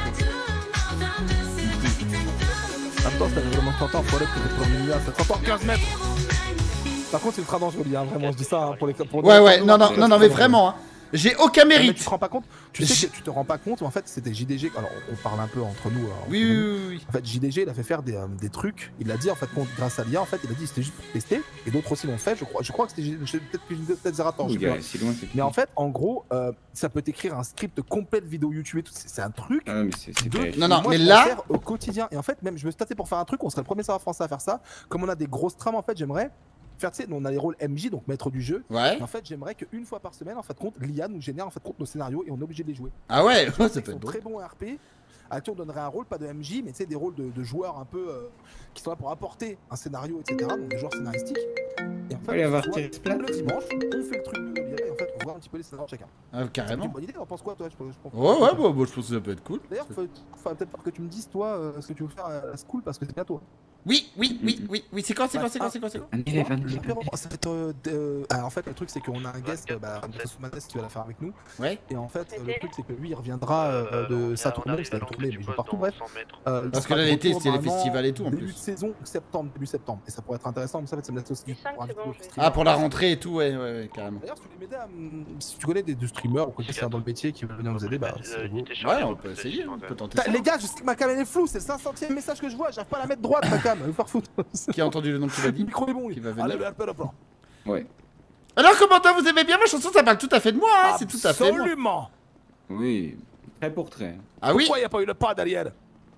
En même temps, si t'avais vraiment trente ans, il faudrait que t'étais pour une à trente ans, quinze mètres. Par contre, c'est ultra dangereux, hein, vraiment, je dis ça hein, pour les pour Ouais, les- ouais, non, non, non, non, mais vraiment, hein. J'ai aucun Mais mérite. tu te rends pas compte? Tu sais que tu te rends pas compte, mais en fait, c'était J D G. Alors, on parle un peu entre nous. entre Oui, nous. oui, oui, oui. En fait, J D G, il a fait faire des, euh, des trucs. Il a dit, en fait, contre- grâce à l'I A, en fait, il a dit c'était juste pour tester. Et d'autres aussi l'ont fait. Je crois, je crois que c'était J D G. Peut-être que J D G, peut-être Zerator. Oui, je sais gars, pas. si loin, c'est Mais en fait, en gros, euh, ça peut t'écrire un script complet de vidéo YouTube et tout. C'est c'est un truc. Ah, mais c'est c'est de- terrible. Non, non, moi, mais je m'en là- sers au quotidien. Et en fait, même, je me suis tâté pour faire un truc. On serait le premier serveur français à faire ça. Comme on a des grosses trames, en fait, j'aimerais faire, tu sais, on a les rôles M J, donc maître du jeu. Ouais. Et en fait, j'aimerais qu'une fois par semaine, en fait, compte, l'I A nous génère en fait compte nos scénarios et on est obligé de les jouer. Ah ouais, Je ça sais peut qu'ils être sont très bons à R P. À qui on donnerait un rôle, pas de M J, mais tu sais, des rôles de, de joueurs un peu euh, qui sont là pour apporter un scénario, et cetera. Donc des joueurs scénaristiques. Et en fait, Allez, on va on se voit retirer ce plat. le dimanche, on fait le truc de l'I A et en fait, on voit un petit peu les scénarios de chacun. Ah, carrément. C'est une bonne idée, t'en penses quoi, toi? Je pense- je pense- Ouais, ouais, bah, bah, je pense que ça peut être cool. D'ailleurs, faut, faut peut-être que tu me dises, toi, euh, ce que tu veux faire à la school parce que c'est bientôt. Oui, oui, oui, oui, oui, c'est quand, c'est quand, c'est quand, c'est quand, c'est quand L'apéro, ça va être, euh, de- ah, en fait, le truc c'est qu'on a un guest, euh, bah, Soumanes qui va la faire avec nous. Ouais. Et en fait, le truc c'est que lui il reviendra euh, de sa tournée, c'était une tournée, mais il joue partout, bref. Euh, il Parce sera que là, de l'été, retour c'était les normalement festivals et tout, en Début plus. de saison, septembre, début septembre. Et ça pourrait être intéressant, mais ça va être ça me laisse aussi. pour un peu de Ah, pour la rentrée et tout, ouais, ouais, ouais, carrément. D'ailleurs, si tu voulais m'aider à, hum, si tu connais des, des streamers ou quoi que ce soit dans le métier qui veulent venir nous aider, bah c'est beau. Ouais, on peut essayer, on peut tenter ça. Putain, les gars, je sais que ma cam elle est floue, c'est le cinq centième message que je vois, j'arrive pas à la mettre droite ma cam, va me faire foutre. Qui a entendu le nom que tu l'as dit? Le micro est bon, Qui va Allez, venir. le appel au plan. Ouais. Alors, commandant, vous aimez bien ma chanson? Ça parle tout à fait de moi, hein, c'est tout à fait moi. Absolument. Oui, trait pour trait. Ah oui? Pourquoi il n'y a pas eu le pas derrière?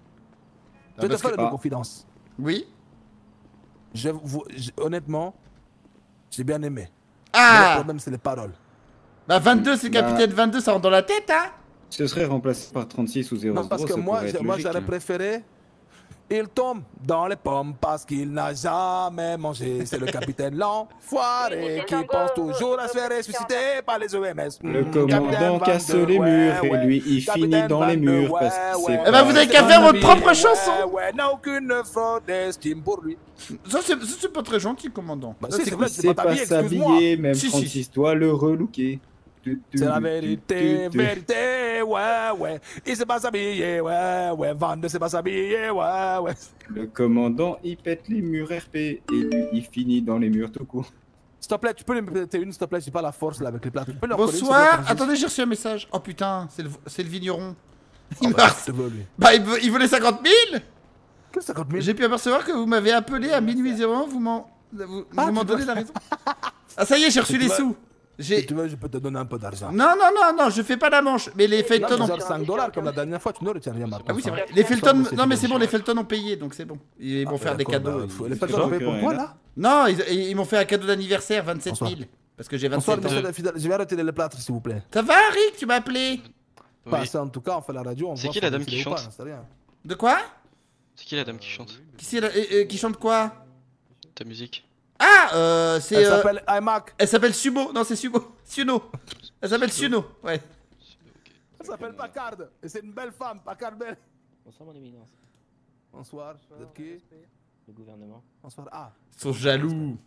Je vais te parce faire que- une ah. confidence. Oui. Je, vous, je- honnêtement, j'ai bien aimé. Ah. Mais le problème, c'est les paroles. Bah, vingt-deux, c'est Bah. capitaine vingt-deux, ça rentre dans la tête, hein? Ce serait remplacé par trente-six ou zéro zéro. Non, parce que ça moi, pourrait être j'ai- moi logique, j'aurais hein. préféré. Il tombe dans les pommes parce qu'il n'a jamais mangé. C'est le capitaine l'enfoiré qui pense toujours à se faire ressusciter par les O M S. Le Mm, commandant capitaine casse vingt-deux, les ouais, murs et ouais. lui il Capitaine finit dans les vingt-deux, murs parce ouais, qu'il ouais, sait ouais. Eh ben, vous avez qu'à faire votre propre Ouais, chanson. Ouais, n'a aucune fraude d'estime pour lui. Ça, c'est ça, c'est pas très gentil, commandant. Bah, Ça, si, c'est c'est cool. vrai, Il sait pas s'habiller, même Si, si. Francis doit le relooker. C'est la vérité, vérité, ouais, ouais. Il sait pas s'habiller, ouais, ouais. vingt-deux sait pas s'habiller, ouais, ouais. Le commandant il pète les murs R P et lui il finit dans les murs tout court. S'il te plaît, tu peux les péter une, s'il te plaît, j'ai pas la force là avec les plats. Tu peux leur coller, s'il te plaît, Bonsoir. Francis. Attendez, j'ai reçu un message. Oh putain, c'est le, c'est le vigneron. Il Oh, m'a- bah, je te veux, lui. Bah, il, veut- il voulait cinquante mille. Que cinquante mille? J'ai pu apercevoir que vous m'avez appelé à minuit zéro un, vous m'en vous, Ah, vous m'en tu donnez dois- la raison. Ah, ça y est, j'ai reçu Si tu les veux- sous. Si J'ai. tu veux, je peux te donner un peu d'argent. Non, non, non, non, je fais pas la manche. Mais les Là, Felton tu ont. donnes cinq dollars comme la dernière fois, tu ne retiens rien maintenant. Ah oui, c'est vrai. Ça, Les Felton. c'est Non, mais bon. c'est bon, les Felton ont payé, donc c'est bon. Ils vont Ah, faire des d'accord, cadeaux. bah, ils- faut- Les ils- Felton ont payé pour quoi là? Non, ils, ils m'ont fait un cadeau d'anniversaire, vingt-sept Bonsoir. mille. Parce que j'ai Bonsoir, vingt-sept ans. monsieur le fidèle. Je vais arrêter les plâtres, s'il vous plaît. Ça va, Rick? Tu m'as appelé? Pas ça, en tout cas, on fait la radio. on C'est voit qui si la on dame est qui fidèle ou pas, chante j'en sais rien. De quoi? C'est qui la dame qui chante Qui, c'est la- euh, euh, qui chante quoi? ta musique? Ah, euh, c'est. Elle euh, s'appelle iMac. Elle s'appelle Sumo. Non, c'est Sumo. Suno. Elle s'appelle Suno. Ouais. Elle s'appelle Packard. Et c'est une belle femme, Packard belle. Bonsoir, mon éminence. Bonsoir, vous êtes qui? Le gouvernement. Bonsoir. Ah, Ils sont jaloux.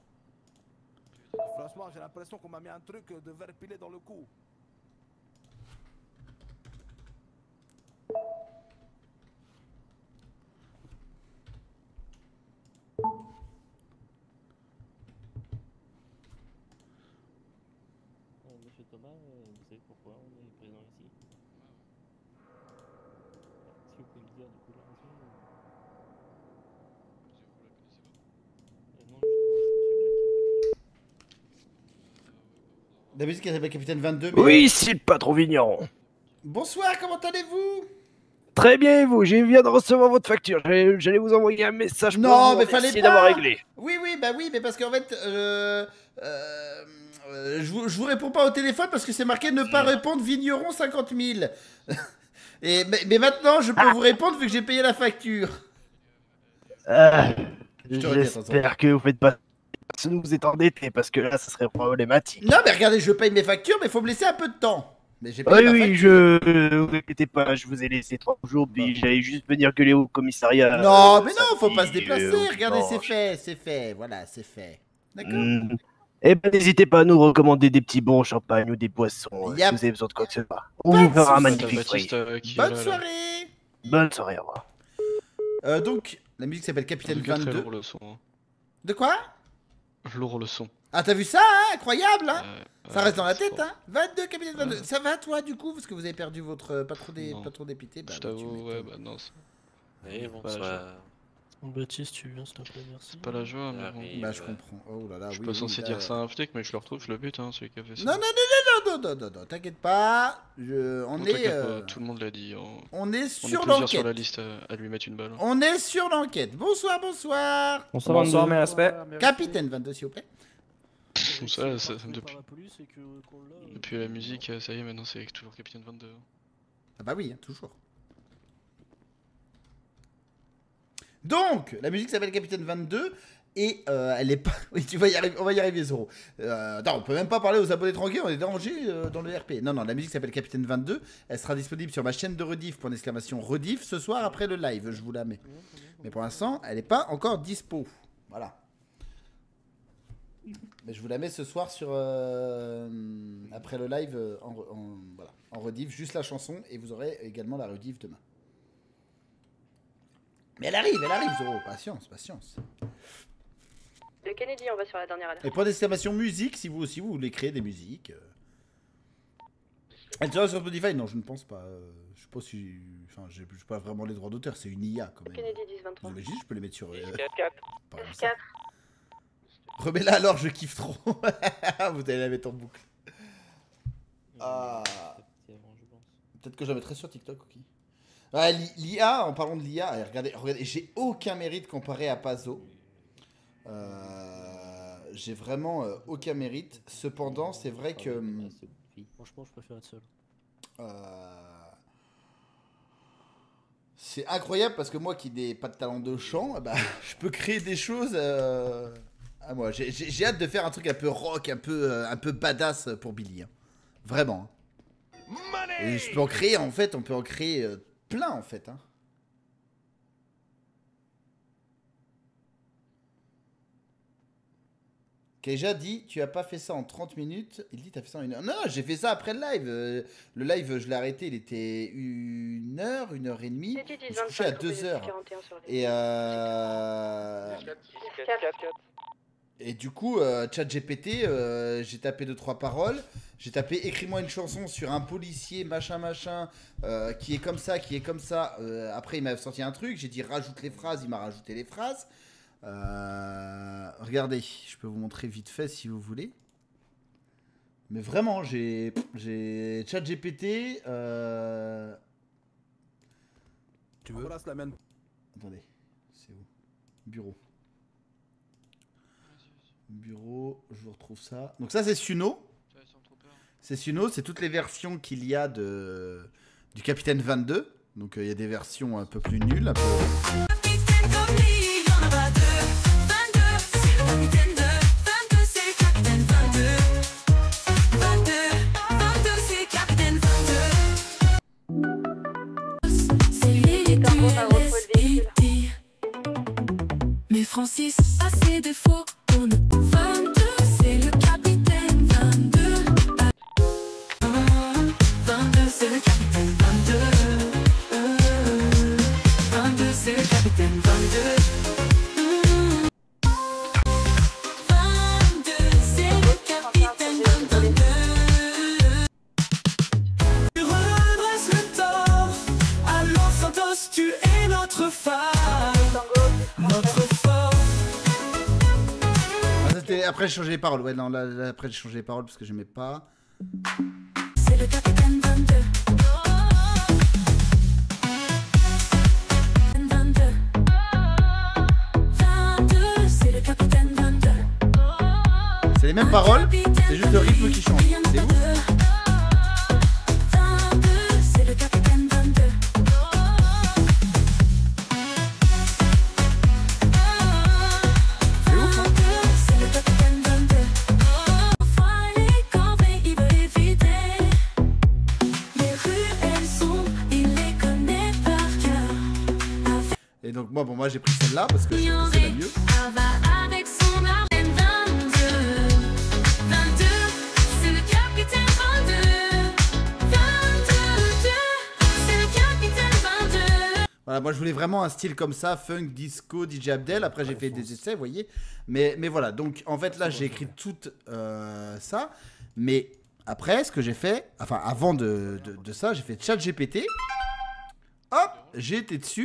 franchement, j'ai l'impression qu'on m'a mis un truc de verre pilé dans le cou. Euh, Monsieur Thomas, euh, vous savez pourquoi on est présent ici? Si vous pouvez le dire, du coup, la raison. ou- Euh, non, justement, La musique elle s'appelle Capitaine vingt-deux. Oui, c'est le patron vigneron. Bonsoir, comment allez-vous? Très bien, et vous? Je viens de recevoir votre facture. J'allais j'allais vous envoyer un message pour Non, vous mais fallait remercier pas. d'avoir réglé. Oui, oui, bah oui, mais parce qu'en fait, euh, euh, euh, je, vous, je vous réponds pas au téléphone parce que c'est marqué ne pas répondre vigneron cinquante mille. Et, mais, mais maintenant, je peux vous répondre vu que j'ai payé la facture. Ah, Je te redis, attention. J'espère que vous faites pas que vous êtes endetté parce que là, ça serait problématique. Non, mais regardez, je paye mes factures, mais faut me laisser un peu de temps. Mais j'ai payé Oui, ma oui, facture. je. Vous inquiétez pas, je vous ai laissé trois jours, puis j'allais juste venir que les au commissariat. Non, euh, mais non, faut pas se samedi, déplacer. euh, Regardez, c'est dimanche. fait, c'est fait. Voilà, c'est fait. D'accord. Hmm. Eh ben, n'hésitez pas à nous recommander des petits bons champagne ou des boissons euh, Yep. si vous avez besoin de quoi que ce soit. On Pas vous de fera un soucis. magnifique Baptiste, prix. euh, qui est Bonne là, là. soirée. Bonne soirée, au revoir. Euh, donc, la musique s'appelle Capitaine En tout cas, très vingt-deux. lourd le son. hein. De quoi? Lourd le son. Ah, t'as vu ça, hein? Incroyable, hein? Euh, Ça euh, reste dans la c'est tête, fort. hein? vingt-deux, Capitaine vingt-deux. Ça va, toi, du coup? Parce que vous avez perdu votre. euh, Pas trop, dé... Non. pas trop dépité. Bah, Je bah, tu t'avoue, ouais, m'étonnes. bah non. c'est- Oui, Pas la bonsoir. joie. Baptiste, tu viens, s'il te plaît, merci. C'est pas la joie, mais bon. J'arrive. Bah, je comprends. Oh là là, Je suis oui, pas oui, censé là, dire euh, ça à un flic, mais je le retrouve, je le bute, hein, celui qui a fait ça. Non, non, non, non, non, non, non, non, non, t'inquiète pas. Je... On Non, est. t'inquiète euh, pas, tout le monde l'a dit. On, On est on est sur plusieurs sur l'enquête. la liste à, à lui mettre une balle. On est sur l'enquête. Bonsoir, bonsoir. Bonsoir, Bonsoir, vingt-deux. mes respects. Capitaine vingt-deux, s'il vous plaît. Ça, ça, depuis, La police et que qu'on l'a. depuis la musique, euh, ça y est, maintenant c'est toujours Capitaine vingt-deux. Ah bah oui, hein, toujours. Donc, la musique s'appelle Capitaine vingt-deux. Et euh, elle est pas. Oui, tu vas y arriver, on va y arriver, Zoro. Euh, non, on peut même pas parler aux abonnés tranquilles, on est dérangé euh, dans le R P. Non, non, la musique s'appelle Capitaine vingt-deux. Elle sera disponible sur ma chaîne de rediff, point d'exclamation rediff, ce soir après le live, je vous la mets. Mais pour l'instant, elle n'est pas encore dispo. Voilà. Mais je vous la mets ce soir sur. Euh, après le live, euh, en, en, voilà, en rediff, juste la chanson, et vous aurez également la rediff demain. Mais elle arrive, elle arrive, Zoro. Patience, patience. Le Kennedy, on va sur la dernière alerte. Et point d'exclamation musique, si vous aussi vous voulez créer des musiques. Elle sera sur Spotify? Non, je ne pense pas. Euh, je sais pas si. Enfin, j'ai pas vraiment les droits d'auteur, c'est une I A quand même. Kennedy dix vingt-trois. Vous imaginez, je peux les mettre sur. Euh, F quatre. Remets-la alors, je kiffe trop. Vous allez la mettre en boucle. Ah. Peut-être que je la mettrai sur TikTok, ok. Ouais, l'I A, en parlant de l'I A, regardez, regardez j'ai aucun mérite comparé à Pazo. Euh, j'ai vraiment euh, aucun mérite. Cependant, c'est vrai que. Franchement, je préfère être seul. Euh, c'est incroyable parce que moi qui n'ai pas de talent de chant, bah, je peux créer des choses euh, à moi. J'ai hâte de faire un truc un peu rock, un peu, euh, un peu badass pour Billy. Hein. Vraiment. Hein. Et je peux en créer, en fait, on peut en créer euh, plein en fait. Hein. Keja dit, tu as pas fait ça en trente minutes. Il dit, tu as fait ça en une heure. Non, j'ai fait ça après le live. Euh, le live, je l'ai arrêté, il était une heure, une heure et demie. Je me suis couché à deux heures. Et euh... Et du coup, euh, ChatGPT, euh, j'ai tapé deux trois paroles. J'ai tapé, écris-moi une chanson sur un policier, machin, machin, euh, qui est comme ça, qui est comme ça. Euh, après, il m'a sorti un truc. J'ai dit, rajoute les phrases. Il m'a rajouté les phrases. Euh, regardez, je peux vous montrer vite fait si vous voulez. Mais vraiment, j'ai j'ai ChatGPT. Euh... Tu veux? Attendez, c'est où? Bureau. Bureau, je vous retrouve ça. Donc ça c'est Suno. C'est Suno, c'est toutes les versions qu'il y a de du Capitaine vingt-deux. Donc il euh, y a des versions un peu plus nulles, un peu... Mais Francis a ses défauts. On est vingt-deux, c'est le capitaine vingt-deux. vingt-deux, c'est le capitaine vingt-deux. vingt-deux, c'est le capitaine vingt-deux. vingt-deux, c'est le capitaine vingt-deux. Tu redresses le tort. À Los Santos, tu es notre phare. Notre fort. Ah, après j'ai changé les paroles. Ouais, non, là, là après j'ai changé les paroles parce que j'aimais pas. C'est le capitaine vingt-deux. vingt-deux. vingt-deux, c'est le capitaine vingt-deux. C'est les mêmes paroles, c'est juste le rythme qui change. C'est ouf. vingt-deux, c'est le capitaine vingt-deux. Et donc moi, bon, moi j'ai pris celle-là parce que je trouve que c'est la mieux. Avec son arène vingt-deux. vingt-deux, c'est le capitaine vingt-deux. vingt-deux, c'est le capitaine vingt-deux. Voilà, moi je voulais vraiment un style comme ça, funk, disco, D J Abdel. Après j'ai fait des essais, vous voyez. Mais, mais voilà, donc en fait là j'ai écrit tout euh, ça. Mais après, ce que j'ai fait, enfin avant de, de, de ça, j'ai fait ChatGPT. Hop, j'ai été dessus.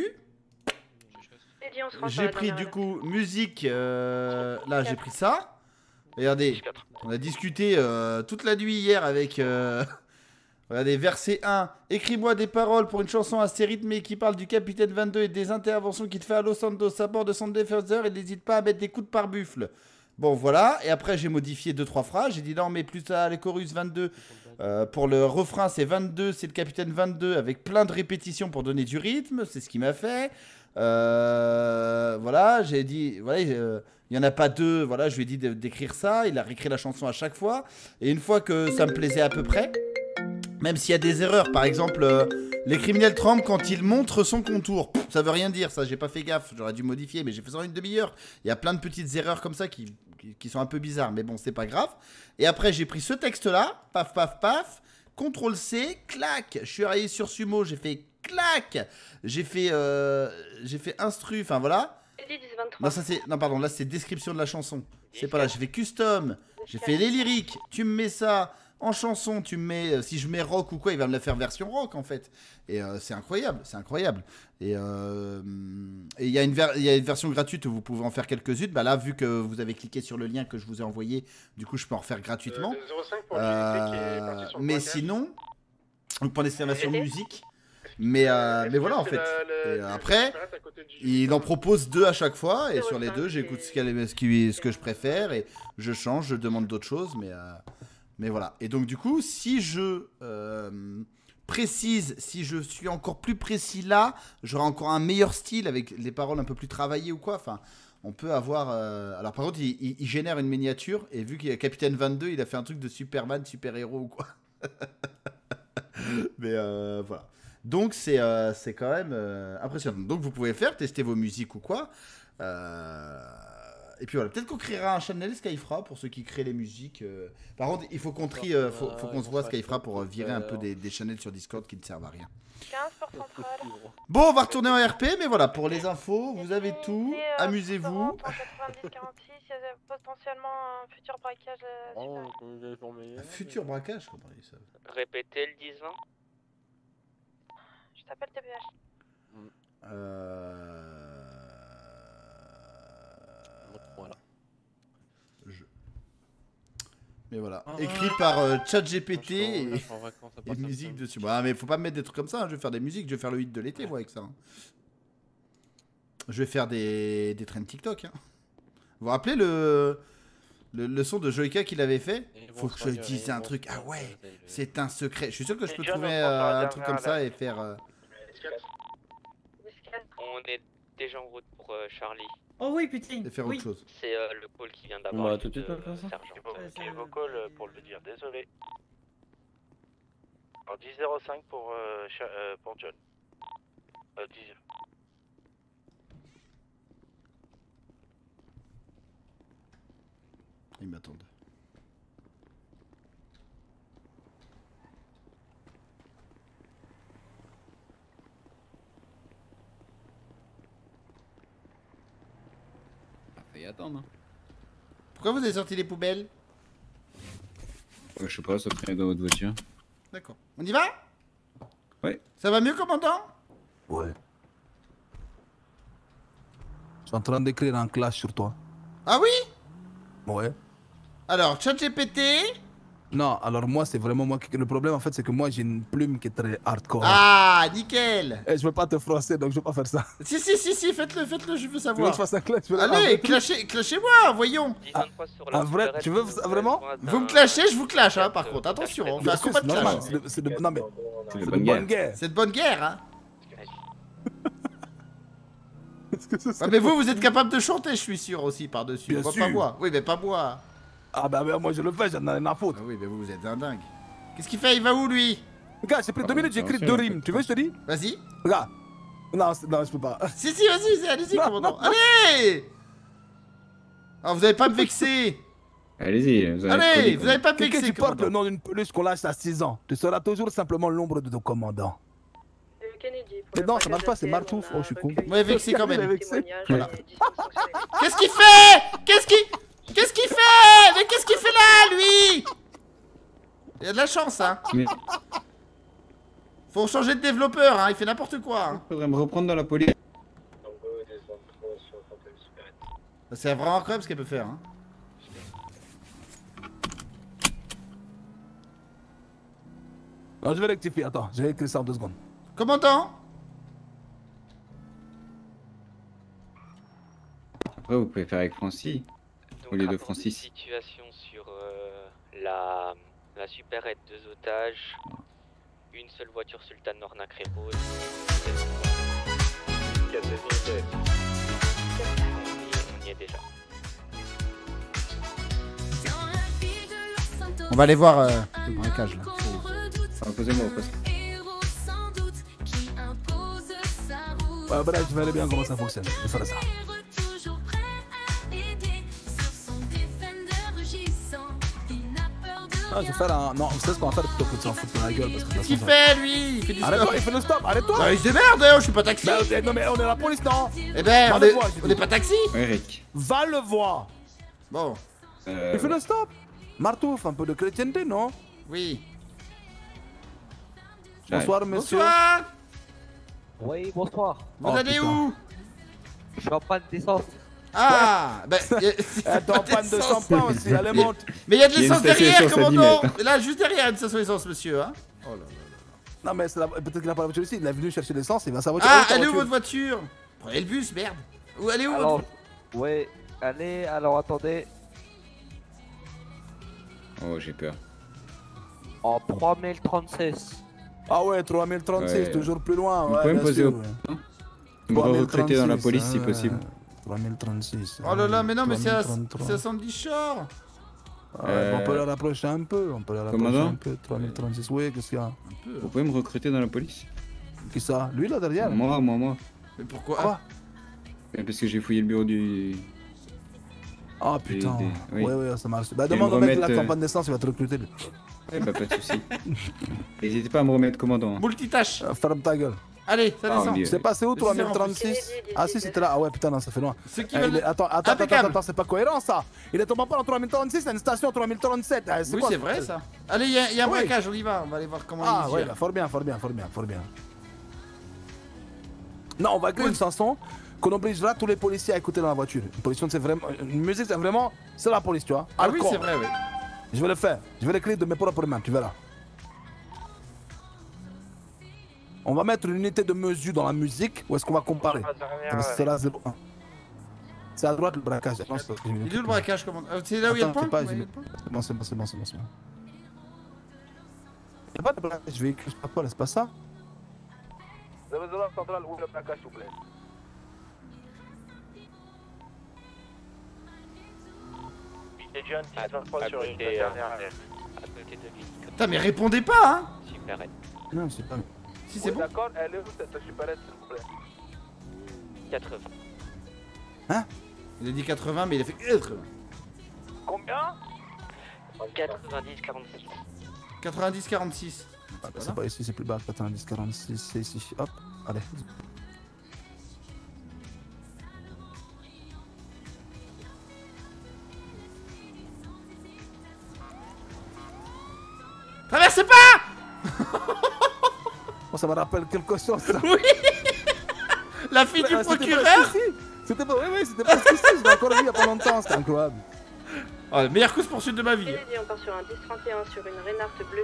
J'ai pris du coup musique, euh, là j'ai pris ça. Regardez, on a discuté euh, toute la nuit hier avec, euh, regardez, verset un. Écris-moi des paroles pour une chanson assez rythmée qui parle du Capitaine vingt-deux et des interventions qu'il fait à Los Santos à bord de son défenseur et n'hésite pas à mettre des coups de pare-buffle. Bon voilà, et après j'ai modifié deux trois phrases, j'ai dit non mais plus ça, les chorus vingt-deux, euh, pour le refrain c'est vingt-deux, c'est le Capitaine vingt-deux avec plein de répétitions pour donner du rythme, c'est ce qu'il m'a fait. Euh, voilà, j'ai dit, voilà, euh, Il n'y en a pas deux, voilà, je lui ai dit d'écrire ça, il a réécrit la chanson à chaque fois. Et une fois que ça me plaisait à peu près, même s'il y a des erreurs, par exemple, euh, les criminels tremblent quand ils montrent son contour. Pff, ça veut rien dire, ça, j'ai pas fait gaffe, j'aurais dû modifier, mais j'ai fait ça en une demi-heure. Il y a plein de petites erreurs comme ça qui, qui, qui sont un peu bizarres, mais bon, c'est pas grave. Et après, j'ai pris ce texte-là, paf, paf, paf, contrôle C, clac. Je suis arrivé sur Sumo, j'ai fait clac. J'ai fait, euh, j'ai fait instru, enfin voilà. Non, ça c'est. Non, pardon, là c'est description de la chanson. C'est pas là, j'ai fait custom. J'ai fait les lyriques. Tu me mets ça en chanson, tu me mets. Si je mets rock ou quoi, il va me la faire version rock en fait. Et euh, c'est incroyable, c'est incroyable. Et euh, il y, a une ver- y a une version gratuite où vous pouvez en faire quelques-unes. Bah là, vu que vous avez cliqué sur le lien que je vous ai envoyé, du coup, je peux en refaire gratuitement. Euh, zéro cinq pour euh, qui est parti sur le mais braquage. sinon, vous prenez cette version musique. Mais, euh, mais voilà en fait. Et après, il en propose deux à chaque fois. Et sur les deux, j'écoute ce, qu'elle- ce, qui- ce que je préfère. Et je change, je demande d'autres choses. Mais, euh, mais voilà. Et donc du coup, si je euh, précise, si je suis encore plus précis là, j'aurai encore un meilleur style avec les paroles un peu plus travaillées ou quoi. Enfin, on peut avoir... euh, Alors par contre, il, il- il génère une miniature. Et vu qu'il y a Capitaine vingt-deux, il a fait un truc de Superman, super-héros ou quoi. Mais euh, voilà. Donc c'est euh, c'est quand même euh, impressionnant. Donc vous pouvez faire, tester vos musiques ou quoi. Euh, Et puis voilà, peut-être qu'on créera un channel Skyfra pour ceux qui créent les musiques. euh. Par contre, il faut qu'on trie, euh, faut, faut qu'on se voit Skyfra pour euh, virer un peu des, des channels sur Discord qui ne servent à rien. quinze pour centrale. Bon, on va retourner en R P, mais voilà, pour les infos, vous avez tout. Amusez-vous. quatre-vingt-dix quarante-six, il y a potentiellement un futur braquage. euh, super. Un futur braquage, comment ils savent. Répétez le dix vingt. Je t'appelle T B H. Euh... Voilà. Je... Mais voilà, écrit par euh, ChatGPT et, Franchement, en vacances, ça et passe un musique peu. dessus. Bah, mais faut pas me mettre des trucs comme ça, hein. Je vais faire des musiques, je vais faire le hit de l'été moi avec ça. hein. Je vais faire des, des trends TikTok. Hein. Vous vous rappelez le... Le, le son de Joyka qu'il avait fait? Faut que je dise un truc. Ah ouais, c'est un secret. Je suis sûr que je peux trouver euh, un truc comme ça et faire. euh, On est déjà en route pour euh, Charlie. Oh oui, putain. Et faire oui. autre chose. C'est euh, le call qui vient On d'avoir. va tout de suite euh, faire ça. sergent. Ok, vos calls pour le dire, désolé. Alors dix zéro cinq pour, euh, Cha- euh, pour John. Euh, dix. Ils m'attendent. Fait attendre. Pourquoi vous avez sorti les poubelles? Je sais pas, ça traîne dans votre voiture. D'accord. On y va? Ouais. Ça va mieux, commandant? Ouais. Je suis en train d'écrire un clash sur toi. Ah oui? Ouais. Alors, ChatGPT. Non, alors moi, c'est vraiment moi qui. Le problème, en fait, c'est que moi, j'ai une plume qui est très hardcore. Ah, nickel. Et je veux pas te froisser, donc je veux pas faire ça. Si, si, si, si, faites-le, faites-le, je veux Tu veux savoir. que je fasse un clash? Je veux- Allez, Ah, clashez, clashez-moi, voyons. Un vrai, tu veux vraiment? Vous me clashez, je vous clash, hein, par contre. Attention, on fait un combat de C'est normal, clash. c'est de- c'est de- non mais. C'est de de bonne guerre. C'est de bonne guerre, hein. Ah, mais vous, vous êtes capable de chanter, je suis sûr aussi, par-dessus. Bien Pas- sûr. Pas moi. Oui, mais pas moi. Ah bah, bah, moi je le fais, j'en ai rien à foutre. Ah oui, mais vous, vous êtes un dingue. Qu'est-ce qu'il fait? Il va où, lui? Regarde, j'ai pris deux minutes, j'ai écrit deux rimes. Tu veux, je te dis? Vas-y. Regarde. Non, c'est- non, je peux pas. Si, si, vas-y, allez-y, Non, commandant. non. Allez. Ah, vous allez pas me vexer. Allez-y, vous avez Allez, trop vous dit, allez pas me Quelqu'un vexer, qui porte le commandant. nom d'une peluche qu'on lâche à six ans, tu seras toujours simplement l'ombre de ton commandant. Mais non, ça marche pas, c'est Martouf. Oh, je suis con. Ouais, vexé quand même. Vexé. Voilà. Qu'est-ce qu'il fait? Qu'est-ce qu'il... Qu'est-ce qu'il fait? Mais qu'est-ce qu'il fait là, lui? Il y a de la chance, hein. Mais Faut changer de développeur, hein. Il fait n'importe quoi. Hein. faudrait me reprendre dans la police. C'est vraiment incroyable ce qu'elle peut faire, hein. Non, je vais rectifier, attends, je vais écrire ça en deux secondes. Commandant? Après, vous pouvez faire avec Francis. Donc, Au lieu de rapport Francis. Situation sur euh, la, la supérette, deux otages, une seule voiture Sultan Norna Crépose. On y est déjà. On va aller voir euh, le braquage là. Enfin, posez-moi au poste. Ouais, bref, je verrai bien comment ça fonctionne. Je vais faire ça. Ah, je vais faire un. Non, vous savez ce qu'on va faire plutôt que de s'en foutre dans la gueule parce que. Qu'est-ce qu'il fait lui? Il fait du stop. Arrête-toi, il fait le stop, arrête-toi! Bah, il se démerde, hein, je suis pas taxi! Bah, non, mais on est la police, non? Eh ben, Va on le est, voir, je on dis. est pas taxi? Eric. Va le voir! Bon. Euh, Il fait le stop! Martouf, un peu de chrétienté, non? Oui. Bonsoir, monsieur. Bonsoir! Oui, bonsoir. Vous Oh, allez putain. où? Je suis en panne d'essence. Ah! Bah, y a- Attends, panne de champagne aussi, allez, Mais- monte! Mais il y a de Il y a une l'essence station derrière, essence à dix commandant! mètres. Là, juste derrière, une station essence, monsieur, hein? Oh là là. Non, mais c'est la- peut-être qu'il a pas la voiture ici, il est venu chercher l'essence, il va sa voiture. Ah, ta elle est où voiture. votre voiture? Prenez le bus, merde! Où, elle est où Alors, votre... ouais, allez, alors attendez. Oh, j'ai peur. En trois mille trente-six. Ah ouais, trois mille trente-six, Ouais. toujours plus loin. Vous ouais, pouvez me bien poser sûr, au. ouais. Vous me recrutez dans la trente-six, police si hein, possible. trois mille trente-six. Oh là là, mais non, mais c'est à, trois mille trente-trois. c'est à Sandy Shore! Ouais, on peut le rapprocher un peu, on peut le rapprocher Commandant un peu. trois mille trente-six, oui, qu'est-ce qu'il y a? Vous pouvez me recruter dans la police? Qui ça? Lui là derrière? Moi, moi, moi. Mais pourquoi? Quoi? Eh, Parce que j'ai fouillé le bureau du. Ah putain. des- oui. Ouais, ouais, ça marche. Bah Et demande me au mec de la remettre, euh, campagne d'essence, il va te recruter. lui. Eh bah, pas de soucis. N'hésitez pas à me remettre commandant. Multitâche! Euh, Ferme ta gueule. Allez, ça Ah, descend! oui. Je sais pas, c'est où Le trois mille six trente-six? Ah si, c'était là. Ah ouais, putain, non, ça fait loin. Ceux qui Eh, veulent... il est- Attends, attends, attends, Impeccable. attends, c'est pas cohérent ça. Il est tombé pas en trois mille trente-six, c'est une station trois mille trente-sept. Ah, Oui, quoi, c'est ce vrai, truc? ça. Allez, il y, a- y a un Oui. braquage, on y va. On va aller voir comment Ah il ouais, gère. bah, fort bien, fort bien, fort bien, fort bien. Non, on va créer une chanson qu'on obligera tous les policiers à écouter dans la voiture. Une, pollution, c'est vraiment, une musique, c'est vraiment... C'est la police, tu vois. Ah oui, Hardcore. c'est vrai, oui. Je vais le faire. Je vais l'écrire de mes propres mains, tu verras. On va mettre une unité de mesure dans la musique ou est-ce qu'on va comparer? Ah, bah, c'est là, zéro un. C'est à droite le braquage. Non, c'est- Il est où le braquage? comment- euh, C'est là où il y a le Attends, point? c'est pas- Ouais, je- il y a le point. C'est bon, c'est bon, c'est bon, c'est bon, c'est bon. Il n'y a pas de braquage véhicule, je sais pas quoi, là, c'est pas ça? zéro zéro central, ouvre le placage, s'il vous plaît. Et John, dix vingt-trois sur une dernière alerte. À côté de lui. Putain, mais répondez pas, hein! Super. Non, c'est pas. Si c'est bon. D'accord, elle est où cette supérette, s'il vous plaît? quatre-vingts. Hein? Il a dit quatre-vingts, mais il a fait quatre-vingts. Combien? quatre-vingt-dix quarante-six. quatre-vingt-dix quarante-six. Ah, bah, c'est pas ici, c'est plus bas. quatre-vingt-dix quarante-six, c'est ici. Hop, allez. Traversez pas! Oh, ça me rappelle quelque chose, ça. Oui! La fille Mais, du euh, c'était procureur! presque ici. C'était pas, oui, oui, c'était presque ici. Je l'ai encore vu il y a pas longtemps, c'était incroyable. Oh, la meilleure course poursuite de ma vie. Kennedy, on part sur un dix trente et un sur une Reynard bleue.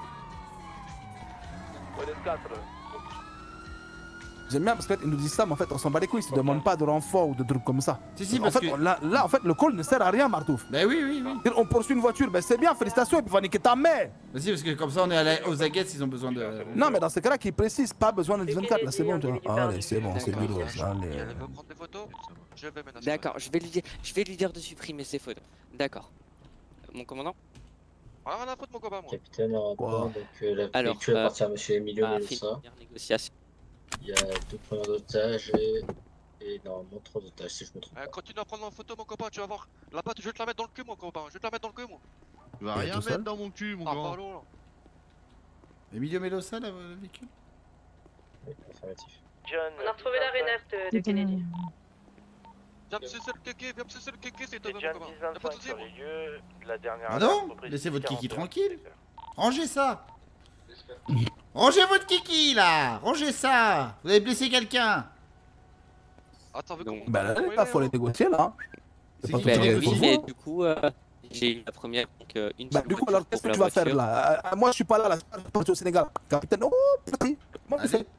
quatre. J'aime bien parce qu'ils nous disent ça, mais en fait, on s'en bat les couilles. Ils ne demandent pas de renfort ou de trucs comme ça. Si, si, en parce fait, que- on- là, là, en fait, le call ne sert à rien, Martouf. Ben oui, oui, oui. On poursuit une voiture, ben c'est bien, félicitations, et puis va niquer ta mère. Ben si, parce que comme ça, on est à la- aux aguettes s'ils ont besoin de. Non, mais dans ces cas-là, qui précise, pas besoin de dix vingt-quatre, là, c'est bon, tu vois. Kennedy, Allez, c'est bon, c'est D'accord. boulot, ça, allez. prendre des photos. Je vais menacer. D'accord, je vais lui dire, je vais lui dire de supprimer ses photos. D'accord. Mon commandant. Ah, rien à foutre, mon copain, moi. Capitaine, en rapport, donc euh, la Alors, véhicule euh, appartient à Monsieur Emilio bah, Melosa. première négociation. Il y a deux premiers otages et, et normalement trois otages si je me trompe. Euh, continue à prendre en photo, mon copain, tu vas voir. Là-bas, je vais te la mettre dans le cul, mon copain. Je vais te la mettre dans le cul, moi. Tu vas Et rien tout mettre seul dans mon cul, mon Ah, grand. pardon, là. Emilio Melosa, là, le véhicule? Oui, affirmatif. John. On a retrouvé la Reynard de, de Kennedy. Viens me sucer le kéké, viens me sucer le kéké, c'est toi, mon John copain. dix Y'a pas de vingt-cinq soucis, sur moi. les lieux de la dernière Ah alerte, non? reprise Laissez votre kiki quarante et un. tranquille. Rangez ça. Rangez votre kiki, là. Rangez ça. Vous avez blessé quelqu'un. Attends, Donc, Bah là, il faut les négocier, là. C'est pas qui tout qui à fait négocie pour Et vous. du coup, euh, j'ai eu la première, donc euh, une Bah, seule du coup, voiture alors, qu'est-ce pour que tu la vas faire voiture. là Euh, Moi, je suis pas là, là. Je suis parti au Sénégal. Capitaine, oh, petit. Moi, Allez. c'est-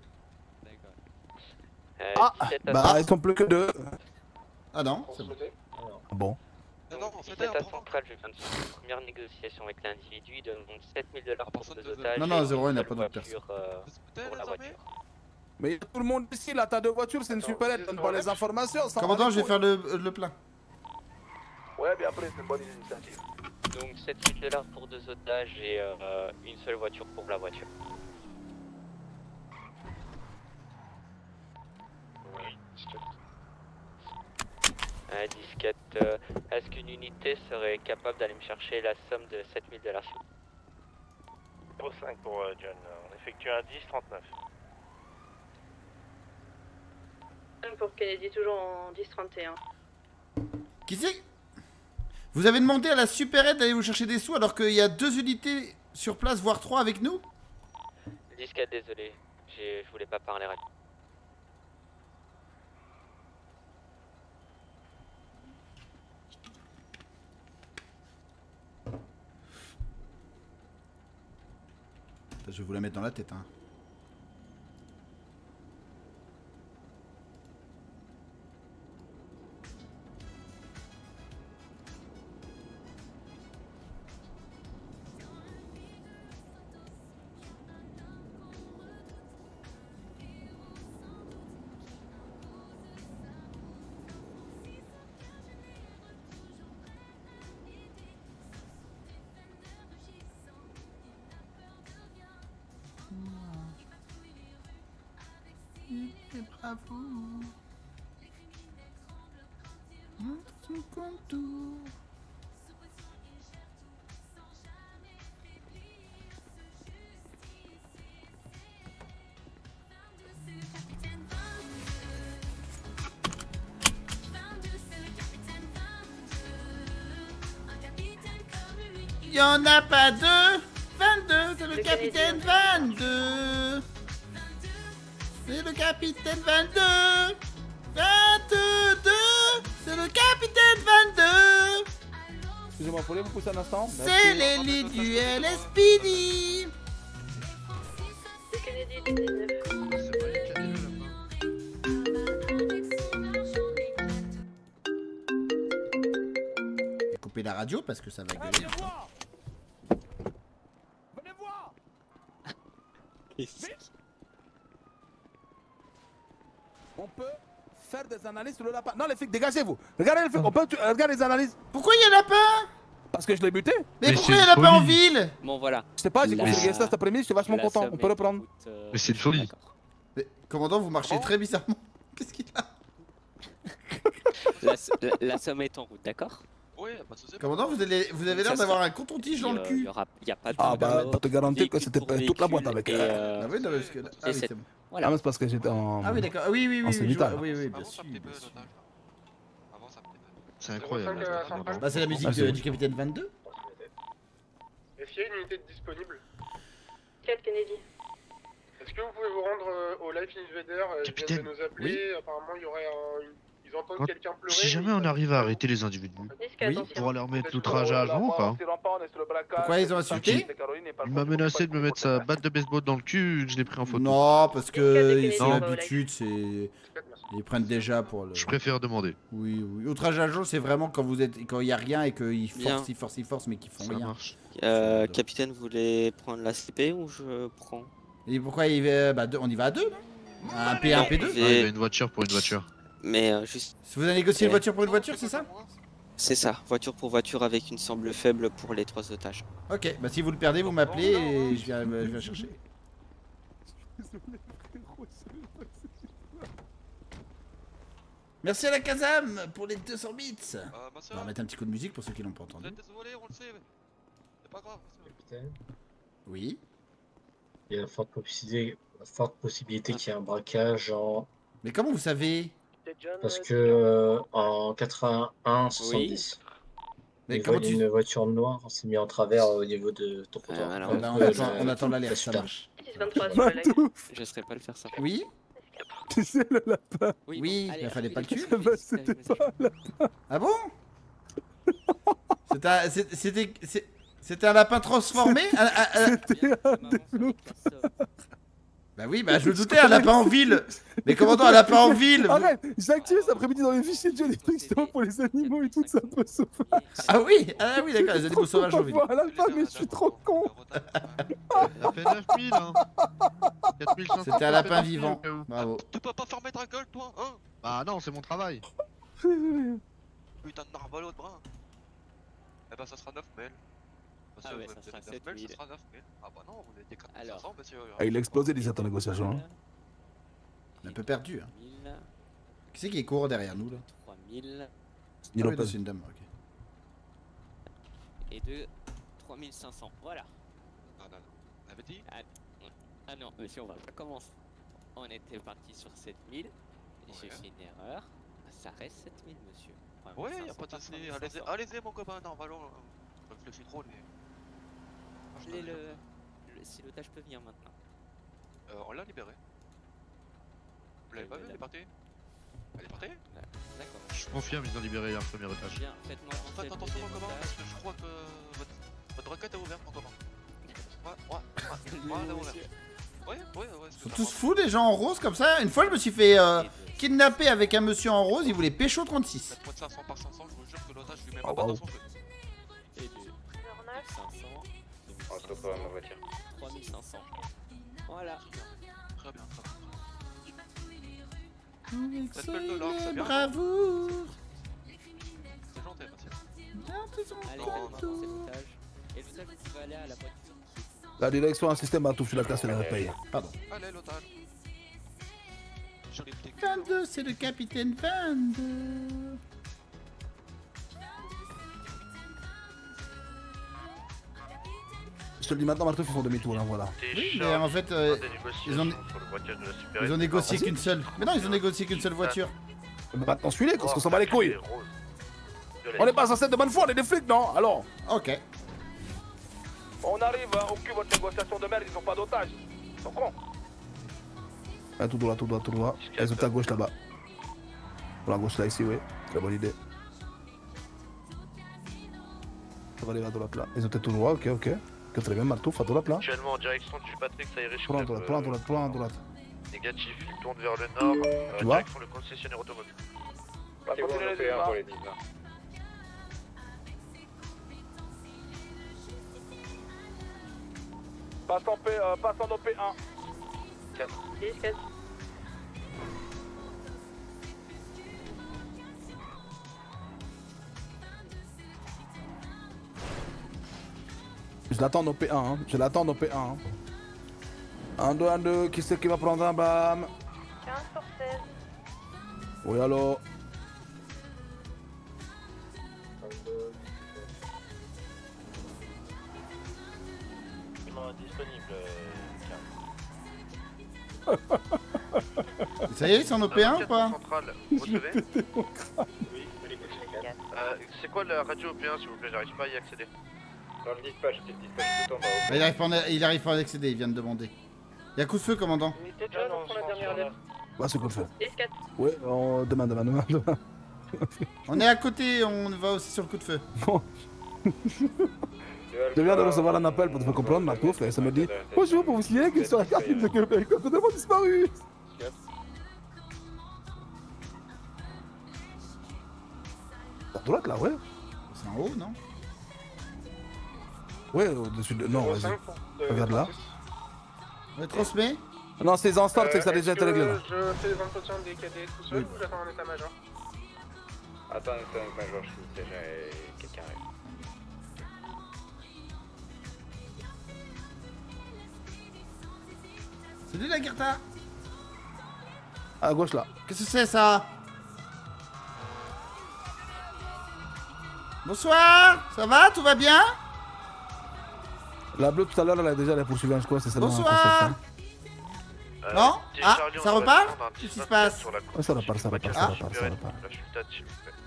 Euh, Ah, dix-sept à bah, ils sont plus que deux. Ah non, c'est bon. Ah bon. Non, non, c'était dix-sept un à prend. Centrale, je viens de faire une première négociation avec l'individu, il demande sept mille dollars pour deux personne ne otages. Non, non, et zéro, il une n'a seule pas d'autre voiture, euh, Respectez, pour la les amis. voiture. Mais il y a tout le monde ici, là. T'as deux voitures, c'est une supérette. Donne pas les informations. ça Commandant, va je vais les faire le, le plein. Ouais, bien après, c'est une bonne initiative. Donc sept huit le large pour deux otages et euh, une seule voiture pour la voiture. Oui, Un disquette, euh, est-ce qu'une unité serait capable d'aller me chercher la somme de sept mille dollars? zéro cinq pour euh, John, on effectue un dix trente-neuf. Pour Kennedy, toujours en dix trente et un. Qui c'est? Vous avez demandé à la supérette d'aller vous chercher des sous alors qu'il y a deux unités sur place, voire trois avec nous? Disquette, désolé, j'ai- je voulais pas parler rapide. Je vais vous la mettre dans la tête, hein. Bravo. Son contour. Y en a pas deux, vingt-deux, c'est le capitaine vingt-deux. C'est le capitaine vingt-deux. vingt-deux, c'est le capitaine vingt-deux. Excusez-moi, pouvez vous pousser un instant? C'est l'élite du L S P D. Et couper la radio parce que ça va gueuler. On peut faire des analyses sur le lapin. Non, les flics, dégagez-vous. Regardez les flics, on peut. Regardez les analyses. Pourquoi il y a lapin? Parce que je l'ai buté. Mais, Mais pourquoi il y a lapin en ville? Bon, voilà. Je sais pas, j'ai La- confirmé ça cet après-midi, j'étais vachement la content. somme On peut reprendre. écoute, euh, Mais c'est une folie. Mais, commandant, vous marchez très bizarrement. Qu'est-ce qu'il a? La, la- la somme est en route, d'accord? Oui, pas de soucis. Commandant, vous avez, vous avez l'air Ça d'avoir sera- un coton-tige dans le Il cul. y aura, il y a pas de. Ah bah, de- pour te garantir que c'était véhicule toute la pour boîte avec. véhicule et, euh, euh, Ah oui, non, parce que là- ah et oui, c'est- c'est bon. Voilà. Ah, mais c'est parce que j'étais en. Ah oui, d'accord. Ah oui, oui, en oui, oui, je cénital. vois- oui, oui, bien sûr. bien sûr. C'est incroyable. zéro cinq, là, euh, vraiment. cinq, Bah, c'est la musique Ah, c'est de- bon. du capitaine vingt-deux. Est-ce qu'il y a une unité disponible? quatre Kennedy. Est-ce que vous pouvez vous rendre euh, au Life Invader? euh, Ils viennent de nous appeler. Apparemment, il y aurait un. une- Ils entendent Quand- quelqu'un pleurer. Si jamais on arrive à arrêter les individus, Oui. on pourra leur mettre l'outrage à agent ou pas? Pourquoi ils ont insulté? Il m'a menacé de me mettre sa batte de baseball dans le cul, que je l'ai pris en photo. Non, parce que Kennedy, c'est non. l'habitude, c'est. Ils prennent déjà pour le. Je préfère demander. Oui, oui. Outrage à agent, c'est vraiment quand vous êtes, quand il y a rien et qu'ils Bien. forcent, ils forcent, ils forcent, mais qu'ils font Ça rien. marche. Euh, capitaine, vous voulez prendre la C P ou je prends? Et pourquoi il va, bah, deux- on y va à deux, non? Un P un, P deux. Et- Ah, il y a une voiture pour une voiture. Mais euh, juste. Vous avez négocié une Ouais. voiture pour une voiture, c'est ça? C'est ça, voiture pour voiture avec une semble faible pour les trois otages. Ok, bah si vous le perdez, vous m'appelez et je viens, je viens chercher. Merci à la Kazam pour les deux cents bits. On va mettre un petit coup de musique pour ceux qui l'ont pas entendu. Désolé, on le sait. C'est pas grave. Capitaine, Oui. il y a une forte possibilité, forte possibilité qu'il y ait un braquage en. Mais comment vous savez? Parce que euh, en quatre-vingt-un soixante-dix, Mais il comment volait tu- une voiture noire, on s'est mis en travers au niveau de ton trottoir. alors, Eh ben, on Euh, attend, le- on attend l'alerte, la ça super. marche. six vingt-trois sur le live. Je serais pas le faire ça. Oui. Tu sais, le lapin. Oui, Oui, bon, allez, il fallait pas le rapide, tuer. Bah, c'était pas un lapin. Ah bon? C'était un- c'est- C'était c'est- c'était un lapin transformé? Un- un- un- C'était un développeur. Bah oui, bah je le doutais, un lapin en ville. Mais commandant, un lapin en ville. vous- Arrête, j'ai activé cet après-midi dans les fichiers de jeu des trucs justement pour les animaux et tout, c'est un peu sauvage. Ah oui, ah oui, d'accord, les animaux sauvages en ville. Voilà, lapin, mais je suis trop con. Ça fait neuf mille, hein. quatre mille cinq cents, C'était un ça lapin fait neuf mille, vivant. au cas où. Bravo. Tu peux pas fermer ta gueule, toi, hein? Bah non, c'est mon travail. Désolé. Putain de narvalo de bras. Eh bah ça sera neuf mille. Monsieur, Ah ouais, vous ça avez sera neuf sept mille, mille. ça sera neuf mille. Ah bah non, vous êtes quatre mille cinq cents, monsieur. Ah, il a explosé dix-sept en négociation. Hein. On est un peu perdu. Hein. Qui c'est qui court derrière nous là? trois mille. Ah oui, là, c'est une dame, ok. Et de trois mille cinq cents. Voilà. Non, non, non. On avait dit Ah, ah non, monsieur, on va pas commencer. On était parti sur sept mille. J'ai Ouais. fait une erreur. Ça reste sept mille, monsieur. Ouais, y'a pas de soucis. Allez-y, allez-y, mon copain. Non, allons. Je réfléchis trop, mais. Appelez le... le... Si l'otage peut venir maintenant. Euh, on l'a libéré. Vous l'avez pas vu, elle est partie? Elle est partie? D'accord. Je confirme, ils ont libéré un premier otage. Bien, faites-moi Faites avancer le attention, mon deuxième copain, parce otage. que je crois que votre, votre requête est ouverte, mon copain. Ouais, ouais, ouais, ouais, elle est ouverte. Ouais, ouais, ouais. Ils sont tous fous des gens en rose comme ça. Une fois je me suis fait euh, kidnapper avec un monsieur en rose, il voulait pécho trente-six. Faites-moi de cinq cents par cinq cents, je vous jure que l'otage lui met Oh, ma barre wow. dans son feu. Et de cinq cents. On se pas ma voiture. trois mille cinq cents. Voilà. Très bien, très bien. Excellent, bravoure. C'est gentil, merci. Allez, faites-moi avancer l'otage. Et l'otage, vous pouvez aller à la voiture. La direction, un système à tout sur la classe et la paye. Pardon. Allez, l'otage. Joli petit cul. vingt-deux, c'est le capitaine vingt-deux. Je te le dis maintenant, Marteau, ils font demi-tour, hein, voilà. Oui, mais en fait, euh, ils ont, ils ont négocié qu'une seule. Mais non, ils ont négocié qu'une seule voiture. Mais maintenant, suis-les, parce qu'on s'en bat les couilles. On est pas censé être de bonne foi, on est des flics, non? Alors. Ok. On arrive, hein, au cul, votre négociation de merde, ils ont pas d'otages. Ils sont cons. Ah, tout droit, tout droit, tout droit. Ils sont à gauche là-bas. Pour la gauche là, ici, oui. Très bonne idée. Ça va aller à droite là. Ils ont tout droit, ok, ok. Ok, très bien, Marteau, à droite là. Actuellement en direction du Patrick Sayrich. Prends à droite, prends à droite, prends à droite. Négatif, il tourne vers le nord, euh, Tu vois direction le concessionnaire automobile. C'est bon, on fait un pour les dix. Passe en, P, euh, passe en O P un. dix, quatre. Je l'attends en O P un, hein. Je l'attends en O P un. Hein. un, deux, un, deux, qui c'est qui va prendre un bam? quinze sur seize. Oui, allô? Disponible. Ça y est, ils sont en O P un ou pas? Centrale, recevez. Euh, c'est quoi la radio O P un s'il vous plaît, j'arrive pas à y accéder. Dans le dispatch, c'est le dispatch tout en bas. Bah, il, arrive pas en- il arrive pas à accéder, il vient de demander. Il y a coup de feu, commandant. Unité de jeune, on prend la dernière lettre. Va ce coup de feu. dix, quatre. Oui, on... demain, demain, demain, demain. On est à côté, on va aussi sur le coup de feu. Je viens de recevoir un appel pour te faire comprendre, Marcouf, et ça me dit bonjour, pour vous signaler qu'il sur la carte de Québec, complètement disparu. À droite là, ouais. C'est en haut, non? Ouais, au-dessus de. Non, vas-y. Regarde là. Ouais, transmet. Non, c'est en start, c'est que ça a déjà été réglé là. Je fais les entretiens des cadets tout seul Oui. ou j'attends un état-major? Attends, attends, major, je suis déjà quelqu'un arrive. Salut la Gerta. À gauche là. Qu'est-ce que c'est ça? Bonsoir. Ça va? Tout va bien? La bleue tout à l'heure, elle a déjà la poursuivi un squat, c'est celle-là. Bonsoir. Euh, Non? T Ah, Charlie, on ça va repart? descendre un Qu'est-ce qui se dix-neuf passe? sur la Ouais, ça repart, ça repart, ça Ah. repart, ça repart. La chute, s'il vous plaît.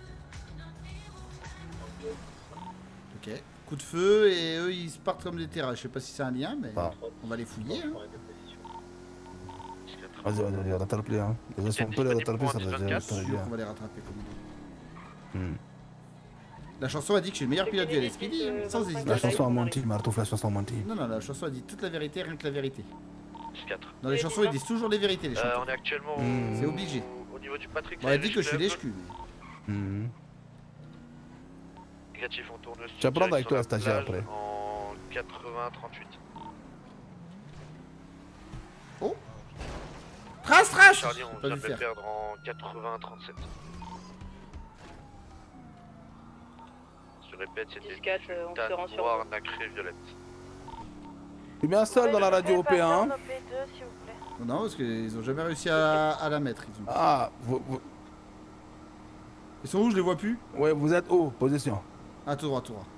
Ok. Coup de feu et eux ils se partent comme des terrains. Je sais pas si c'est un lien, mais Ah. on va les fouiller. Hein. Vas-y, vas-y, vas-y, rattrape-les. Hein. Déjà, si on peut les rattraper, ça va déjà Je être suis sûr bien. qu'on va les rattraper comme Hmm. La chanson a dit que je suis le meilleur pilote du L S P D, hein, sans La hésitation. chanson a menti, Marteau, la chanson a menti. Non, non, la chanson a dit toute la vérité, rien que la vérité. quatre. Dans les chansons, ils disent toujours les vérités, les Euh, chanteurs. on est actuellement au- Hmm. C'est obligé. au niveau du Patrick Bon, elle dit que je suis Sayrich, lèche-cul. Hmm. Négatif, on tourne Tu vas prendre avec toi la sur stagiaire plage après. En quatre-vingts trente-huit. Oh Trace, trace Charlie, on J'ai pas vient vu de le faire. perdre en quatre-vingts trente-sept. répète, c'était dix quatre, euh, on se Tan rend sur noire, nacré, violette. Je suis bien seul dans la radio O P un. Non, parce qu'ils ont jamais réussi à, à la mettre. Ils ont... Ah, vous, vous... Ils sont où? Je les vois plus. Ouais, vous êtes haut, position. Ah, tout droit, tout droit.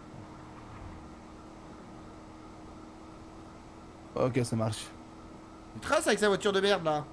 Ok, ça marche. Il trace avec sa voiture de merde là.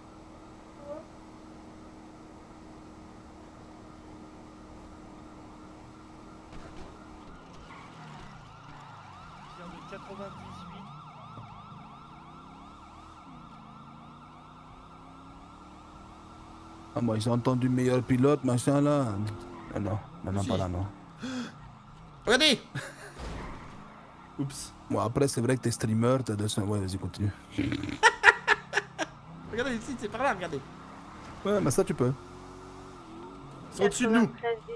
Ah, moi, j'ai entendu meilleur pilote, machin là. Ah, non, non, non, Si. pas là, non. Regardez. Oups. Bon, après, c'est vrai que t'es streamer, t'as deux cents. Ouais, vas-y, continue. Regardez ici, c'est par là, regardez. Ouais, mais ça, tu peux. Ils sont au-dessus de nous.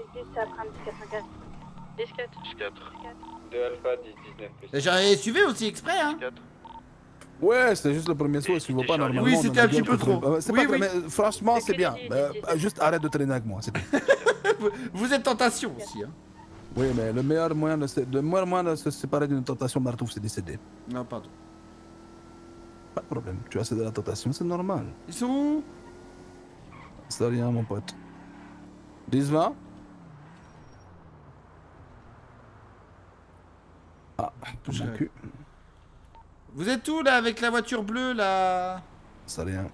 dix quatre. dix quatre. deux alpha, dix dix-neuf plus. Et J'avais suivi aussi exprès, hein. Ouais, c'était juste le premier saut, si tu vois pas normalement. Oui, c'était on a un petit bien peu compris. trop. Euh, C'est Oui, pas oui. mais, euh, franchement, c'est bien. Euh, juste arrête de traîner avec moi, c'est tout. Vous êtes tentation aussi, hein. Oui, mais le meilleur moyen de se, le meilleur moyen de se séparer d'une tentation Martouf, c'est de céder. Non, pardon. Pas de problème, tu as cédé à la tentation, c'est normal. Ils sont où? C'est rien, mon pote. dix vingt. Ah, touche mon cul. Vous êtes où là avec la voiture bleue là? C'est rien.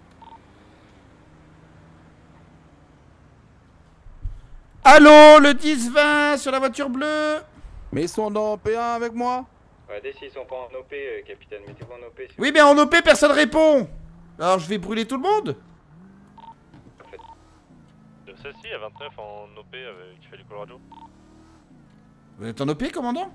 Allô, le dix vingt sur la voiture bleue. Mais ils sont dans P un avec moi? Ouais, dès s'ils sont pas en O P, euh, capitaine, mettez-vous en O P. Oui, mais en O P, personne répond. Alors je vais brûler tout le monde. De celle-ci à vingt-neuf en O P avec qui fait du Colorado. Vous êtes en O P, commandant?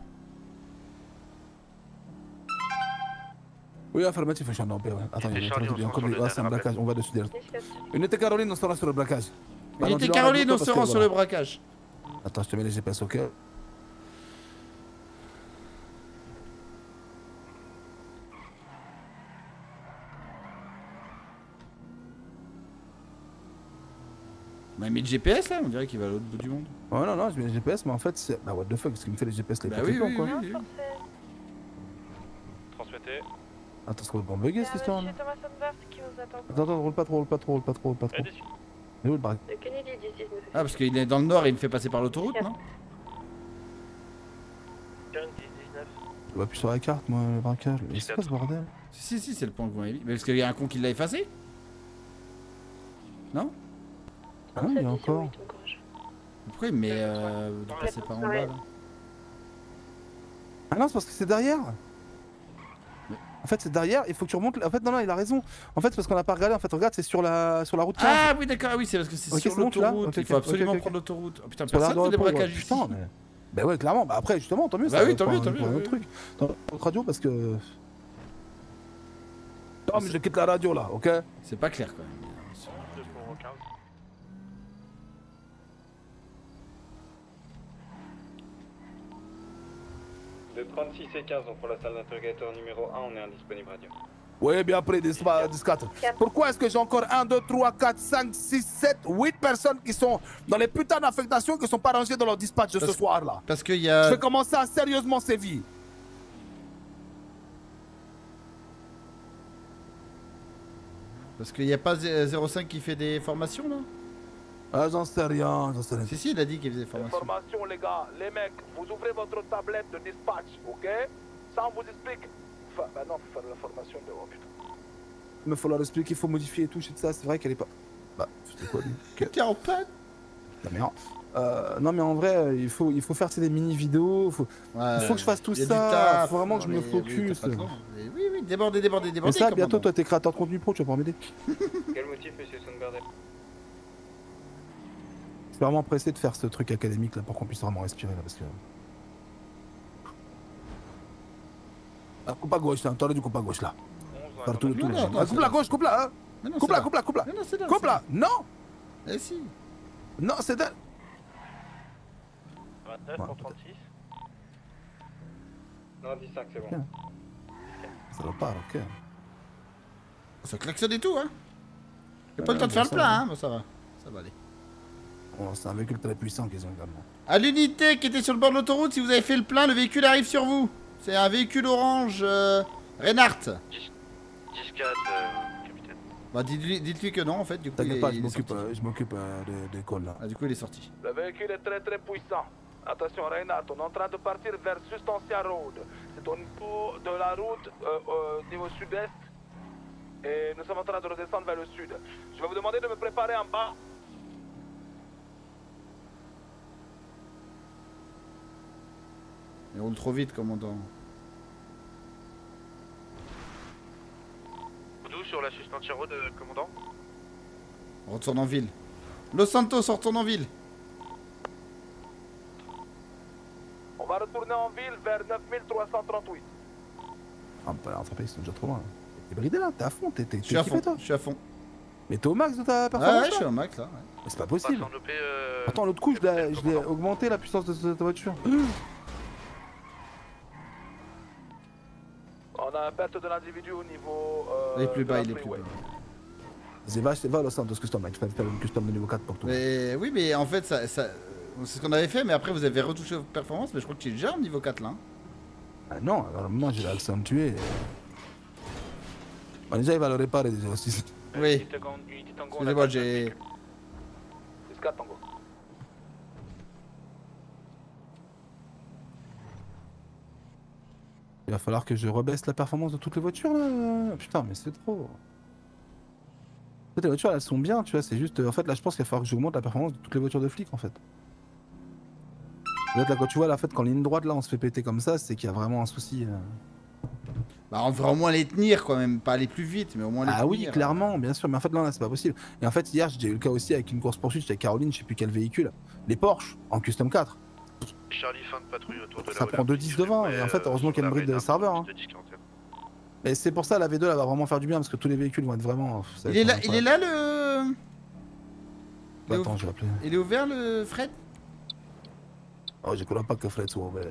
Oui, affirmatif, je suis en O P, ouais. Attends, il y a Charlie, on se encore rend des sur le c'est un terrain, braquage, on va dessus direct. Unité Caroline, on sera sur le braquage. Unité Caroline, on se rend sur le braquage. Attends, je te mets les G P S au cœur. On a mis le G P S là, on dirait qu'il va à l'autre bout du monde. Ouais, non, non, je mets les G P S, mais en fait, c'est. Bah, what the fuck, qu'est-ce qu'il me fait les G P S les Bah petits oui, plans, oui, quoi. oui, oui. Transmettez. Attends, c'est quoi le bon bugger cette histoire là? Monsieur Thomas Sandberg qui vous attend. Attends, attends, roule pas trop, roule pas trop, roule pas trop, roule pas trop. Allez, Mais où le braquage? De Kennedy dix dix-neuf. Ah, parce qu'il est dans le nord et il me fait passer par l'autoroute, non? dix dix-neuf. Je vois plus sur la carte, moi, le braquage. Mais c'est quoi ce bordel? Si, si, c'est le point que vous m'avez mis. Mais parce qu'il y a un con qui l'a effacé? Non? Ah non, il y a encore. Pourquoi il met euh, de passer par en bas là? Ah non, c'est parce que c'est derrière. En fait, c'est derrière, il faut que tu remontes. En fait, non, non, il a raison. En fait, c'est parce qu'on n'a pas regardé. En fait, regarde, c'est sur la, sur la route quinze. Ah oui, d'accord, oui, c'est parce que c'est Ok, sur c'est bon, tu l'as l'autoroute. Ok, Il faut ok, absolument ok, ok. prendre l'autoroute. Oh putain, Sur la personne fait des route, braquages ouais, ici. putain, mais- Bah ouais, clairement. Bah après, justement, tant mieux. Bah ça, oui, tant pour mieux, un- tant pour mieux, un oui, truc. Dans notre radio, parce que. Non, mais je quitte la radio là, ok? C'est pas clair quand même. De trente-six et quinze, donc pour la salle d'interrogatoire numéro un, on est indisponible radio. Ouais, bien après, dix quatre. Pourquoi est-ce que j'ai encore un, deux, trois, quatre, cinq, six, sept, huit personnes qui sont dans les putains d'affectations qui sont pas rangées dans leur dispatch de ce Parce- soir là? Parce qu'il y a. Je vais commencer à sérieusement sévir. Parce qu'il n'y a pas zéro cinq qui fait des formations là? Ah, j'en sais rien, j'en sais rien. Si, si, il a dit qu'il faisait des formations. Information les gars, les mecs, vous ouvrez votre tablette de dispatch, ok? Ça on vous explique. Enfin, bah non, faut faire la formation de... Oh putain. Il me faut leur expliquer qu'il faut modifier et tout, c'est ça, c'est vrai qu'elle est pas. Bah, c'était quoi lui? T'es en panne? Non, mais, euh, non, mais en vrai, il faut, il faut faire tu sais, des mini-vidéos, faut... Ouais, il faut que je fasse tout y a du ça, taf, faut vraiment que je me mais oui, focus. t'as pas le temps. Mais oui, oui, débordez, débordez, Mais débordez. ça, bientôt, commandant. toi, t'es créateur de contenu pro, tu vas pouvoir m'aider. Quel motif, monsieur Sundberg? Je suis vraiment pressé de faire ce truc académique là pour qu'on puisse vraiment respirer là parce que. Ah, coupe à gauche là, t'aurais du coupe à gauche là. Faire tout le tour. Non, non, non, Ah, c'est coupe la là. gauche, coupe là, hein. Mais non, Coupe c'est là, là. coupe là, coupe là. Mais non, c'est là, Coupe c'est là, non. Eh si. Non, c'est là. vingt-neuf pour trente-six. Non, dix-cinq, c'est bon. Ça repart, ok. Ça klaxonne et tout, hein. Y'a pas le Ouais, temps de faire bon, le ça plein, va. hein. Bon, ça va. Ça va aller. Oh, c'est un véhicule très puissant qu'ils ont également. À l'unité qui était sur le bord de l'autoroute, si vous avez fait le plein, le véhicule arrive sur vous. C'est un véhicule orange euh, Reinhardt. dix quatre, euh, capitaine. Bah dites-lui dites-lui que non en fait, du coup il T'inquiète est, pas, je il est m'occupe sorti. euh, je m'occupe euh, de, de call là. Ah du coup il est sorti. Le véhicule est très très puissant. Attention Reinhardt, on est en train de partir vers Sustancia Road. C'est au niveau de la route euh, euh, niveau sud-est. Et nous sommes en train de redescendre vers le sud. Je vais vous demander de me préparer en bas. Il roule trop vite commandant. D'où sur la Sustancia Road, euh, commandant? On retourne en ville. Los Santos, on retourne en ville. On va retourner en ville vers neuf mille trois cent trente-huit. Ah bah l'entreprise, ils sont déjà trop loin. T'es bridé là, t'es à fond, t'es t'es- Je suis à t'es kiffé, fond, toi. je suis à fond. Mais t'es au max de ta Ah performance ouais, je là suis au max là. Ouais. Mais c'est pas possible. Passe en O P, euh, Attends, l'autre coup, je l'ai je l'ai augmenté la puissance de cette voiture. On a un perte de l'individu au niveau. Euh, Il est plus de bas, la il est plus freeway. bas. Vas-y, va, va à Los Santos Custom, là, je vais faire une custom de niveau quatre pour toi. Mais oui, mais en fait, ça, ça, c'est ce qu'on avait fait, mais après vous avez retouché vos performances, mais je crois que tu es déjà au niveau quatre là. Hein. Ah non, alors moi j'ai l'accentué. Bon, déjà, il va le réparer déjà aussi. Oui. Excusez-moi, j'ai. six quatre Tango. Il va falloir que je rebaisse la performance de toutes les voitures là. Putain, mais c'est trop. En fait, les voitures elles sont bien, tu vois, c'est juste. En fait, là je pense qu'il va falloir que j'augmente la performance de toutes les voitures de flics en fait. Peut-être là, quand tu vois là, en fait, quand ligne droite là on se fait péter comme ça, c'est qu'il y a vraiment un souci. euh. Bah, on devrait au moins les tenir quand même, pas aller plus vite, mais au moins les Ah tenir. oui, clairement, bien sûr, mais en fait, là, là c'est pas possible. Et en fait, hier, j'ai eu le cas aussi avec une course-poursuite chez Caroline, je sais plus quel véhicule. Les Porsche en Custom quatre. Charlie, fin de patrouille autour de la Ça prend deux dix devant, et en fait, heureusement qu'il y a une bride de serveur. Hein. Et c'est pour ça, la V deux, elle va vraiment faire du bien, parce que tous les véhicules vont être vraiment. ça va Il est être là, vraiment il est incroyable. là le. Bah, attends, je vais appeler. Il est ouvert le Fred? Oh, je crois pas que Fred soit ouvert.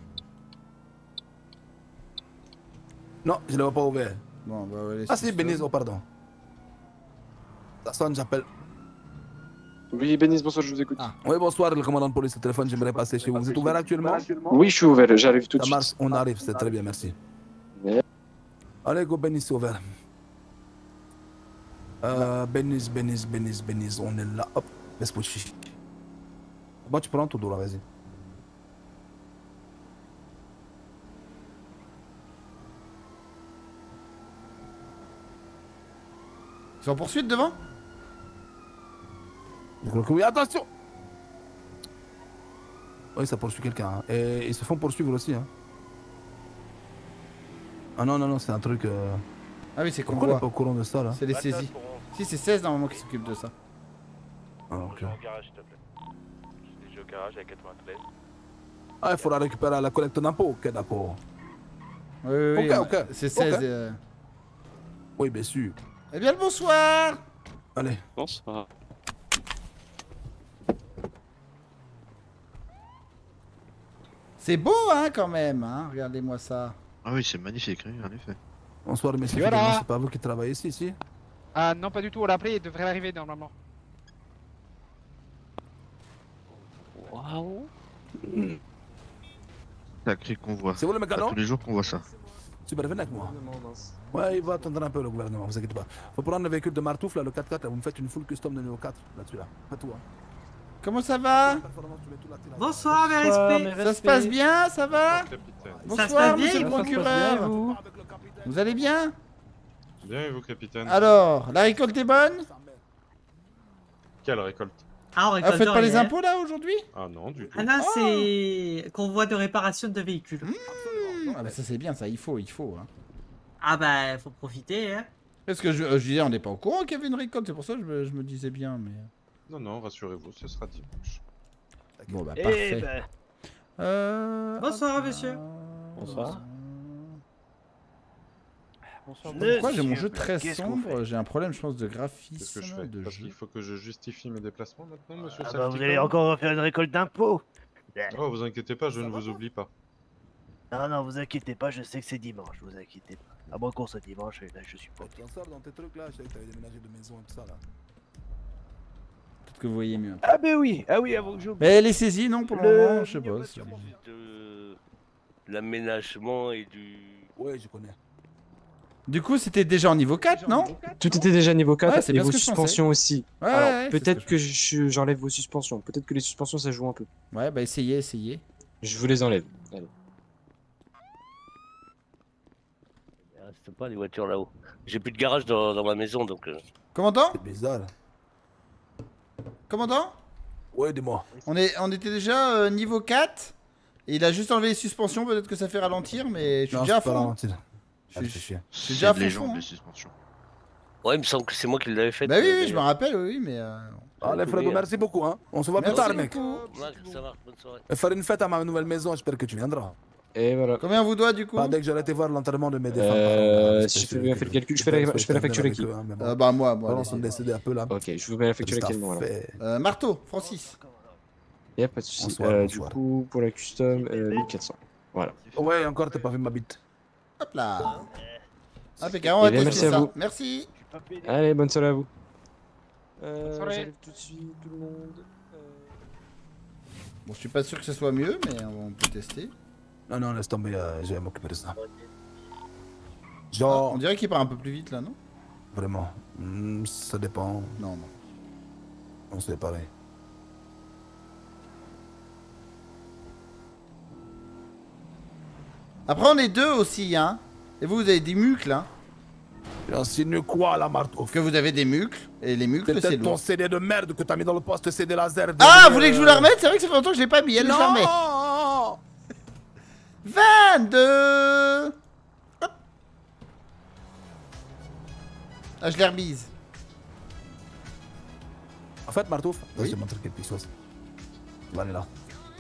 Non, je ne l'ai pas ouvert. Bon, bah, ouais, Ah si, Beniz, oh pardon. Ça sonne, j'appelle. Oui, Bénis, bonsoir, je vous écoute. Oui, bonsoir, le commandant de police, le téléphone, j'aimerais passer chez vous. Vous êtes ouvert actuellement? Oui, je suis ouvert, j'arrive tout de Ça suite. marche, on arrive, c'est très bien, merci. Allez, go, Beniz, c'est ouvert. Euh, Beniz, Beniz, Beniz, Beniz, on est là, hop, laisse-moi chier. Bon, tu prends tout droit, vas-y. Ils sont en poursuite devant? Je crois que oui, attention! Oui, ça poursuit quelqu'un. Hein. Et ils se font poursuivre aussi. Hein. Ah non, non, non, c'est un truc. Euh... Ah oui, c'est Pourquoi on convoi. n'est pas au courant de ça là? C'est les saisies. Si, c'est seize normalement qui s'occupent de ça. Ah, ok. Au garage, s'il te plaît. Je suis au garage avec quatre-vingt-treize. Ah, il faudra récupérer la collecte d'impôts. Ok, d'accord. Oui, oui, oui. Ok, ok. C'est seize. Ok. Euh... Oui, bien sûr. Eh bien, le bonsoir! Allez. Bonsoir. C'est beau, hein, quand même, hein. Regardez-moi ça. Ah oui, c'est magnifique, oui, en effet. Bonsoir, messieurs. Voilà. Finalement, c'est pas vous qui travaillez ici, ici? Ah non, pas du tout, on l'a appelé, il devrait arriver normalement. Waouh. Sacré convoi. C'est vous le mécano? Tous les jours qu'on voit ça. Super, venez avec moi. Ouais, il va attendre un peu le gouvernement, vous inquiétez pas. Faut prendre le véhicule de Martouf, là, le quatre quatre, là, vous me faites une full custom de niveau quatre, là-dessus, là. Pas tout, hein. Comment ça va? Bonsoir, mes respects. Ça se passe bien, ça va? Ça se Bonsoir, passe bien, monsieur le ça se passe procureur. bien, vous Vous allez bien? Bien, et vous, capitaine? Alors, la récolte est bonne? Quelle récolte? Ah, on Ah, récolte vous faites pas les rien. impôts là aujourd'hui? Ah non, du tout. Ah là, c'est convoi de réparation de véhicules. Ah bah ça c'est bien, ça, il faut, il faut. Hein. Ah bah, faut profiter, hein. Parce que je, je disais, on n'est pas au courant qu'il y avait une récolte, c'est pour ça que je me, je me disais bien, mais... Non, non, rassurez-vous, ce sera dimanche. Bon bah Eh parfait. ben. Euh... Bonsoir, monsieur. Bonsoir. Bonsoir. Pourquoi j'ai mon Monsieur, jeu très qu'est-ce qu'on sombre? fait J'ai un problème, je pense, de graphisme. Qu'est-ce que je fais de Parce jeu. qu'il faut que je justifie mes déplacements maintenant, monsieur Ah bah, Salticone. vous allez encore refaire une récolte d'impôts. Oh, vous inquiétez pas, je ne vous oublie pas. Non, non, vous inquiétez pas, je sais que c'est dimanche, vous inquiétez pas. À moins qu'on soit dimanche, et là je suis pas. Tu en sors dans tes trucs là, je savais que t'avais déménagé de maison et tout ça là. Peut-être que vous voyez mieux. Ah ben oui, ah oui, avant que j'oublie. Mais elle est saisie, non, pour le, Le- moment, je sais pas. c'est- De l'aménagement et du. Ouais, je connais. Du coup, c'était déjà en niveau quatre, non? Tout était déjà niveau quatre Ouais, c'est et bien vos ce que je suspensions pensais. aussi. Ouais, Alors, ouais, ouais, c'est ce peut-être que que je- j'enlève vos suspensions. Peut-être que les suspensions ça joue un peu. Ouais, bah essayez, essayez. Je vous les enlève. Allez. Il reste pas les voitures là-haut. J'ai plus de garage dans, dans ma maison donc. euh, Commandant? C'est bizarre. Commandant? Ouais, dis-moi. On, est, on était déjà euh, niveau quatre. Et il a juste enlevé les suspensions, peut-être que ça fait ralentir, mais je suis Non, déjà à c'est pas fond. hein. ralentir. Je Allez, suis- fais chier. je suis déjà à C'est fond. légende fond, les hein. suspensions. Ouais, il me semble que c'est moi qui l'avais fait. Bah oui, euh, oui, je me d'ailleurs. rappelle, oui, mais. Euh... Allez, Fredo, merci beaucoup. Hein. On se voit Merci plus tard, mec. beaucoup. Ouais, ça marche, bonne soirée. Et faire une fête à ma nouvelle maison, j'espère que tu viendras. Et voilà. Combien vous doit du coup? Bah, dès que j'aurai été voir l'enterrement de mes défunts. Euh, parents, si j'espère je fais bien que- fait le calcul, je fais la, je fais la facture à qui? avec eux, hein, mais bon. Euh, bah moi, moi. Voilà, on allez-y. s'en décédé un peu là. Ok, je vous mets la facture à quel nom alors? Euh, Marteau, Francis. Y'a pas de soucis. Bonsoir, Euh, bonsoir. Du coup, pour la custom, euh, mille quatre cents. Voilà. Ouais, encore, t'as pas vu ma bite. Hop là. Impeccable, on va Eh bien, tester merci à ça. vous. Merci. Allez, bonne soirée à vous. Euh, Bonne soirée. J'arrive tout de suite, tout le monde. Euh, Bon, je suis pas sûr que ce soit mieux, mais on peut tester. Non, non, laisse tomber, euh, je vais m'occuper de ça. Ah, Genre, on dirait qu'il part un peu plus vite là, non? vraiment, hmm, ça dépend. Non, non. On se fait pareil. Après, on est deux aussi, hein. Et vous, vous avez des mucles, hein. J'insinue quoi, la marteau? Que vous avez des mucles, et les mucles, C'est c'est peut-être ton lourd. C D de merde que t'as mis dans le poste C D laser. Ah, dernier, vous voulez que je vous la remette? C'est vrai que ça fait longtemps que je l'ai pas mis, allez, je la remets. Non. vingt-deux. Hop. Ah, je l'ai remise. En fait, Martouf, Oui. je te montre quelque chose. Tu vas aller là.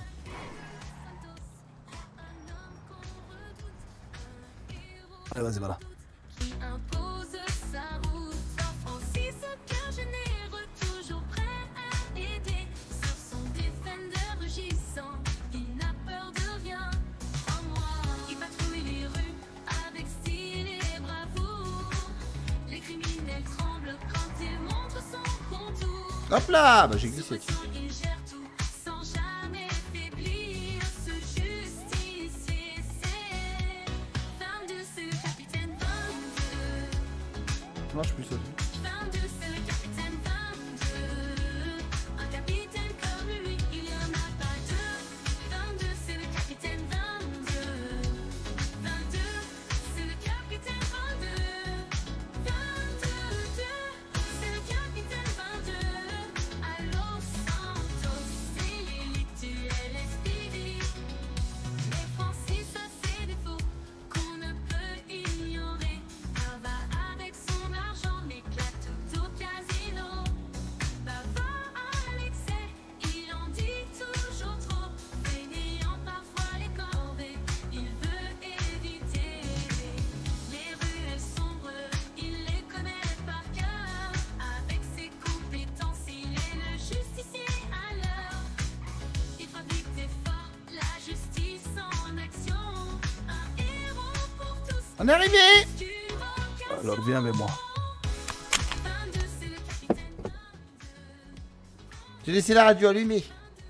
Allez, vas-y, voilà. Impose sa route, offre aussi ce cœur généreux, toujours prêt à aider. Sur son Defender rugissant, il n'a peur de rien. En moi, il patrouille les rues avec style et bravoure. Les criminels tremblent quand il montre son contour. Hop là, bah j'ai glissé. Il gère tout sans jamais faiblir. Ce justicier, c'est vingt-deux, c'est le capitaine vingt-deux. Ça marche plus ça. vingt-deux, c'est le capitaine vingt-deux. Un capitaine comme lui, il y en a pas deux. vingt-deux, c'est le capitaine vingt-deux. vingt-deux, c'est le capitaine vingt-deux. vingt-deux, c'est le capitaine vingt-deux. À Los Santos, c'est l'élite du L S P D. Mais Francis a ses défauts qu'on ne peut ignorer. Un va avec son argent, m'éclate tout au casino. Bavard à l'excès, il en dit toujours trop. Fainéant parfois les corvées, il veut éviter les ruelles sombres, il les connaît par cœur. Avec ses compétences, il est le justicier à l'heure. Il fabrique des forts, la justice en action. Un héros pour tous. On est arrivé. Alors, viens avec moi. J'ai laissé la radio allumée.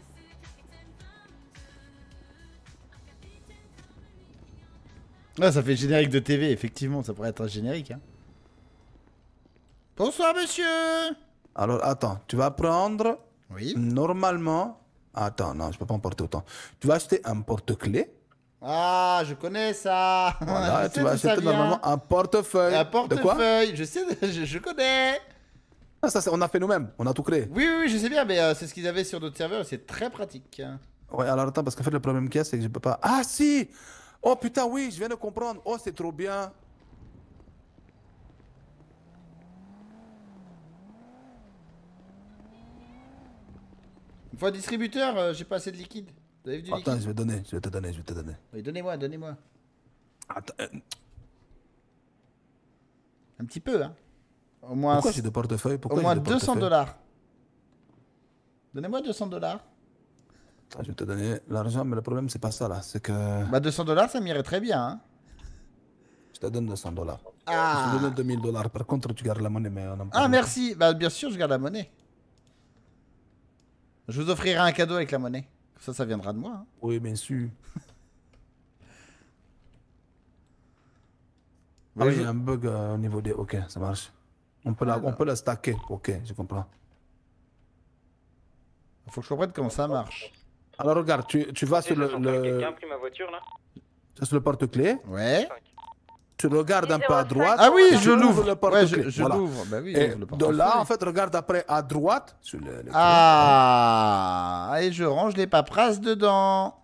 Ah, ça fait générique de T V, effectivement, ça pourrait être un générique. Hein. Bonsoir, monsieur. Alors, attends, tu vas prendre. Oui. Normalement. Attends, non, je peux pas en porter autant. Tu vas acheter un porte-clés. Ah, je connais ça. Voilà, Je tu sais vas d'où ça acheter vient. normalement un portefeuille. Un De quoi portefeuille, je sais, je, je connais. Ah, ça, c'est- on a fait nous-mêmes, on a tout créé. Oui, oui, oui, je sais bien, mais euh, c'est ce qu'ils avaient sur d'autres serveurs et c'est très pratique. Ouais, alors attends, parce qu'en fait, le problème qu'il y a, c'est que je peux pas. Ah, si! Oh putain, oui, je viens de comprendre. Oh, c'est trop bien. Une fois distributeur, euh, j'ai pas assez de liquide. Vous avez vu du Attends, liquide? je vais donner, je vais te donner, je vais te donner. Oui, donnez-moi, donnez-moi. Attends, euh, Un petit peu, hein. Au moins, pourquoi j'ai des portefeuilles? Pourquoi au j'ai moins des deux cents portefeuilles dollars. Donnez-moi deux cents dollars. Attends, je vais te donner l'argent, mais le problème, c'est pas ça là. C'est que. Bah, deux cents dollars, ça m'irait très bien, hein. Je te donne deux cents dollars. Ah. Je te donne deux mille dollars. Par contre, tu gardes la monnaie, mais on en Ah, merci. Bah, bien sûr, je garde la monnaie. Je vous offrirai un cadeau avec la monnaie. Ça, ça viendra de moi. Hein. Oui, bien sûr. Ah oui, il y a un bug euh, au niveau des... Ok, ça marche. On peut, la, on peut la stacker. Ok, je comprends. Faut que je comprenne comment ça marche. Alors regarde, tu, tu vas sur le... le... Quelqu'un a pris ma voiture là? Tu vas sur le porte-clés. Ouais. Tu regardes un peu à droite. Ah oui, tu je l'ouvre. ouvres le Ouais, porte-clés. je je Voilà. l'ouvre. Bah oui, Et j'ouvre le de portefeuille. là, en fait, regarde après à droite. Sur le, le Ah, et je range les paperasses dedans.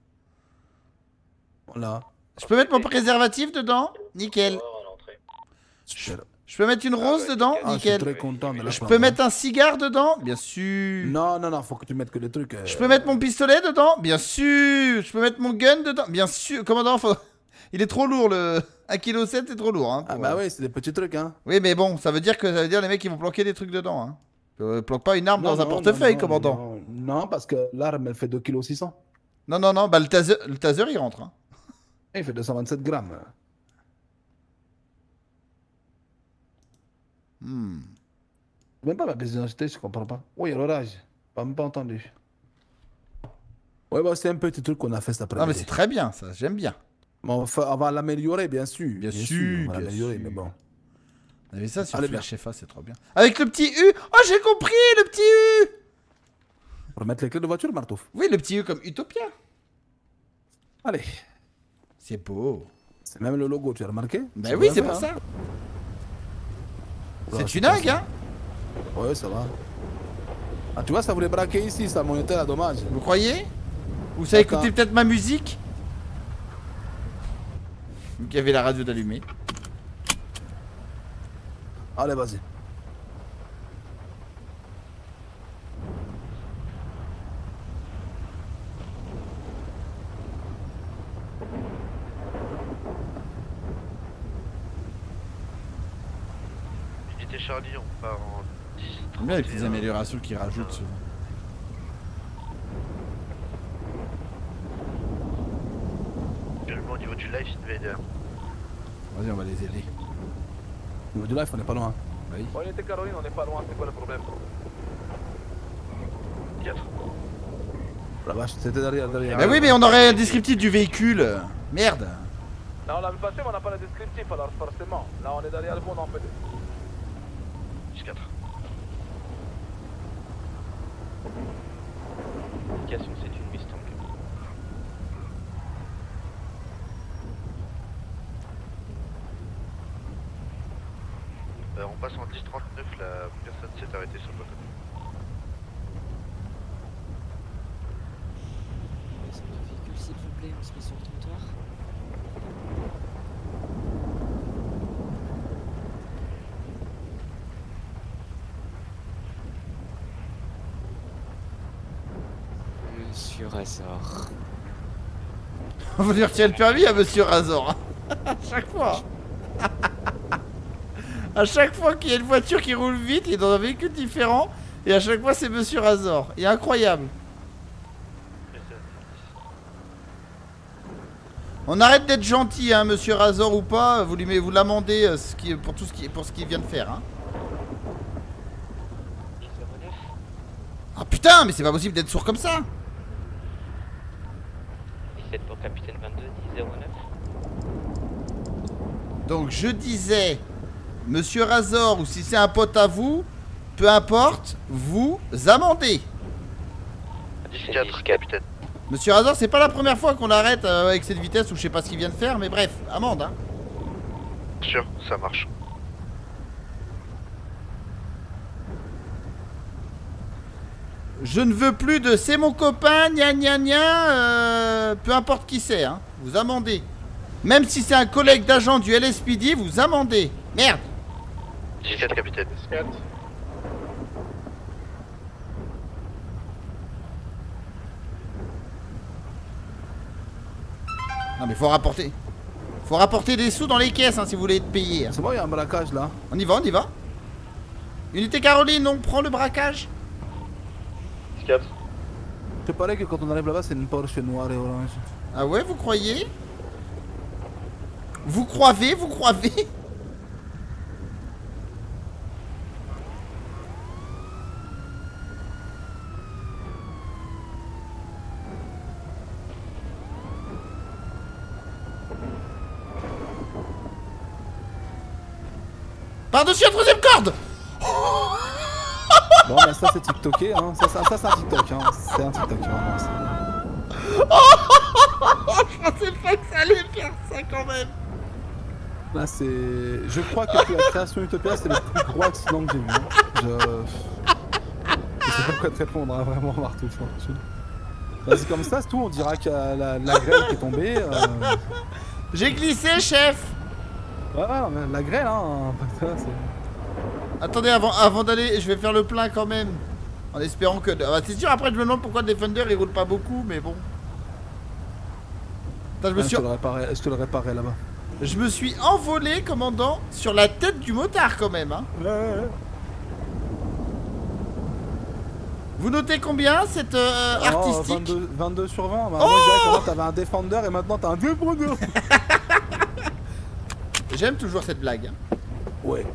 Voilà. Je peux mettre mon préservatif dedans? Nickel. Super. Je peux mettre une rose dedans? Ah, je suis Nickel. très content de la Je prendre, peux hein. mettre un cigare dedans? Bien sûr. Non, non, non, faut que tu mettes que les trucs. euh, Je peux mettre mon pistolet dedans? Bien sûr. Je peux mettre mon gun dedans? Bien sûr. Commandant, faut... il est trop lourd le... un virgule sept kg c'est trop lourd. Hein, Ah pour, bah euh, oui, c'est des petits trucs, hein. Oui, mais bon, ça veut dire que ça veut dire les mecs ils vont planquer des trucs dedans. Hein. Euh, planque pas une arme Non, dans un non, portefeuille, non, commandant. Non, non, parce que l'arme, elle fait deux virgule six kilos. Non, non, non, bah le taser, le taser il rentre. Hein. Il fait deux cent vingt-sept grammes. Hmm. Même pas ma pièce d'identité, je comprends pas. Oui, l'orage. Pas même pas entendu. Ouais, bah c'est un petit truc qu'on a fait cet après-midi. Non, mais c'est très bien, ça, j'aime bien. Bon, on, va, on va l'améliorer, bien sûr. Bien sûr, on va bien l'améliorer, sûr. mais bon. Vous avez ça sur Allez, Flash F A, c'est trop bien. Avec le petit U. Oh, j'ai compris, le petit U. Pour mettre les clés de voiture, Martouf. Oui, le petit U comme Utopia. Allez. C'est beau. C'est même le logo, tu as remarqué? Bah oui, bien c'est fait, pour hein. ça. Ouais, C'est une dingue, hein. Ouais, ça va. Ah, tu vois, ça voulait braquer ici, ça montait là, dommage. Vous croyez? Vous savez Attends. écouter peut-être ma musique? Donc il y avait la radio d'allumée. Allez, vas-y. Unité Charlie, on part en dix. J'aime bien les petites améliorations qu'ils rajoutent souvent. Au niveau du life invader. Vas-y, on va les aider. Au niveau du life, on est pas loin. Bah oui. On était Caroline, on n'est pas loin, c'est quoi le problème? quatre. La vache, c'était derrière, derrière. Bah oui, mais on aurait un descriptif du véhicule. Merde. Là on l'avait passé, mais on n'a pas le descriptif, alors forcément. Là on est derrière le monde en P deux. dix quatre. Indication, c'est une Mustang. Euh, on passe en dix trente-neuf, la personne s'est arrêtée sur le côté. Véhicule, s'il vous plaît, on se met sur le trottoir. Monsieur Razor. On va lui retirer le permis à Monsieur Razor. À chaque fois. À chaque fois qu'il y a une voiture qui roule vite, il est dans un véhicule différent. Et à chaque fois, c'est Monsieur Razor. Il est incroyable. On arrête d'être gentil, hein, Monsieur Razor ou pas. Vous lui vous l'amendez euh, ce qui- pour tout ce qui pour ce qu'il vient de faire. Hein. Ah putain, mais c'est pas possible d'être sourd comme ça. dix-sept pour capitaine vingt-deux, dix zéro neuf. Donc je disais, Monsieur Razor, ou si c'est un pote à vous, peu importe, vous amendez. dix quatre, capitaine. Monsieur Razor, c'est pas la première fois qu'on arrête euh, avec cette vitesse ou je sais pas ce qu'il vient de faire, mais bref, amende. Hein. Sûr, ça marche. Je ne veux plus de c'est mon copain, gna gna gna, euh, peu importe qui c'est, hein. Vous amendez. Même si c'est un collègue d'agent du L S P D, vous amendez. Merde. dix quatre, capitaine. dix quatre. Non mais faut rapporter. Faut rapporter des sous dans les caisses hein, si vous voulez être payé. Hein. C'est bon, il y a un braquage là. On y va, on y va. Unité Caroline, on prend le braquage. dix quatre. Je te parlais que quand on arrive là-bas, c'est une Porsche noire et orange. Ah ouais, vous croyez? Vous croyez, vous croyez? Par-dessus la troisième corde. Bon, bah ça c'est TikToké, hein. Ça, ça, ça c'est un TikTok, hein. C'est un TikTok, vraiment. c'est- Je pensais pas que ça allait faire ça quand même. Là, c'est. Je crois que depuis la création Utopia, c'est le plus gros accident que j'ai vu. hein. Je. Je sais pas quoi te répondre, hein, vraiment, Marteau. Bah, c'est comme ça, c'est tout. On dira qu'il y a la, la grêle qui est tombée. euh. J'ai glissé, chef. Ouais, ouais, non, mais la grêle, hein. Ça, c'est- Attendez, avant, avant d'aller, je vais faire le plein quand même. En espérant que... Ah bah, c'est sûr, après je me demande pourquoi le Defender il roule pas beaucoup, mais bon. Attends, je me Ah, suis... je te le réparais, je te le réparais là-bas. Je me suis envolé, commandant, sur la tête du motard quand même, hein. Ouais, ouais, ouais. Vous notez combien cette euh, Oh, artistique? vingt-deux, vingt-deux sur vingt. Bah, Oh, moi, je dirais qu'avant t'avais un Defender et maintenant t'as un Defender. J'aime toujours cette blague. Hein. Ouais.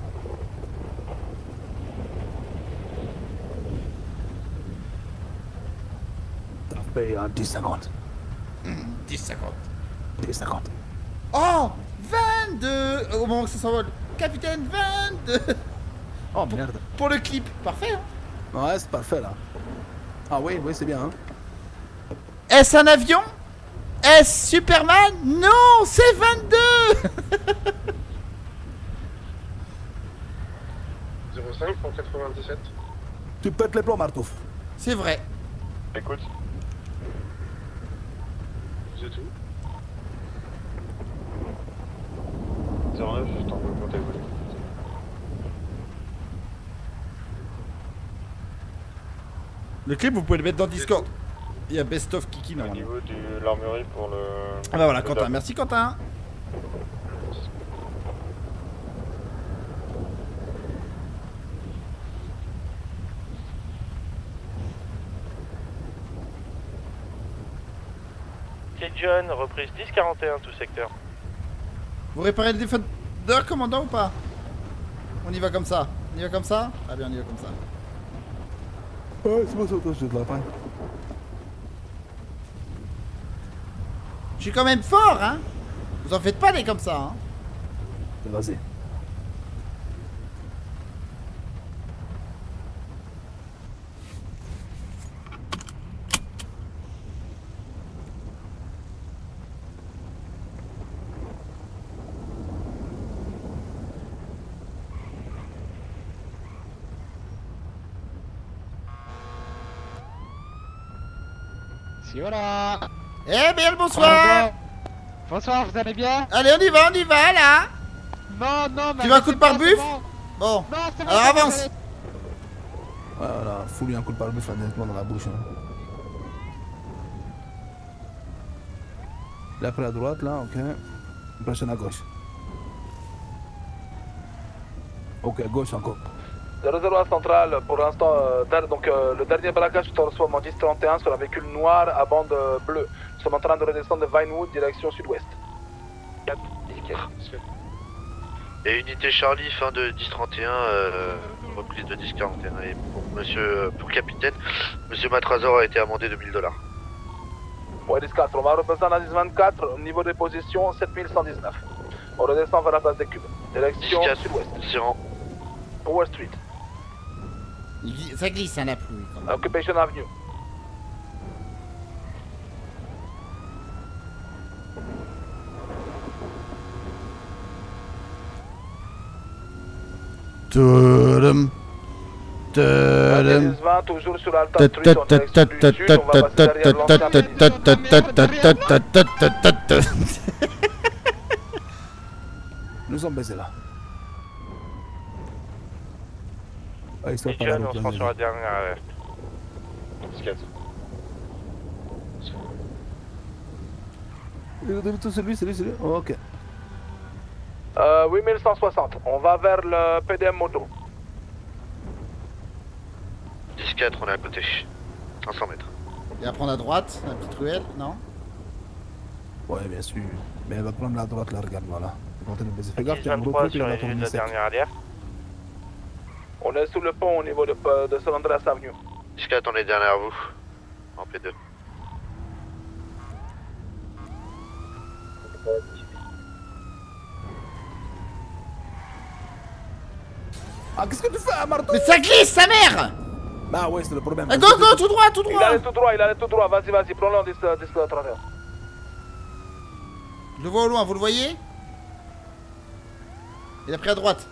T'as payé un dix cinquante. dix cinquante. dix cinquante. Oh, vingt-deux. Au moment que ça s'envole. Capitaine vingt-deux. Oh merde. Pour le clip, parfait. Hein. Ouais, c'est parfait là. Ah oui, oui, c'est bien. Hein. Est-ce un avion? Est-ce Superman? Non, c'est vingt-deux. zéro cinq pour quatre-vingt-dix-sept. Tu pètes les plombs, Martouf. C'est vrai. Écoute. C'est tout. zéro neuf, je t'en veux pour tes volets. Le clip, vous pouvez le mettre dans Discord. Il y a Best of Kiki Au normalement. niveau de l'armurerie pour le... Ah bah voilà, le Quentin. dame. Merci, Quentin. John, reprise dix quarante et un tout secteur. Vous réparez le Defender, commandant, ou pas? On y va comme ça. On y va comme ça? Ah bien, on y va comme ça. Ouais, c'est bon, c'est bon, je te l'apprends. Je suis quand même fort, hein. Vous en faites pas des comme ça, hein. Vas-y. Si voilà. Eh bien, le bonsoir. Bonsoir, vous allez bien? Allez, on y va, on y va, là. Non, non, mais... Tu veux un coup de pare-buff? Bon. Non, c'est bon, Alors c'est bon, avance. allez. Voilà, fous-lui un coup de pare-buff directement dans la bouche. Hein. Là, après à droite, là, ok. Prochaine à gauche. Ok, gauche encore. zéro zéro un central, pour l'instant, euh, der- donc euh, le dernier braquage que tu reçois mon dix trente et un sur un véhicule noir à bande euh, bleue. Nous sommes en train de redescendre de Vinewood, direction sud-ouest. quatre, nickel. Et unité Charlie, fin de dix trente et un, euh, reprise de dix quarante et un. Et pour monsieur, pour le capitaine, monsieur Matrazor a été amendé de mille dollars. Ouais, dix quatre, on va représenter à dix vingt-quatre, au niveau des positions, sept mille cent dix-neuf. On redescend vers la place des Cubes, direction dix quatre, sud-ouest. c'est en Power Street, Il- Ça glisse, hein, la pluie. quand même. Occupation Avenue. Tudum. Tudum. dix vingt, toujours sur Alta Street, en direction du sud, on va passer derrière l'ancien... Nous sommes baisés là. Ah, ils sont Et pas là, John, le on se plan rend de- sur la dernière alerte. C'est lui, c'est lui, c'est lui. Oh, ok. Euh, huit mille cent soixante, on va vers le P D M moto. dix quatre, on est à côté. cinq cents mètres. Et à prendre à droite, la petite ruelle, non? Ouais, bien sûr. Mais elle va prendre la droite là, regarde, voilà. Continue de baiser. Fais gaffe, dix il y a un gros vingt-trois truc, il sur va les vues tourner de la sec. dernière alerte. On est sous le pont au niveau de, de San Andreas Avenue. dix quatre, on est derrière vous. En P deux. Ah, qu'est-ce que tu fais, un marteau? Mais ça glisse, sa mère! Bah ouais, c'est le problème. Ah, go, go, tout droit, tout Il droit! allait tout droit, il allait tout droit. Vas-y, vas-y, prends-le en dix trente et un. Je le vois au loin, vous le voyez? Il a pris à droite.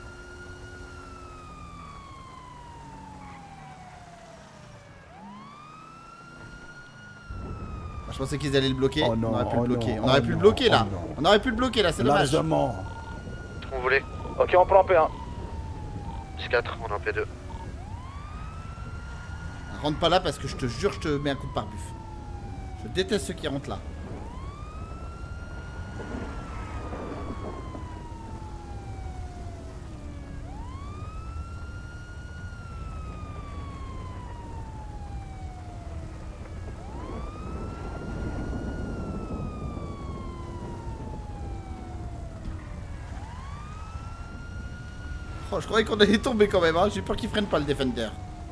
Ah, je pensais qu'ils allaient le bloquer. Oh non, on aurait pu oh le bloquer. non, on aurait oh pu le non, bloquer là. oh non. On aurait pu le bloquer là, c'est dommage. Largement. Vous voulez? Ok, on prend P un. dix quatre, on est en P deux. Rentre pas là parce que je te jure, je te mets un coup de pare-buff. Je déteste ceux qui rentrent là. Oh, je croyais qu'on allait tomber quand même, hein. J'ai peur qu'il freine pas le Defender.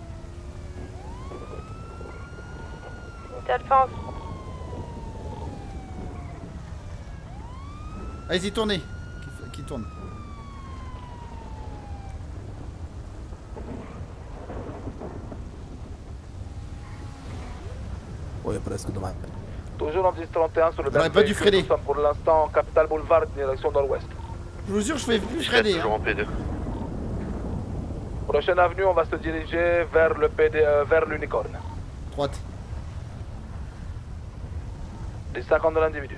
Unité Alpha. Allez-y, tournez. Qui, qui tourne. Ouais, presque dommage. Toujours en dix trente et un sur le J'aurais pas dû freiner. Nous sommes pour l'instant Capital Boulevard, direction nord-ouest. Je vous jure, je fais plus freiner. Toujours en P deux. Prochaine avenue, on va se diriger vers le P D, euh, vers l'Unicorne. Droite. Les cinquante de l'individu.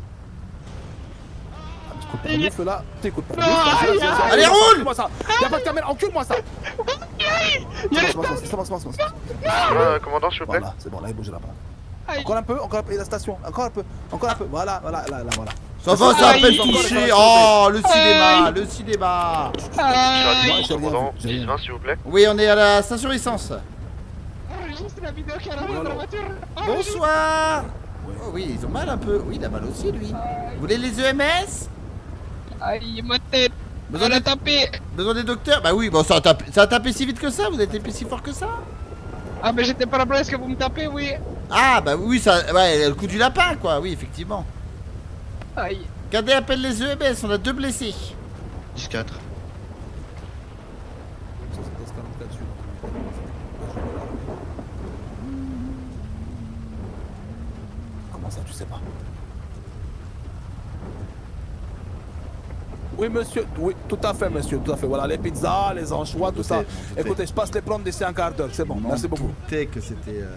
Le feu là, t'écoutes pas. Allez, roule! Encule-moi ça! Y'a pas de caméra, encule-moi ça! C'est bon, c'est bon, c'est bon, c'est bon. Euh, commandant, s'il vous plaît. Voilà, c'est bon, là il bougera pas. Encore un peu, encore un peu, et la station, encore un peu, encore un peu, voilà, voilà, là, là, voilà. Ça va, ça a à peine touché. Oh, le cinéma, le cinéma. Charlie, commandant, dix vingt, s'il vous plaît. Oui, on est à la station essence. Enregistre la vidéo qui a la dans la voiture. Bonsoir. Oh oui, ils ont mal un peu. Oui, il a mal aussi, lui. Vous voulez les E M S? Aïe, ma tête. Besoin On a des... tapé. Besoin des docteurs? Bah oui, bon, ça a tapé, ça a tapé si vite que ça. Vous avez tapé si fort que ça? Ah, mais j'étais pas là presque, vous me tapez, oui. Ah, bah oui, ça. Ouais, le coup du lapin, quoi. Oui, effectivement. Aïe. Cadet appelle les E M S, on a deux blessés. dix quatre. Comment ça, tu sais pas? Oui, monsieur, oui, tout à fait, monsieur, tout à fait. Voilà, les pizzas, les anchois, tout ça. Écoutez, je passe les prendre d'ici un quart d'heure, c'est bon, merci beaucoup. Doutais que c'était. Euh...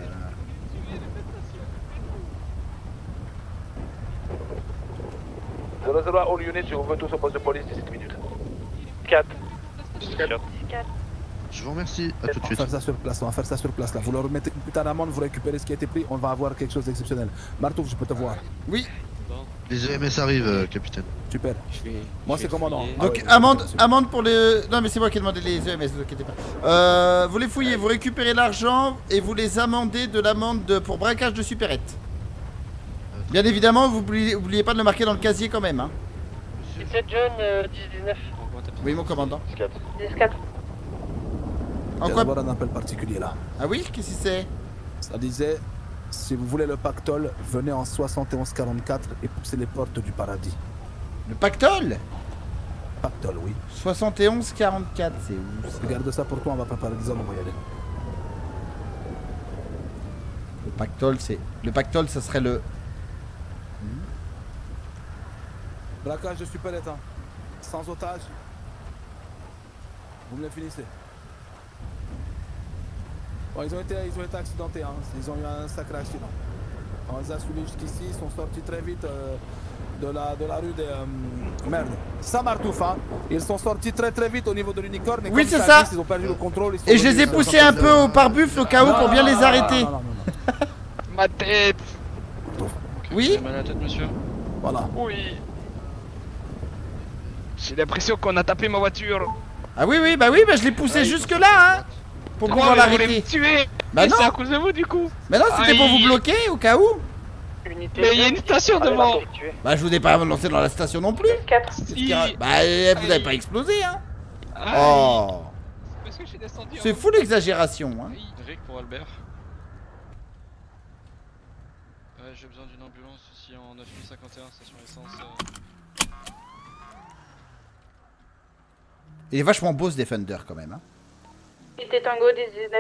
zéro zéro all units, je vous veux tous au poste de police d'ici dix minutes. quatre. quatre. Je vous remercie, à tout de On suite. va faire ça sur place, on va faire ça sur place là. Vous leur remettez une putain d'amende, vous récupérez ce qui a été pris, on va avoir quelque chose d'exceptionnel. Martouf, je peux te voir. Oui. Les E M S arrivent, euh, capitaine. Super. Moi c'est commandant. Donc, amende, amende pour les. Non, mais c'est moi qui ai demandé les E M S, ne vous inquiétez pas. Euh, vous les fouillez, vous récupérez l'argent et vous les amendez de l'amende de... pour braquage de supérette. Bien évidemment, vous oubliez, oubliez pas de le marquer dans le casier quand même. Hein. dix-sept jeunes, euh, dix dix-neuf. Oui, mon commandant. dix quatre. Il y a d'abord un appel particulier là. Ah oui? Qu'est-ce que c'est? Ça disait, si vous voulez le pactole, venez en soixante et onze quarante-quatre et poussez les portes du paradis. Le pactole? Pactole, oui. soixante et onze quarante-quatre, c'est où ça? Regarde ça pour toi, on va préparer des hommes, on va y aller. Le pactole, c'est... Le pactole, ça serait le... Braquage de supérette, hein. Sans otage. Vous me le finissez. Bon, ils ont été, ils ont été accidentés, hein. Ils ont eu un sacré accident. On les a suivis jusqu'ici, ils sont sortis très vite euh, de, la, de la rue des... Euh, merde, Saint-Martouf, hein. Ils sont sortis très très vite au niveau de l'unicorne. Oui, c'est ça. Ils ont perdu le contrôle. Ils sont Et je les ai revenus, poussés ils sont un peu au pare-buffle au cas où pour bien les arrêter. Non, non, non, non. Ma tête. Oui. Vous avez mal à la tête, monsieur? Voilà. Oui. J'ai l'impression qu'on a tapé ma voiture. Ah oui, oui, bah oui, bah je l'ai poussé jusque là, hein. Pour Comment pouvoir vous voulez l'arrêter. me tuer? Bah Mais non. c'est à cause de vous du coup. Mais non, c'était pour vous Aïe. bloquer au cas où. Mais il y a une station devant. Bah je vous ai pas lancé dans la station non plus. quatre. Si. Bah euh, vous avez pas explosé, hein. Aïe. Oh. Parce que je suis descendu. C'est fou l'exagération, hein. Rick pour Albert. Ouais, j'ai besoin d'une ambulance ici en neuf mille cinquante et un, station essence. euh. Il est vachement beau ce Defender quand même. Hein. Unité Tango dix dix-neuf.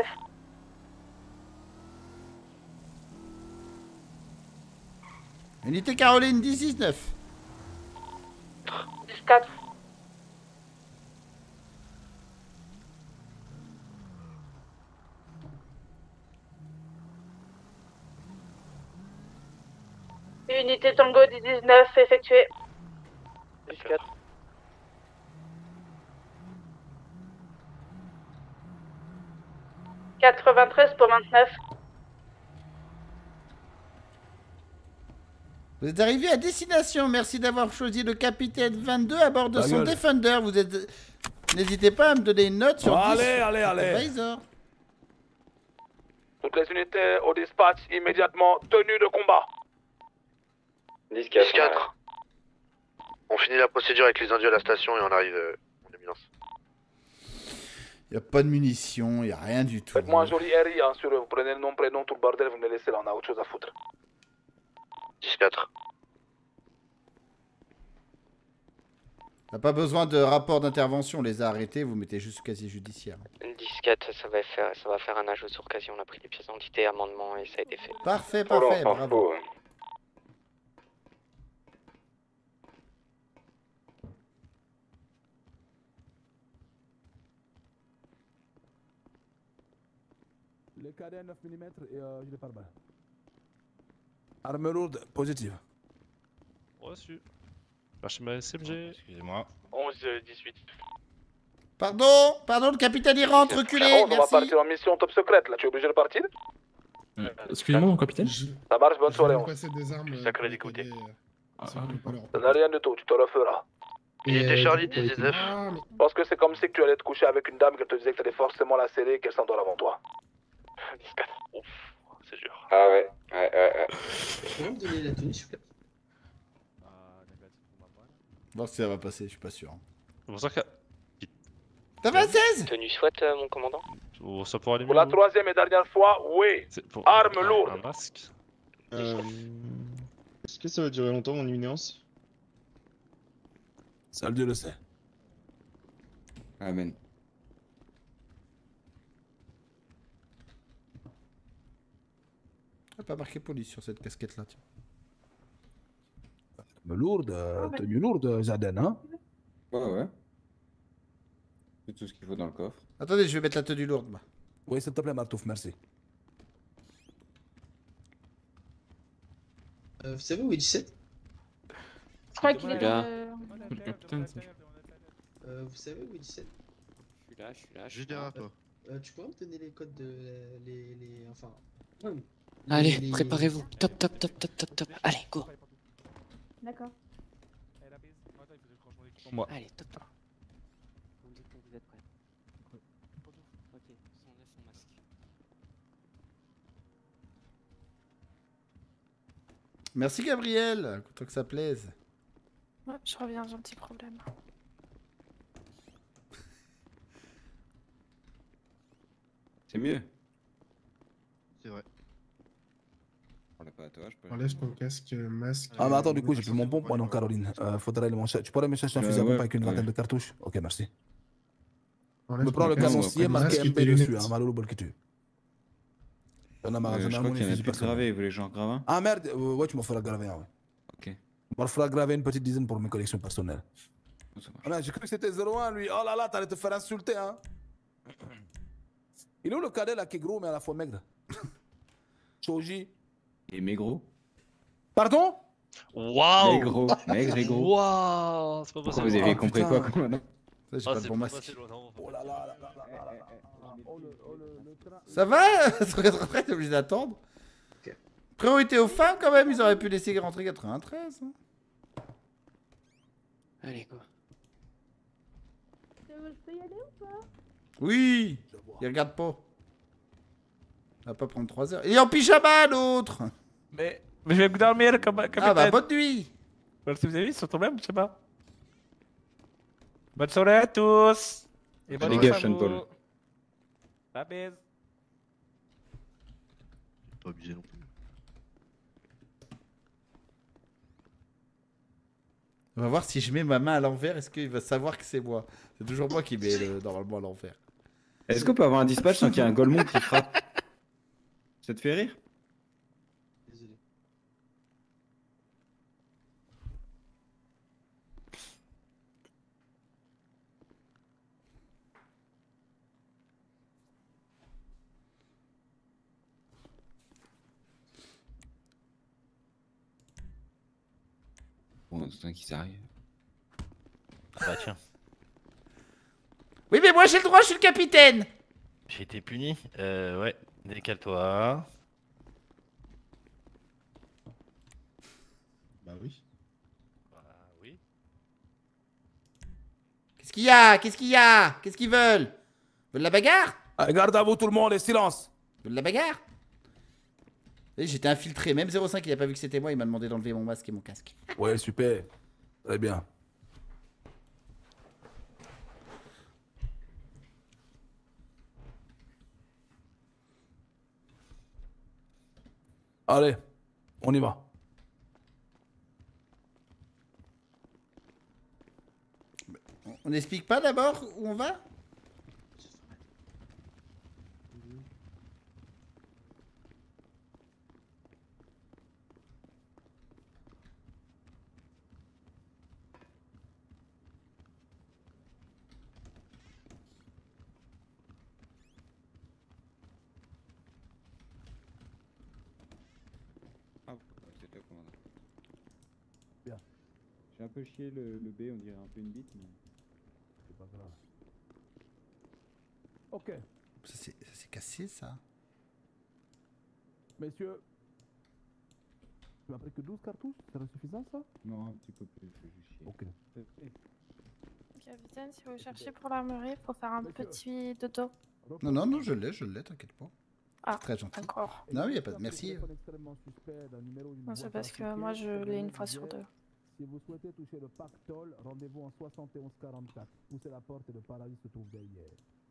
Unité Caroline dix dix-neuf. dix quatre. Unité Tango dix dix-neuf effectuée. dix quatre. quatre-vingt-treize pour vingt-neuf. Vous êtes arrivé à destination. Merci d'avoir choisi le capitaine vingt-deux à bord de Ta son gueule. Defender. Vous êtes... N'hésitez pas à me donner une note sur dix. Allez, allez, allez. Advisor. Toutes les unités au dispatch immédiatement, tenue de combat. dix quatre. On finit la procédure avec les indiens à la station et on arrive euh, en éminence. Il n'y a pas de munitions, il n'y a rien du tout. Faites-moi un joli R I, hein, sur eux. Vous prenez le nom, prénom, tout le bordel, vous me les laissez là, on a autre chose à foutre. dix quatre. Il n'y a pas besoin de rapport d'intervention, on les a arrêtés, vous mettez juste casier judiciaire. dix quatre, ça va faire, ça va faire un ajout sur occasion. On a pris les pièces d'identité, amendement et ça a été fait. Parfait, parfait, bravo. Le cadet neuf millimètres et euh, gilet pare-balles. Arme lourde positive. Reçu. Cherchez ma S M G. Excusez-moi. onze dix-huit. Pardon, pardon, le capitaine il rentre, reculez, On va merci. partir en mission top secrète, là, tu es obligé de partir? Excusez-moi, mon capitaine. Ça marche, bonne soirée. on. passer des armes. Sacré dégoûté. Ça n'a rien du tout, tu te referas. Unité Charlie dix dix-neuf. Parce que c'est comme si que tu allais te coucher avec une dame qui te disait que t'allais forcément la serrer et qu'elle s'endort avant toi. dix quatre. Ouf, c'est dur. Ah ouais, ouais, ouais, ouais. Tu peux me donner la tenue, s'il vous plaît? Voir si ça va passer, je suis pas sûr. C'est pour ça que. T'as vingt seize? Tenue souhaite, euh, mon commandant. Oh, ça pourra aller Pour la troisième et dernière fois, oui. pour- Arme un- lourde. Un masque. Euh... Est-ce que ça va durer longtemps, mon imminence? Seul Dieu le sait. Amen. Il n'y a pas marqué police sur cette casquette là, tiens. Mais lourde, euh, tenue lourde, Zaden, hein? Ouais, ouais. C'est tout ce qu'il faut dans le coffre. Attendez, je vais mettre la tenue lourde, moi. Oui, s'il te plaît, Martouf, merci. Euh, vous savez où est dix-sept? Je crois qu'il est Là. dans le... Putain, ça. Euh, vous savez où est dix-sept? Je suis là, je suis là. Je dirais pas. Euh, tu pourrais me donner les codes de la- les, les... Enfin... ouais, Allez, les- préparez-vous. Top, top, top, top, top, top. Allez, go. D'accord. Moi. Allez, top, top. Vous me dites quand vous êtes prêts. Ok, cent neuf en masque. Merci Gabriel, content que ça plaise. Ouais, je reviens, j'ai un petit problème. C'est mieux. C'est vrai. On l'a pas à toi, je peux. Enlève ton casque, masque. Ah, mais attends, du coup, j'ai plus mon pompe, moi non, Caroline. Euh, faudrait le mancher. Tu pourrais me chercher un Euh, fusil à pompe ouais, avec une ouais. vingtaine de cartouches? Ok, merci. Je Enlève me ton prends le casque, canoncier ton marqué masque et M P tes dessus, lunettes. hein, Malolo bol que tu. J'en ai Euh, marre, j'en ai je un crois mon qu'il y en a fusil plus personnel. gravé, vous voulez que j'en grave un? Ah merde, euh, ouais, tu m'en feras graver un, ouais. Ok. On me fera graver une petite dizaine pour mes collections personnelles. Ça marche. Ah, mais j'ai cru que c'était zéro un lui. Oh là là, t'allais te faire insulter, hein. Il est où le cadet là qui est gros mais à la fois maigre? Choji. Et maigro? Pardon? Waouh! Maigro, maigre et gros. Waouh! C'est pas Pourquoi possible. vous avez Ah, compris putain. quoi, commandant? Ça, j'ai Ah, pas c'est de bon pas masque. facile, non. Oh là là là là là là là là. Oh le, oh le, le train. Ça va? Après, t'es obligé d'attendre. Priorité aux femmes quand même, ils auraient pu laisser rentrer quatre-vingt-treize. hein. Allez, go. Je peux y aller ou pas? Oui, il regarde pas. Ça va pas prendre trois heures. Il est en pyjama l'autre. Mais, mais je vais dormir comme capitaine. Ah bah bonne nuit. Parce que vous avez vu, ils sont même, je sais pas. Bonne soirée à tous. Et bonne Fais nuit gaffe, à Sean vous. Paul. La baise. Pas abusé non plus. On va voir si je mets ma main à l'envers, est-ce qu'il va savoir que c'est moi? C'est toujours moi qui mets le, normalement à l'envers. Est-ce qu'on peut avoir un dispatch sans qu'il y ait un Golemont qui frappe? Ça te fait rire? Bon, c'est un qui s'arrive. Bah tiens. Oui, mais moi j'ai le droit, je suis le capitaine. J'ai été puni. Euh, ouais. Décale-toi. Bah oui. Bah oui. Qu'est-ce qu'il y a? Qu'est-ce qu'il y a? Qu'est-ce qu'ils veulent? Ils veulent la bagarre? Allez, garde à vous tout le monde et silence. Ils veulent la bagarre? Oui, j'étais infiltré. Même zéro cinq, il a pas vu que c'était moi, il m'a demandé d'enlever mon masque et mon casque. Ouais, super. Très bien. Allez, on y va. On n'explique pas d'abord où on va? Ah, c'est toi, commandant. Bien. J'ai un peu chié le, le B, on dirait un peu une bite, mais. C'est pas grave. Ok. Ça s'est cassé, ça. Messieurs, tu m'as pris que douze cartouches? C'est suffisant, ça? Non, un petit peu plus, je vais juste chier. Ok. Capitaine, si vous cherchez pour l'armurerie, il faut faire un petit dodo. Non, non, non, je l'ai, je l'ai, t'inquiète pas. Ah, très gentil. encore. Non, il n'y a pas de merci. Non, c'est parce que moi je l'ai une fois sur deux. Si vous souhaitez toucher le pactole, rendez-vous en soixante et onze quarante-quatre. Poussez la porte et le paradis se trouve derrière.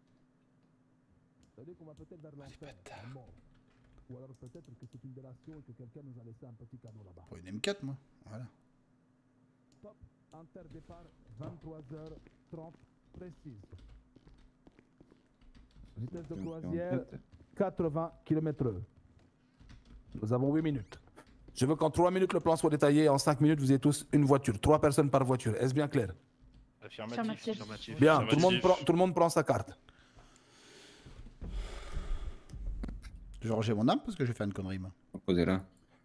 Ça veut dire qu'on va peut-être vers l'enfer, la mort. Ou alors peut-être que c'est une délation et que quelqu'un nous a laissé un petit cadeau là-bas. Pour une M quatre, moi. Voilà. Stop. Inter-départ, vingt-trois heures trente précise. Vitesse de croisière, quatre-vingts kilomètres heure. Nous avons huit minutes. Je veux qu'en trois minutes le plan soit détaillé et en cinq minutes vous ayez tous une voiture. trois personnes par voiture. Est-ce bien clair? Affirmatif. Affirmatif. Bien, tout le, monde prend, tout le monde prend sa carte. Je vais ranger mon arme parce que j'ai fait une connerie, moi. Posez-la.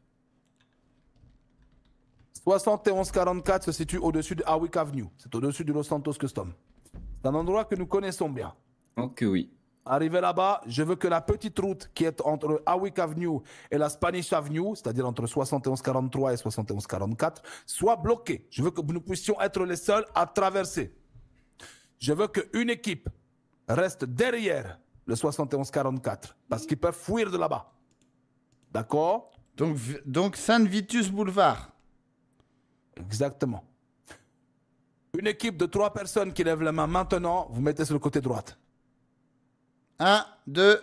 soixante et onze quarante-quatre se situe au-dessus de Hawick Avenue. C'est au-dessus du Los Santos Custom. C'est un endroit que nous connaissons bien. Ok, oui. Arrivé là-bas, je veux que la petite route qui est entre Hawick Avenue et la Spanish Avenue, c'est-à-dire entre soixante et onze quarante-trois et soixante et onze quarante-quatre, soit bloquée. Je veux que nous puissions être les seuls à traverser. Je veux qu'une équipe reste derrière le soixante et onze quarante-quatre, parce qu'ils peuvent fuir de là-bas. D'accord? Donc, donc Saint-Vitus Boulevard. Exactement. Une équipe de trois personnes qui lèvent la main maintenant, vous mettez sur le côté droite. Un, deux.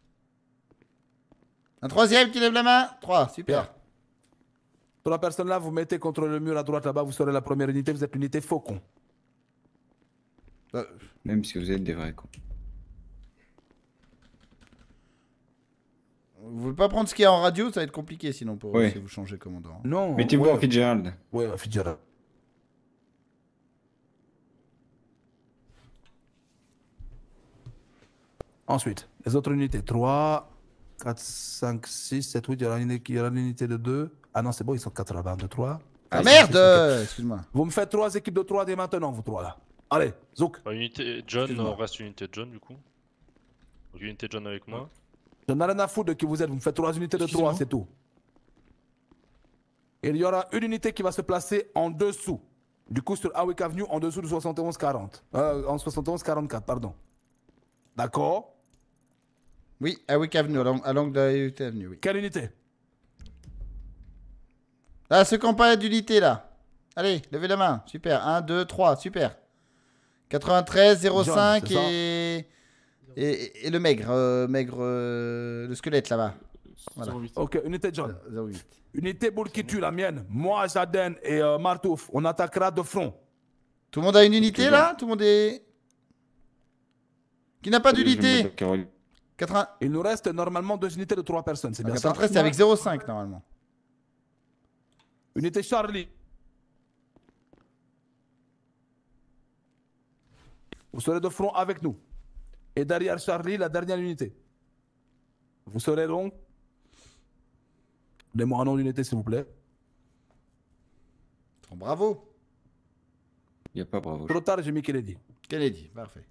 Un troisième qui lève la main. Trois, super. Bien. Trois personnes là, vous mettez contre le mur à droite là-bas, vous serez la première unité, vous êtes l'unité Faucon. Euh, Même si vous êtes des vrais cons. Vous voulez pas prendre ce qu'il y a en radio? Ça va être compliqué sinon pour Ouais. si vous changez commandant. Non. Mettez-vous ouais. en Fitzgerald. Ouais, en Fitzgerald. Ensuite, les autres unités. trois, quatre, cinq, six, sept, huit. Il y aura une, il y aura une unité de deux. Ah non, c'est bon, ils sont quatre-vingts de trois. Ah merde, euh, excuse-moi. Vous me faites trois équipes de trois dès maintenant, vous trois là. Allez, Zouk. Bah, unité John, Excuse-moi. on reste unité John du coup. Donc unité John avec moi. Je n'ai rien à foutre de qui vous êtes. Vous me faites trois unités de trois, c'est tout. Et il y aura une unité qui va se placer en dessous. Du coup, sur Hawick Avenue, en dessous du soixante et onze quarante. Euh, en soixante et onze quarante-quatre, pardon. D'accord? Oui, Hawick Avenue, à l'angle- à l'angle de Hawick Avenue, oui. Quelle unité? Là, ceux qui n'ont pas d'unité, là. Allez, levez la main. Super. un, deux, trois, super. quatre-vingt-treize, zéro cinq John, c'est ça et... et... et le maigre. euh, maigre euh, le squelette, là-bas. Voilà. Ok, unité John. zéro huit. Unité boule qui tue, la mienne. Moi, Jaden et euh, Martouf, on attaquera de front. Tout le monde a une unité là? Tout le monde est. Qui n'a pas d'unité? quatre-vingts. Il nous reste normalement deux unités de trois personnes, c'est bien ça? quatre-vingt-treize, c'est avec zéro cinq normalement. Unité Charlie. Vous serez de front avec nous. Et derrière Charlie, la dernière unité. Vous serez donc. Donnez-moi un nom d'unité, s'il vous plaît. Bravo. Il n'y a pas bravo. Trop tard, j'ai mis Kennedy. Kennedy, parfait.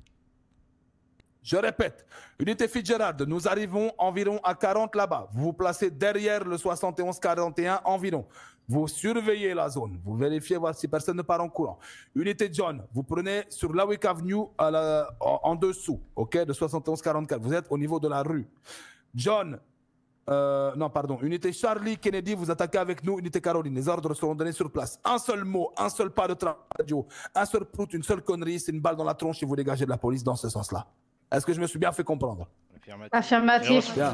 Je répète, unité Fitzgerald, nous arrivons environ à quarante là-bas. Vous vous placez derrière le soixante et onze quarante et un environ. Vous surveillez la zone. Vous vérifiez voir si personne ne part en courant. Unité John, vous prenez sur Lawick Avenue à la, en, en dessous, ok, de soixante et onze quarante-quatre. Vous êtes au niveau de la rue. John, euh, non, pardon. Unité Charlie Kennedy, vous attaquez avec nous. Unité Caroline, les ordres seront donnés sur place. Un seul mot, un seul pas de radio, un seul prout, une seule connerie, c'est une balle dans la tronche et vous dégagez de la police dans ce sens-là. Est-ce que je me suis bien fait comprendre? Affirmatif. Bien.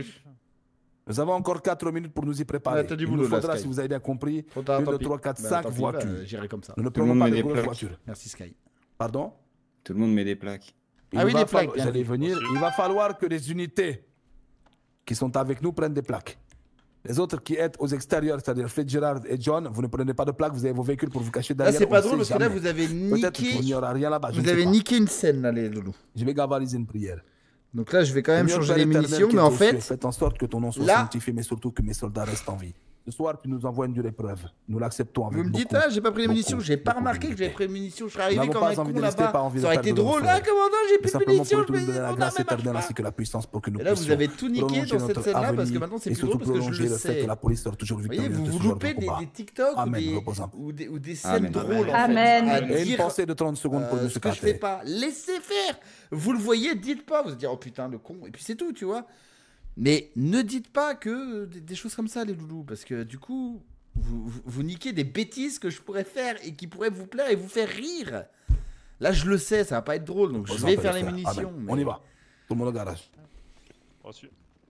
Nous avons encore quatre minutes pour nous y préparer. Ouais, t'as du Il boulot, nous là, faudra, Sky. si vous avez bien compris, Trop tard, une, tant deux, pis. trois, quatre, Bah, cinq tant pis, voitures. bah, j'irai comme ça. Nous ne Tout le prenons monde pas met de des grosses plaques. voitures. Merci Sky. Pardon? Tout le monde met des plaques. Il Ah oui, va des plaques, falloir- bien J'allais vu. venir. Il va falloir que les unités qui sont avec nous prennent des plaques. Les autres qui êtes aux extérieurs, c'est-à-dire Fitzgerald et John, vous ne prenez pas de plaques, vous avez vos véhicules pour vous cacher Là, derrière. c'est pas on drôle sait parce que là, jamais. vous avez Peut-être niqué. qu'il n'y aura rien là-bas. je Vous ne sais avez pas. niqué une scène là, les loulous. Je vais gavaliser une prière. Donc là, je vais quand même Seigneur changer Père les éternel munitions, qui mais es en aux cieux, fait. faites en sorte que ton nom soit là- sanctifié, mais surtout que mes soldats restent en vie. Ce soir, tu nous envoies une dure épreuve. Nous l'acceptons avec Vous me dites, beaucoup, ah, j'ai pas pris les beaucoup, munitions, j'ai pas beaucoup remarqué que d'humilité. j'avais pris les munitions, je serais Nous arrivé n'avons comme pas un envie con de rester, là-bas. pas envie de Ça aurait perdre été nos drôle, frères. là, commandant, j'ai Mais plus de simplement munitions, pour je que tu nous donnes vais. la On grâce a marche éternelle pas. ainsi que la puissance pour que nous Et là, vous puissions avez tout niqué prolonger dans cette notre scène-là parce que avenir maintenant, c'est et plus drôle surtout parce que je prolonger le le fait sais. que la police sera toujours Vous voyez, victorieuse vous de vous ce genre de loupez des, combat. des TikTok ou Amen, des, reposant. ou des, ou des scènes Amen. drôles en Amen. fait. à Et une dire, pensée de trente secondes pour euh, nous ce que je fais secréter. pas. Laissez faire. Vous le voyez, dites pas. Vous vous dites, oh putain, le con. Et puis c'est tout, tu vois. Mais ne dites pas que des, des choses comme ça, les loulous, parce que du coup, vous, vous, vous niquez des bêtises que je pourrais faire et qui pourraient vous plaire et vous faire rire. Là, je le sais, ça va pas être drôle, donc je Reposant vais peut faire le les faire. munitions. Amen. mais- On y va. Tout le monde au garage. Reçu.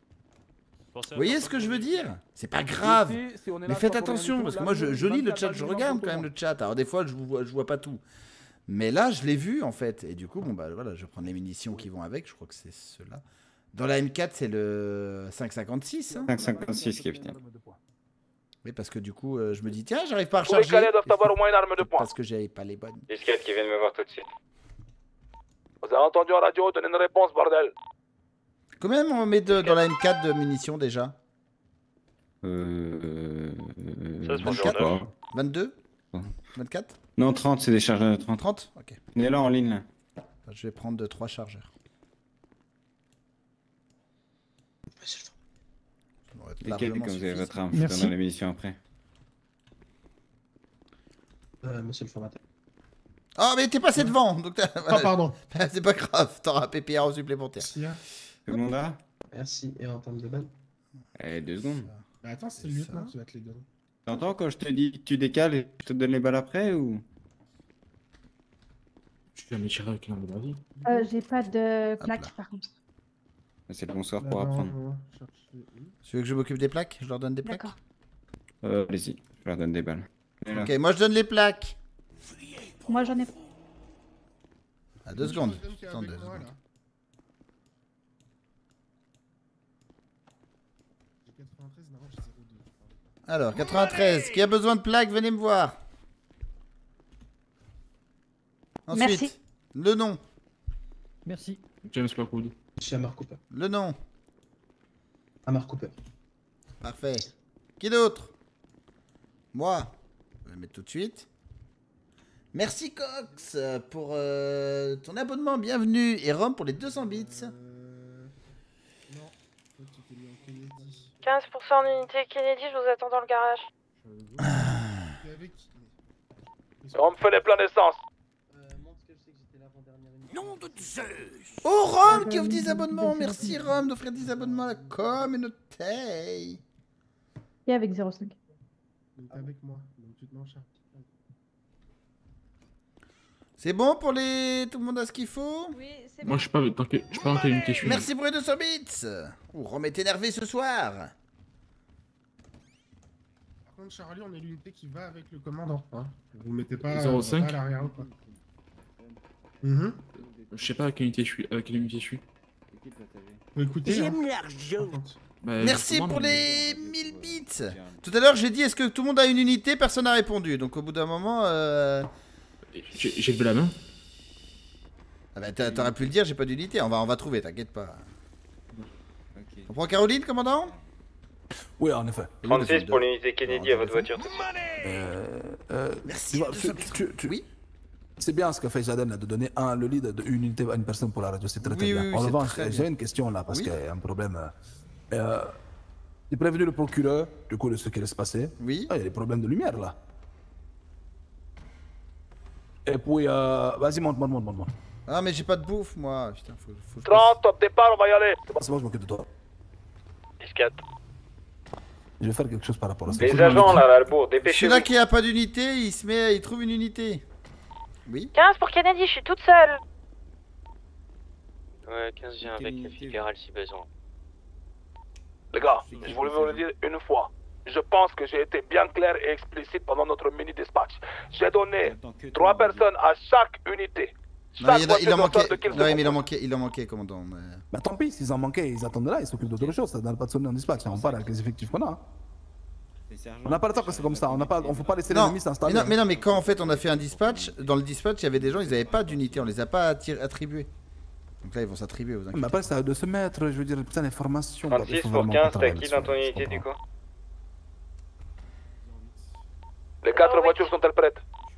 Pensez Vous à voyez faire ce ça que je pour veux les dire? militaires. C'est pas grave. Ici, si on est Mais là, faites pas pour rien attention, du tout, parce que la moi, je, nuit, je lis le vingt-quatre chat, je balles regarde minimum quand même pour le chat. Alors des fois, je vois, je vois pas tout. Mais là, je l'ai vu en fait. Et du coup, bon bah voilà, je vais prendre les munitions qui vont avec. Je crois que c'est ceux-là. Dans la M quatre, c'est le cinq cinquante-six. Hein. cinq cinquante-six, capitaine. Oui, parce que du coup, euh, je me dis, tiens, j'arrive pas à Tous les recharger. cadets doivent avoir au moins une arme de poing. Parce que j'avais pas les bonnes. Disquette qui vient de me voir tout de suite. Vous avez entendu en radio, donnez une réponse, bordel. Combien on met de- dans la M quatre de munitions déjà? Euh. Ça, c'est pour vingt-quatre. zéro neuf. vingt-deux? Ouais. vingt-quatre? Non, trente, c'est des chargeurs de trente. trente? Ok. On est là en ligne, là. Je vais prendre trois chargeurs. Ça devrait être Lesquels, largement comme vous avez suffisant. votre arme, je Merci. donne les munitions après. Euh, monsieur le formateur. Ah, mais t'es passé devant donc t'as- Ah, voilà. pardon. C'est pas grave, t'auras un P P R en supplémentaire. Merci, hein. Tout le monde là? Merci. Et en termes de balles? Eh, deux secondes. Bah attends, c'est le lieutenant qui va te les donner. T'entends quand je te dis que tu décales et je te donne les balles après ou? Je suis jamais tiré avec l'arme de ma vie. Euh, j'ai pas de plaque par contre. C'est le bonsoir Là, pour non, apprendre. non, chercher- Tu veux que je m'occupe des plaques? Je leur donne des plaques? D'accord. Euh, allez-y, je leur donne des balles. Et là. Ok, moi je donne les plaques. Moi j'en ai. À deux secondes. Attends, deux Avec moi, secondes. là. J'ai quatre-vingt-treize, mais avant j'ai zéro deux, je crois. Alors, quatre-vingt-treize. Qui a besoin de plaques, venez me voir. Ensuite, Merci. le nom. Merci. James Lockwood. Je suis Amar Cooper. Le nom. Amar Cooper. Parfait. Qui d'autre? Moi. Je vais le mettre tout de suite. Merci Cox pour euh, ton abonnement, bienvenue. Et Rome pour les deux cents bits. Euh... Non. Toi, tu t'es mis en Kennedy. quinze pour cent d'unité Kennedy, je vous attends dans le garage. T'es avec qui? On me fait les pleins d'essence. Nom de Zeus. Oh Rome qui offre dix abonnements. Merci Rome d'offrir dix abonnements à la communauté. Et avec zéro cinq. T'es avec moi, donc tu te mets en charge. C'est bon pour les... Tout le monde a ce qu'il faut? Oui, c'est Moi, je sais pas dans quelle, je sais pas dans quelle unité je suis. Merci pour les deux cents bits. Ouh, Rome est énervé ce soir. Par contre, Charlie, on est l'unité qui va avec le commandant. Hein. Vous mettez pas, zéro euh, cinq. pas à l'arrière ou quoi. Mhm. Je sais pas à quelle unité je suis. À quelle unité je suis. Faut écouter. hein. J'aime l'argent. Bah, Merci justement, pour mais- les mille bits. Tout à l'heure, j'ai dit est-ce que tout le monde a une unité? Personne n'a répondu. Donc au bout d'un moment... Euh... J'ai j'ai levé la main. Ah bah t'a- t'aurais pu le dire, j'ai pas d'unité. On va, on va trouver, t'inquiète pas. On prend Caroline, commandant? Oui, en effet. trente-six pour l'unité Kennedy à votre voiture. Euh, euh, Merci. tu vois, tu- tu- tu- Oui. C'est bien ce que fait Jaden là, de donner un, le lead d'une unité à une personne pour la radio. C'est très, très Oui, bien. oui, oui, en c'est revanche, très j'ai bien. une question là parce Oui. qu'il y a un problème. euh, Euh, j'ai prévenu le procureur du coup de ce qui allait se passer. Oui. Ah, il y a des problèmes de lumière là. Et puis, euh, vas-y, monte, monte, monte, monte. monte. Ah mais j'ai pas de bouffe moi. Putain, faut, faut que je trente, top départ, on va y aller. C'est bon, c'est bon, je m'occupe de toi. dix quatre. Je vais faire quelque chose par rapport à ça. Les agents là, Lalbourg, Celui-là dépêchez-vous. qui a pas d'unité, il se met, il trouve une unité. Oui. quinze pour Kennedy, je suis toute seule. Ouais, quinze viens avec le fédéral si besoin. Les gars, je voulais vous le dire une fois. Je pense que j'ai été bien clair et explicite pendant notre mini-dispatch. J'ai donné trois personnes à chaque unité. Non, il, Chaque en a- il en voiture manquait. doit sortir de Non, mais il en kills. manquait, il en manquait, commandant. mais- Bah tant pis, s'ils en manquaient, ils attendent là, ils s'occupent d'autre chose. Ça n'a pas de sonner en dispatch. On parle avec les effectifs qu'on a. hein. On n'a pas le temps que c'est comme ça. On n'a pas, on faut pas laisser Non, l'ennemi mais s'installer. non, mais non, mais quand en fait on a fait un dispatch, dans le dispatch il y avait des gens, ils avaient pas d'unité, on les a pas attir- attribués. Donc là ils vont s'attribuer, vous Mais inquiétez. après, ça de se mettre, je veux dire, putain, les formations. quoi. Il trente-six faut pour vraiment quinze, qu'on t'as travaille qui dans ton là-dessus, unité je du comprends. coup? Les quatre voitures sont-elles prêtes?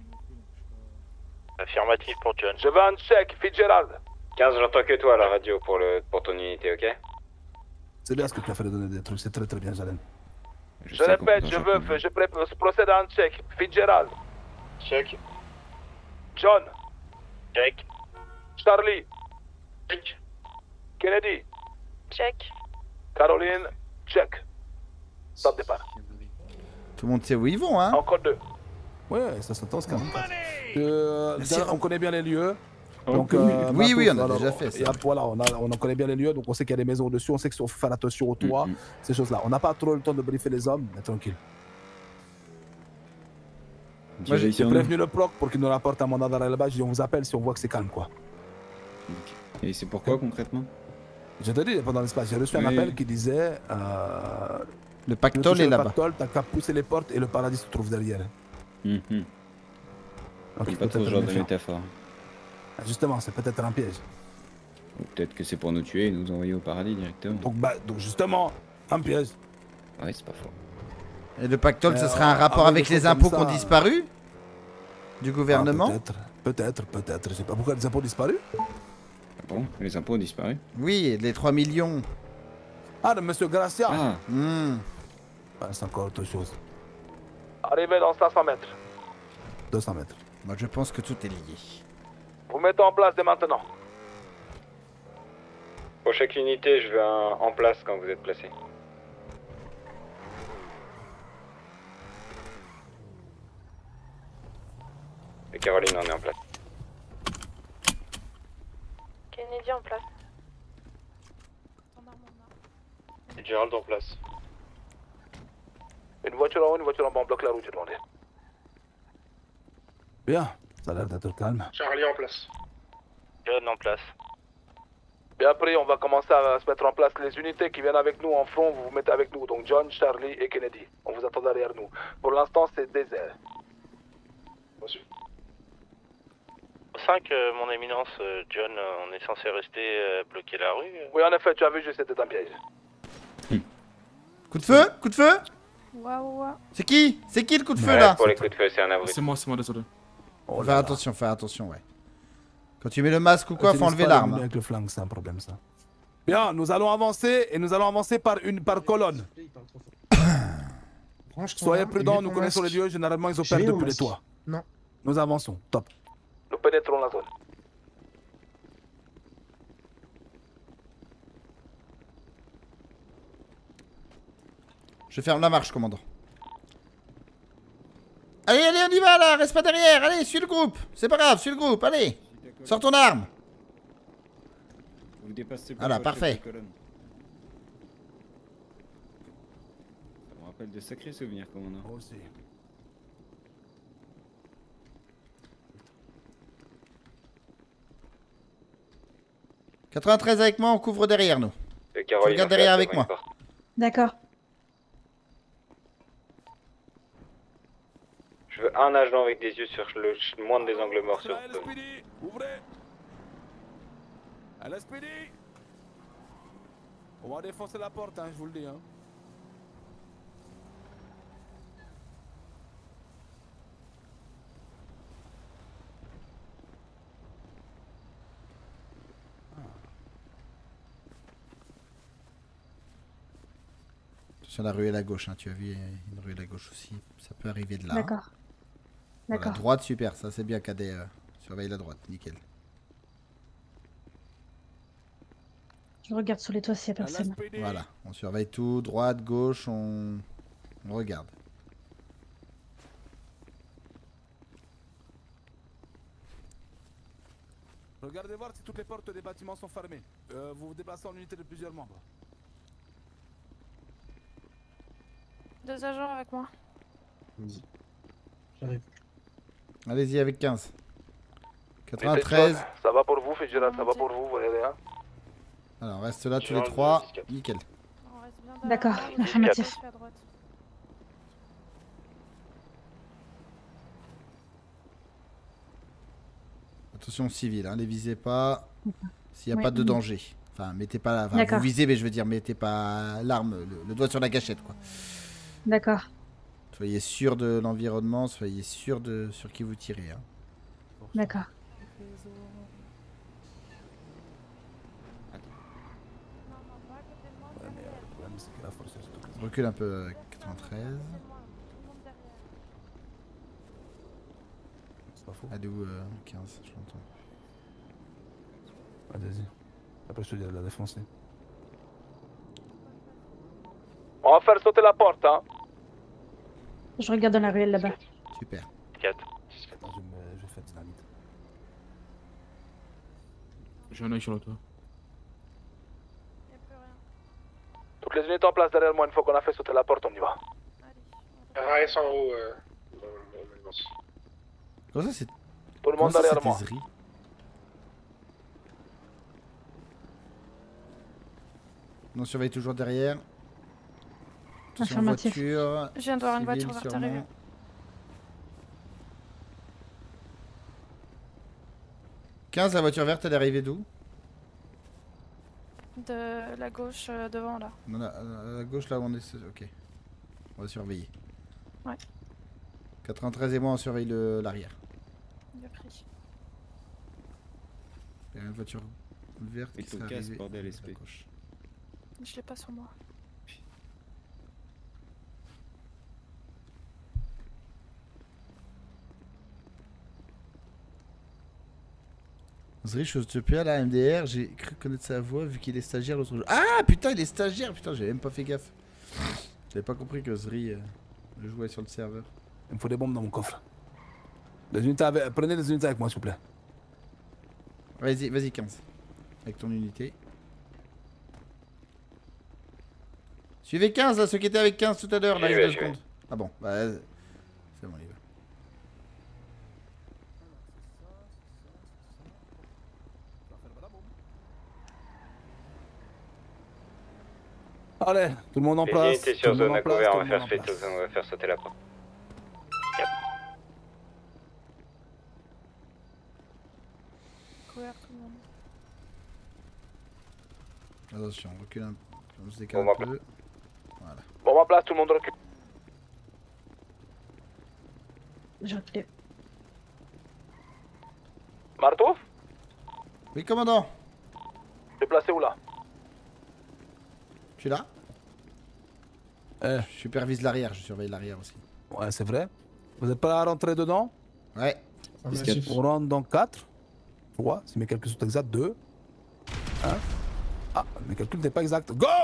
Affirmatif pour John. Je veux un check, Fitzgerald. quinze, j'entends que toi à la radio pour, le, pour ton unité, ok? C'est bien ce que tu as fait de donner des trucs, c'est très très bien, Jalen. Je répète, je veux, je, pré- je procède à un check. Fitzgerald. Check. John. Check. Charlie. Check. Kennedy. Check. Caroline. Check. Top départ. Tout le monde sait où ils vont, hein. Encore deux. Ouais, ça s'entend ce quand même. Euh, Merci, déjà, Ram. on connaît bien les lieux. Oh, Donc, oui, euh, oui, oui, on a alors, déjà fait ça. et après, voilà, on, a, on en connaît bien les lieux, donc on sait qu'il y a des maisons au-dessus, on sait qu'il faut faire attention aux toits, ces choses-là. On n'a pas trop le temps de briefer les hommes, mais tranquille. Moi, j'ai j'ai prévenu le proc pour qu'il nous rapporte un mandat d'arrêt là-bas. J'ai dit, on vous appelle si on voit que c'est calme, quoi. Et c'est pourquoi concrètement? Je te dis, pendant l'espace, j'ai reçu un Oui. appel qui disait. Euh, Le pactole est le là-bas. pactole, t'as qu'à pousser les portes et le paradis se trouve derrière. Mhm. Donc, Il il pas faut trop ce être genre de méfiant. métaphore. Ah, Justement, c'est peut-être un piège. Ou peut-être que c'est pour nous tuer et nous envoyer au paradis directement. Donc, bah, donc justement, un piège. Ouais, c'est pas faux. Et le pactole, ce Euh, sera un rapport avec avec des les choses impôts comme qui ont ça, disparu du gouvernement? Ah, peut-être, peut-être, peut-être. Je sais pas pourquoi les impôts ont disparu. Ah bon? Les impôts ont disparu? Oui, les trois millions. Ah, de Monsieur Gracia. Ah. Hmm. Bah, c'est encore autre chose. Arrivez dans cinq cents mètres. deux cents mètres. Moi, je pense que tout est lié. Vous mettez en place dès maintenant. Pour chaque unité, je veux un en place quand vous êtes placé. Et Caroline en est en place. Kennedy en place. Et Gerald en place. Une voiture en haut, une voiture en bas, on bloque la route, j'ai demandé. Bien, ça a l'air d'être calme. Charlie en place. John en place. Bien pris, on va commencer à se mettre en place. Les unités qui viennent avec nous en front, vous vous mettez avec nous. Donc John, Charlie et Kennedy. On vous attend derrière nous. Pour l'instant, c'est désert. Reçu. cinq, euh, mon éminence, euh, John, euh, on est censé rester euh, bloqué la rue. euh. Oui, en effet, tu as vu, c'était un piège. Coup de feu? Coup de feu? Waouh, waouh. C'est qui? C'est qui le coup de feu Ouais, là? pour les coups de feu, c'est un abri. C'est moi, c'est moi, désolé. Faut faire attention, faire attention, ouais. Quand tu mets le masque ou quoi, faut Utilise enlever pas l'arme. l'ennemi avec le flingue, c'est un problème ça. Bien, nous allons avancer et nous allons avancer par une par colonne. Branche ton Soyez arme et prudents, mets nous ton connaissons les masque. lieux, généralement ils opèrent J'ai mon depuis les masque. toits. Non. Nous avançons, top. Nous pénétrons la zone. Je ferme la marche, commandant. Allez, allez, on y va là, reste pas derrière, allez. allez, suis le groupe. C'est pas grave, suis le groupe, allez. Sors ton arme. Vous dépassez pas Voilà, votre chef parfait. de colonne. Ça me rappelle de sacrés souvenirs, commandant. Moi aussi. quatre-vingt-treize avec moi, on couvre derrière nous. Le Tu Caroline regardes en derrière face, avec devant moi. une porte. D'accord. Je veux un agent avec des yeux sur le ch- moindre des angles morts sur L S P D, ouvrez. L S P D. On va défoncer la porte, hein, je vous le dis. Hein. Sur la ruelle à gauche, hein, tu as vu, il y a une ruelle à gauche aussi. Ça peut arriver de là. D'accord. Voilà, D'accord. droite, super, ça c'est bien, Cadet. euh, surveille la droite, nickel. Je regarde sur les toits s'il y a personne. Voilà, on surveille tout, droite, gauche, on, on regarde. Regardez voir si toutes les portes des bâtiments sont fermées. Euh, vous vous déplacez en unité de plusieurs membres. Deux agents avec moi. J'arrive. Allez-y avec quinze. quatre-vingt-treize. Ça va pour vous, Fitzgerald, ça va pour vous, vous voyez rien. Alors, on reste là tous les trois. Nickel. D'accord, affirmatif. Attention civil, hein, les visez pas. S'il n'y a Ouais. pas de danger. Enfin, mettez pas la. Enfin, D'accord. vous visez, mais je veux dire, mettez pas l'arme, le, le doigt sur la gâchette, quoi. D'accord. Soyez sûr de l'environnement, soyez sûr de sur qui vous tirez. Hein. D'accord. Ouais, mais euh, le problème, c'est que là, faut le faire surtout que- Recule un peu, euh, quatre-vingt-treize. C'est pas faux. Allez où euh, quinze, je l'entends. Vas-y. Après, je te dis de la défoncer. On va faire sauter la porte, hein. Je regarde dans la ruelle là-bas. Super. quatre. Attends, je, me... je fais dynamite. J'ai un œil sur le toit. Toutes les unités en place derrière moi, une fois qu'on a fait sauter la porte, on y va. R A S en haut. Euh... dans- dans- dans- Comment ça, c'est. Tout le Comment monde ça, derrière c'était moi. Zri On surveille toujours derrière. Attention, Affirmatif. voiture. Je viens de voir une civile, voiture verte sûrement. arriver. quinze, la voiture verte, elle est arrivée d'où? De la gauche euh, devant là. Non, là, à la gauche, là où on est. Ok. On va surveiller. Ouais. quatre-vingt-treize et moi, on surveille le- l'arrière. Bien pris. Il y a une voiture verte Et qui ton serait casque, arrivée bordel, à S P. gauche. Je l'ai pas sur moi. Zri, chose de P A, la M D R, j'ai cru connaître sa voix vu qu'il est stagiaire l'autre jour. Ah putain, il est stagiaire, putain, j'avais même pas fait gaffe. J'avais pas compris que Zri euh, jouait sur le serveur. Il me faut des bombes dans mon coffre. Les unités avec... Prenez les unités avec moi, s'il vous plaît. Vas-y, vas-y, quinze. Avec ton unité. Suivez quinze, là, ceux qui étaient avec quinze tout à l'heure, là, il y a Suivez, deux suivez. secondes. Ah bon, bah, c'est bon, il va. Allez, tout le monde en Les place. unités tout sur le monde zone en à place, couvert, tout on le va faire monde en sauter, place. on va faire sauter la porte. Couvert tout le monde. Attention, on recule un peu. On se décale Bon, un bah, peu. Voilà. Bon, en place, tout le monde recule. Je recule. Marteau, Oui, commandant. déplacé où là? Tu es là Eh. Je supervise l'arrière, je surveille l'arrière aussi. Ouais, c'est vrai. Vous êtes prêts à rentrer dedans? Ouais. On rentre dans quatre, trois, si mes calculs sont exacts, deux, un. Ah, mes calculs n'étaient pas exacts. Go!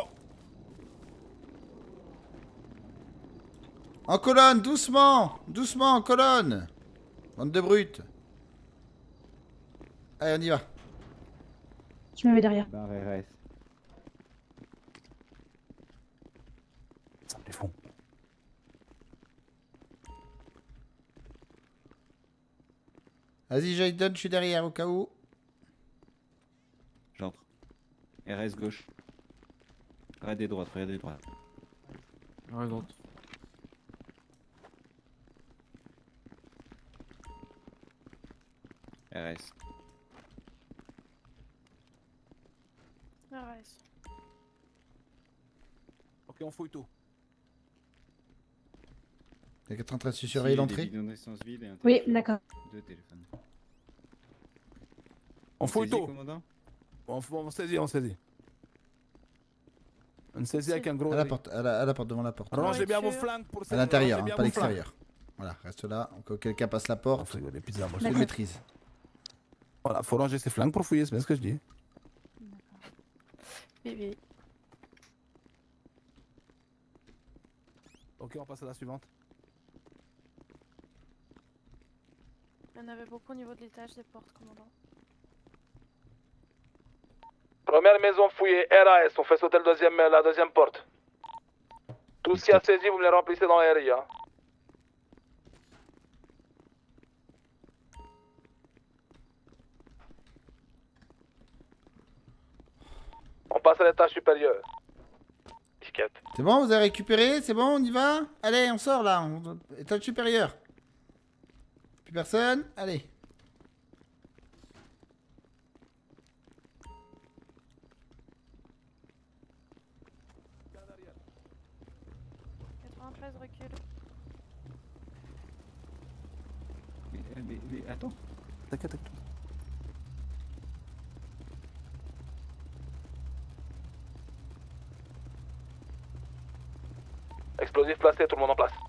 En colonne, doucement. Doucement, en colonne. Bande de brutes. Allez, on y va. Je me mets derrière. Barre R S. Ça me défend. Vas-y, Jaden, je suis derrière au cas où. J'entre. R S gauche. Regardez droite, regardez droite. Ouais, droite. R S. R S. Ok, on fouille tout. T'es qu'à en train de surveiller l'entrée. Oui, d'accord. Deux téléphones. On fouille saisit, tout. commandant On, fou- on saisit, on saisit. On saisit avec un gros. À la porte, à la, à la porte, devant la porte. Rangez bien vos flancs pour À saisir, l'intérieur, rangez hein, bien pas à vos flancs. l'extérieur. Voilà, reste là. Quand quelqu'un passe la porte, On les pizzas, moi, je le je- maîtrise. Voilà, faut ranger ses flancs pour fouiller, c'est bien ce que je dis. Oui, oui. Ok, on passe à la suivante. Il y en avait beaucoup au niveau de l'étage des portes, commandant. Première maison fouillée, R A S, on fait sauter le deuxième, la deuxième porte. Tout ce qui a saisi, vous me les remplissez dans la R I. Hein. On passe à l'étage supérieur. C'est bon, vous avez récupéré? C'est bon, on y va? Allez, on sort là. On... Étage supérieur. Plus personne? Allez. quatre-vingt-treize recule. Mais, mais, mais attends. T'inquiète, t'inquiète. Explosif placé, tout le monde en place.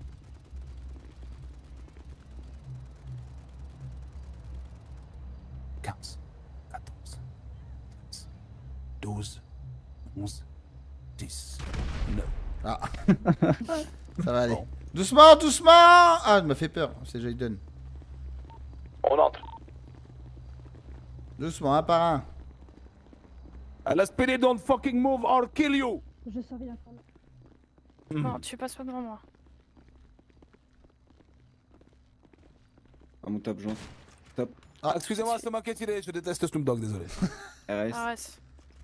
quinze, quatorze, treize, douze, onze, dix, neuf. Ah. Ça va aller. Doucement, doucement. Ah, je me fait peur. C'est Jaden. On entre. Doucement, un par un. L S P D, don't fucking move or kill you. Je surveille encore là. Non, tu passes pas devant moi. À mon top, j'entre. Top. Ah, excusez-moi, c'est moi qui ai tiré, je déteste Snoop Dogg, désolé. R S. R S.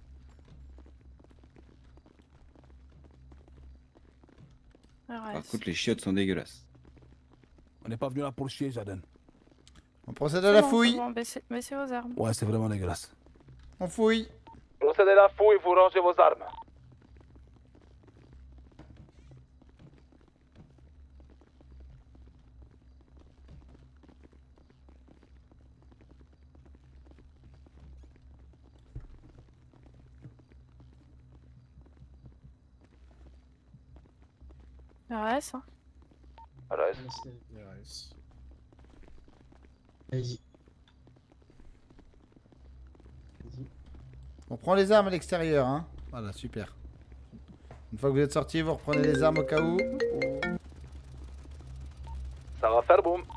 Par R S. contre, les chiottes sont dégueulasses. On n'est pas venu là pour chier, Jaden. On procède à la fouille. Bon, baissez, baissez vos armes. Ouais, c'est vraiment dégueulasse. On fouille. Procédez à la fouille, vous rangez vos armes. R S, hein. R S. R S. Vas-y. On prend les armes à l'extérieur, hein. Voilà, super. Une fois que vous êtes sortis, vous reprenez les armes au cas où. Ça va faire boum.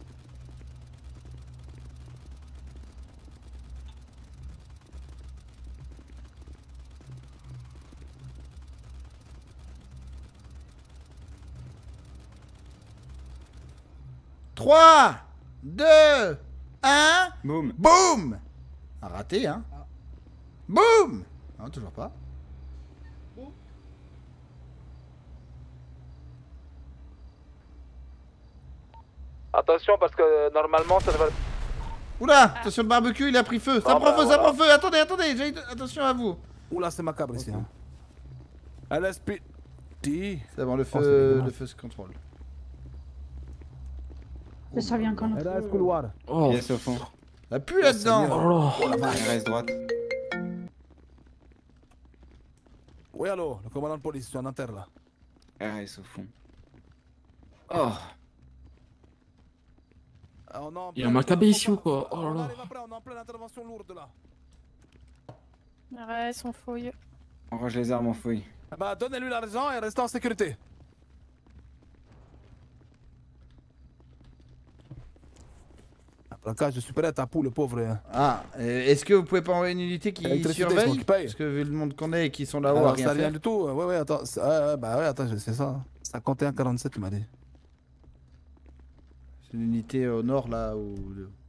trois, deux, un. Boum. Boum. Ah, raté, hein. Boum. Non, toujours pas. Attention parce que normalement ça devrait... Oula, attention, le barbecue, il a pris feu. Ça Ah prend bah, feu, ça voilà. prend feu. Attendez, attendez. j'ai- Attention à vous. Oula, c'est macabre ici. Hein. L S P D. C'est bon, le Oh, c'est feu, dégueulasse. le feu se contrôle. Je surveille encore L là. S couloir. Oh. Yes au fond. Ça pue là-dedans. Oh la vache. R S droite. Oui, allô, le commandant de police, je suis en inter là. R S au fond. Oh. Ah, on est en Il y a un pleine- macabé ici ou quoi? Oh là On là. arrive après, on est en pleine intervention lourde là. R S, on fouille. On range les armes en fouille. Ah bah, donnez-lui l'argent et restez en sécurité. Braquage de supérette à pou, le pauvre. hein. Ah, euh, est-ce que vous pouvez pas envoyer une unité qui Électricité, c'est surveille moi qui paye. Parce que vu le monde qu'on est et qui sont là-haut à Alors, rien ça rien faire. du tout. Ouais, ouais, attends. c'est- ouais, ouais, bah ouais, attends, c'est ça. cinquante et un quarante-sept, il m'a dit. C'est une unité au nord là où.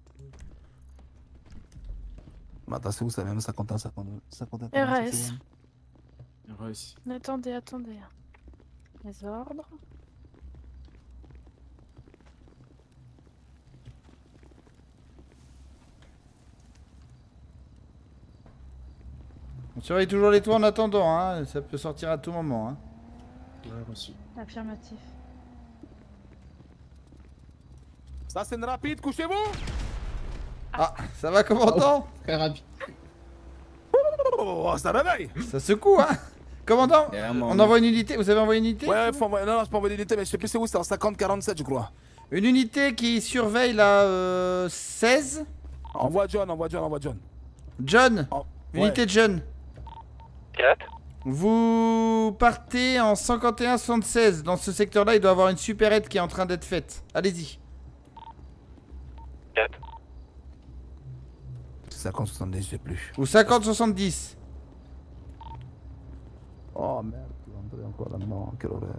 Bah, attends, c'est où ça même cinquante et un, cinquante-deux, cinquante et un, quarante-sept, R S. c'est bon. R S. Attendez, attendez. Les ordres. On surveille toujours les toits en attendant, hein. Ça peut sortir à tout moment. Hein. Ouais, reçu. Affirmatif. Ça, c'est une rapide, couchez-vous. Ah, ça va, commandant? Très rapide. Oh, ça réveille. Ça secoue, hein. Commandant, on envoie une unité. Vous avez envoyé une unité? Ouais, faut envoyer... non, non, je peux envoyer l'unité, mais je sais plus c'est où, c'est en cinquante quarante-sept, je crois. Une unité qui surveille la euh, seize. Envoie John, envoie John, envoie John. John, unité ouais. de John. quatre. Vous partez en cinquante et un soixante-seize. Dans ce secteur-là, il doit y avoir une supérette qui est en train d'être faite. Allez-y. quatre. cinquante soixante-dix, je sais plus. Ou cinquante soixante-dix. Oh merde, tu vas entrer encore là-dedans, quelle horreur.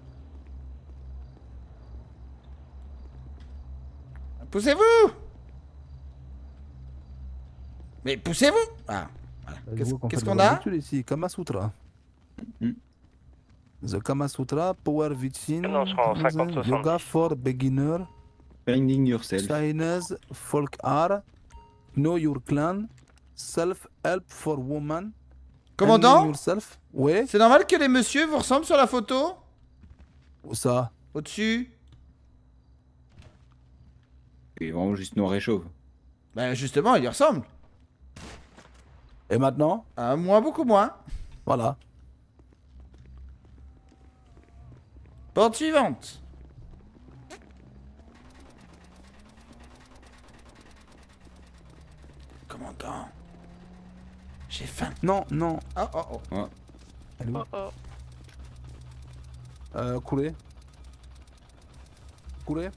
Poussez-vous. Mais poussez-vous. Ah, voilà. Qu'est-ce qu'est-ce qu'on a? Ici, Kama Sutra. The Kama Sutra, Power Vichin, Non, je crois en cinquante soixante-dix. Yoga for Beginner, Finding yourself. Chinese Folk Art, Know Your Clan, Self-Help for Woman. Commandant? Know yourself. Ouais. C'est normal que les messieurs vous ressemblent sur la photo? Où ça? Au-dessus. Il est vraiment juste noir et chauve. Bah justement, il y ressemble. Et maintenant? Ah, moins, beaucoup moins. Voilà. Porte suivante. Commandant. J'ai faim. Non, non. Oh, oh, oh. Oh. Elle est où? Oh oh. Euh, couler. Couler.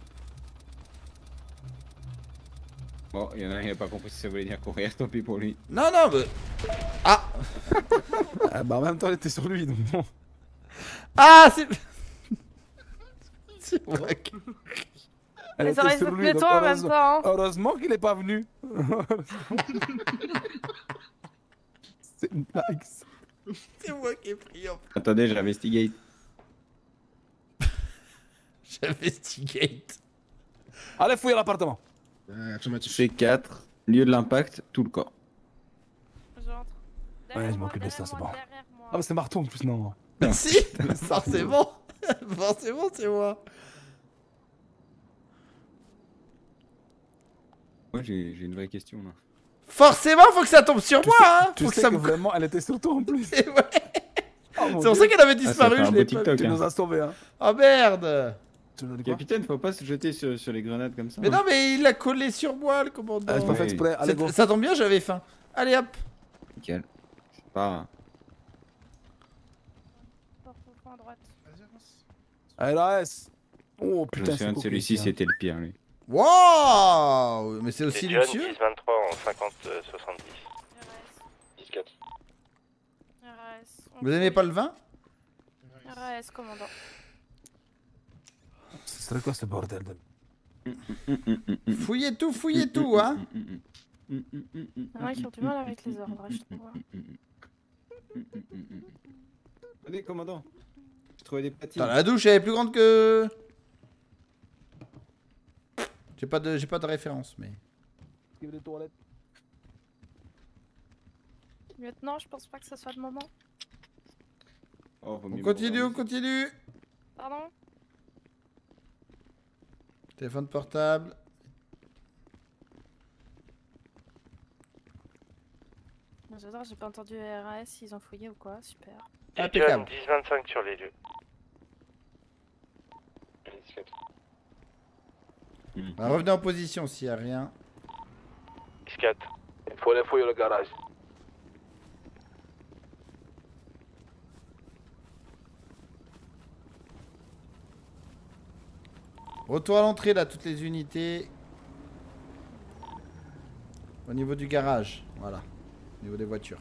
Bon, il y en a un qui n'a pas compris si ça voulait dire courir, tant pis pour lui. Non, non, mais... Ah. Ah bah en même temps, elle était sur lui, donc bon. Ah, c'est... C'est vrai que... Elle Mais ça était reste sur de lui, donc piéton en même heureusement- temps, hein. Heureusement qu'il est pas venu. C'est une blague. ça. C'est moi qui ai pris en... Attendez, j'investigate. J'investigate. Allez, fouiller l'appartement. Euh, affirmatif. C quatre, lieu de l'impact, tout le corps. J'entre. Ouais, je m'occupe de ça, c'est bon. Ah, mais c'est marteau en plus, non. Si, forcément. Forcément, c'est moi. Moi, j'ai j'ai une vraie question là. Forcément, faut que ça tombe sur Tu moi, sais- hein. Tu Faut sais que ça que me... vraiment, elle était sur toi en plus. C'est ouais. Oh, mon C'est pour Dieu. ça qu'elle avait Ah, ça disparu, fait un je beau l'ai TikTok, pas... Tu hein. nous as sauvés, hein. Oh merde. Tu nous as dit quoi? Capitaine, faut pas se jeter sur, sur les grenades comme ça. Mais hein. non, mais il a collé sur moi, le commandant. Ah, j'ai pas fait exprès, allez, C'est- go. Ça tombe bien, j'avais faim. Allez, hop. Nickel. C'est pas. Porte au fond à droite. R A S. Oh Je me putain, souviens c'est de cool, celui-ci, hein. c'était le pire, lui. Waouh. Mais c'est aussi C'est John luxueux. dix vingt-trois en cinquante soixante-dix. dix quatre. R A S. on Vous aimez fouille. pas le vin? R A S, commandant. Ce serait quoi ce bordel de... Fouillez tout, fouillez tout, hein. Il y en a qui ont du mal avec les ordres, je trouve. Allez, commandant. J'ai trouvé des platines. Putain, la douche, elle est plus grande que... J'ai pas de, j'ai pas de référence, mais... Les toilettes. Lieutenant, je pense pas que ce soit le moment. Oh, vaut On mieux continue, me on continue. Pardon? Téléphone portable. J'adore, j'ai pas entendu R A S, ils ont fouillé ou quoi, super. Et John Impeccable. dix vingt-cinq sur les lieux. Bah, revenez en position s'il y a rien. dix quatre. Il faut aller fouiller le garage. Retour à l'entrée là, toutes les unités. Au niveau du garage, voilà. Au niveau des voitures.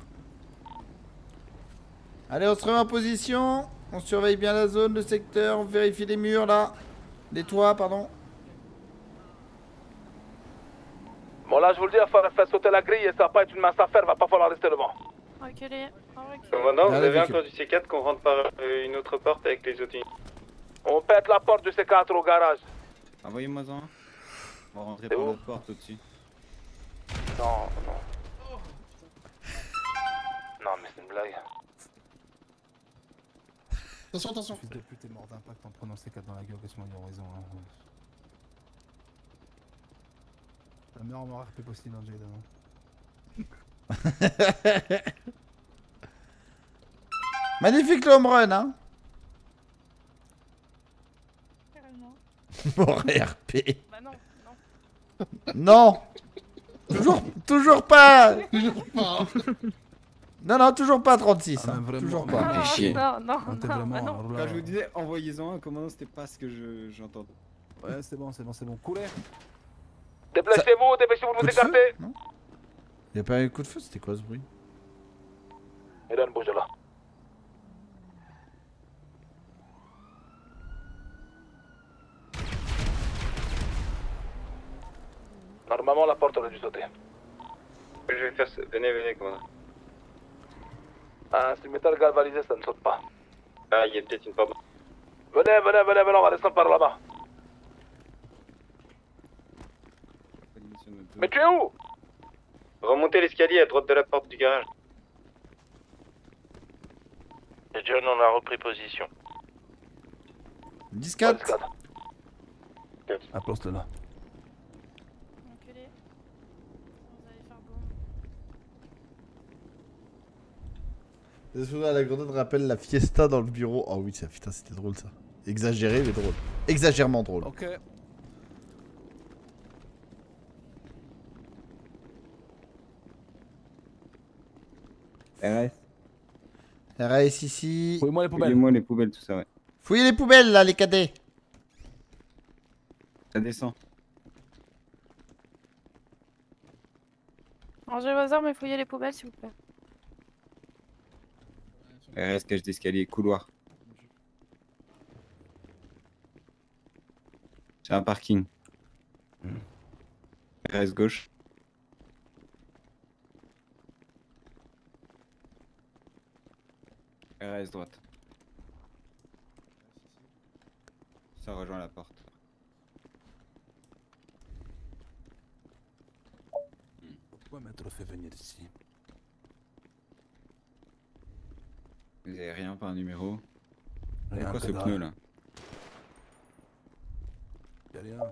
Allez, on se remet en position. On surveille bien la zone, le secteur. On vérifie les murs là. Les toits, pardon. Bon, là, je vous le dis, il va faire sauter la grille et ça va pas être une mince affaire, va pas falloir rester devant. Reculez. Reculez. Commandant, vous Allez, avez un véhicule. code du C quatre qu'on rentre par euh, une autre porte avec les autres unités. On pète la porte du C quatre au garage. Envoyez-moi un. On va rentrer C'est par où? l'autre porte au-dessus. Non, non. Non, mais c'est une blague. Attention, attention. Fils de pute, t'es mort d'impact en prenant C quatre dans la gueule, qu'est-ce qu'on a raison. Hein. La meilleure mort R P possible dans Jayden. Hein. Magnifique le home run, hein. Carrément. Mort R P. Bah non, non. Non. Toujours, toujours pas. Toujours pas. Non, non, toujours pas trente-six. Ah, hein. vraiment. Toujours Non, pas. Non, chier. non, non, On était non, vraiment bah non. un rouleur. Quand je vous disais envoyez-en un, commandant, c'était pas ce que je- j'entendais. Ouais, c'est bon, c'est bon, c'est bon. Coulez. Dépêchez-vous, dépêchez-vous de Coup vous de feu? écarter. Non. Y'a pas eu un coup de feu, c'était quoi ce bruit? Eden, bouge là. Normalement, la porte aurait dû sauter. Je vais faire ça. Venez, venez, commandant. Ah, si le métal galvanisé, ça ne saute pas. Ah, il y a peut-être une porte. Venez, venez, venez, venez, on va descendre par là-bas. Mais tu es où? Remontez l'escalier à droite de la porte du garage. Et John, on a repris position. dix quatre. Applaus-le là. Reculez. Vous allez faire boum. Le sourire à la grenade rappelle la fiesta dans le bureau. Oh oui, ça, putain, c'était drôle ça. Exagéré, mais drôle. Exagérément drôle. Ok. R S. R A S ici. Fouillez-moi les poubelles. Fouillez-moi les poubelles, tout ça, ouais. Fouillez les poubelles là, les cadets. Ça descend. Rangez vos armes et fouillez les poubelles, s'il vous plaît. R S, cage d'escalier, couloir. C'est un parking. R S gauche. R S droite. Ça rejoint la porte. Pourquoi m'être fait venir ici? Vous avez rien par un numéro? C'est Rien quoi que ce dalle. pneu là? Y'a rien.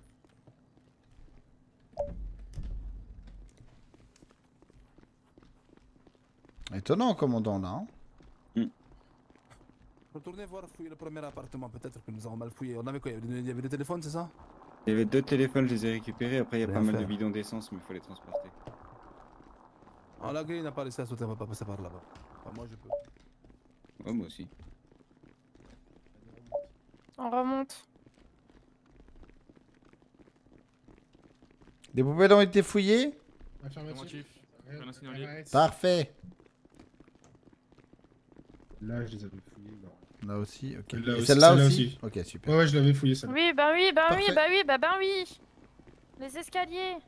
Étonnant, commandant là. Hein. Retournez voir fouiller le premier appartement, peut-être que nous avons mal fouillé. On avait quoi? Il y avait des, il y avait des téléphones, c'est ça? Il y avait deux téléphones, je les ai récupérés. Après, il y a Bien pas mal fait. de bidons d'essence, mais il faut les transporter. Ah, la grille n'a pas réussi à sauter, on va pas passer par là-bas. Enfin, moi je peux. Ouais, moi aussi. On remonte. Les poubelles ont été fouillées? Affirmatif. Rien à signaler. R S. Parfait. Là, je les avais fouillés. Non. Là aussi, ok. Là Et aussi, celle-là celle-là aussi, aussi. Ok, super. Ouais, ouais, je l'avais fouillé celle-là. Oui, bah oui, bah oui, Parfait. bah oui, bah ben oui. Les escaliers.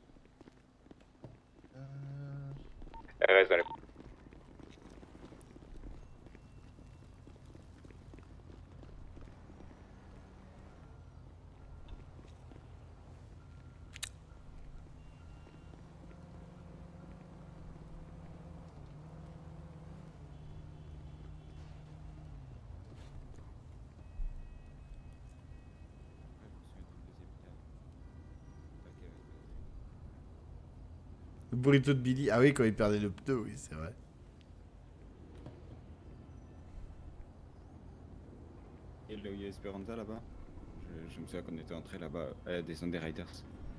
R S dans les... Le burrito de Billy. Ah oui, quand il perdait le pneu, oui, c'est vrai. Et là où il y a Esperanza là-bas, je, je me souviens qu'on était entré là-bas à la descente des Riders.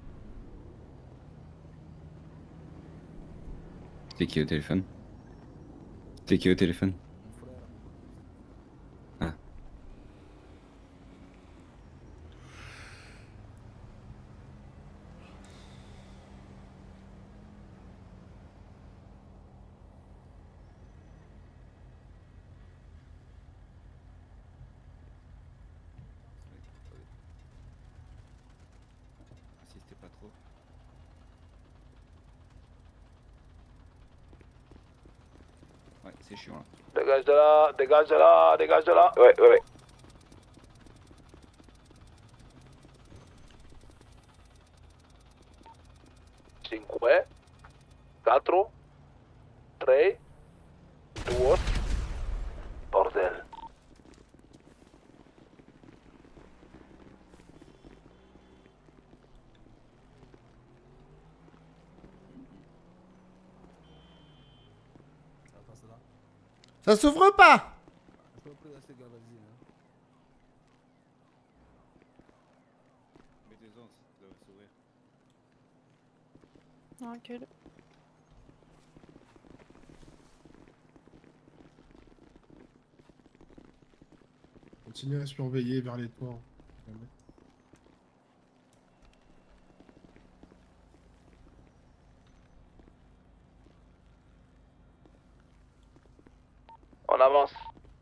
C'était qui au téléphone? C'était qui au téléphone? Ah. pas trop. Ouais, c'est chiant là. Dégage de là, dégage de là, dégage de là. Ouais, ouais, ouais. Cinque, quattro, tre, due, bordel. Ça s'ouvre pas. Mettez-en, ça devrait s'ouvrir. Recule. Continuez à surveiller vers les toits. On avance.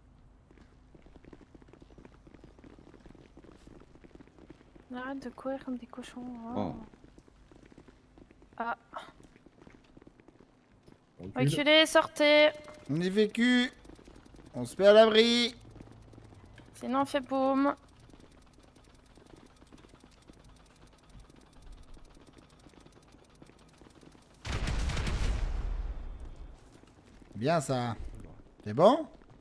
Arrête de courir comme des cochons. Oh. Ah. Recule. Reculez, sortez. On est vécu. On se met à l'abri. Sinon on fait boum. Bien ça. C'est bon?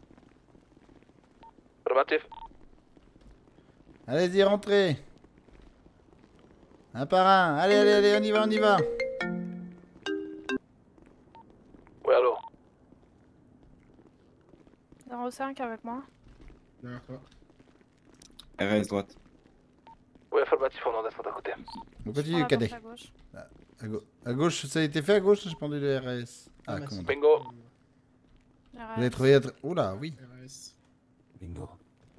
Affirmatif. Allez-y, rentrez. Un par un. Allez, allez, allez, on y va, on y va. Oui, allô. zéro cinq avec moi. D'accord. R S droite. Oui, affirmatif, on en descend à côté. On continue, cadet. À gauche. À, à gau- à gauche, ça a été fait à gauche, j'ai pendu le R S. Ah, comment Bingo. Vous avez trouvé... Être... Oula, oui. Bingo.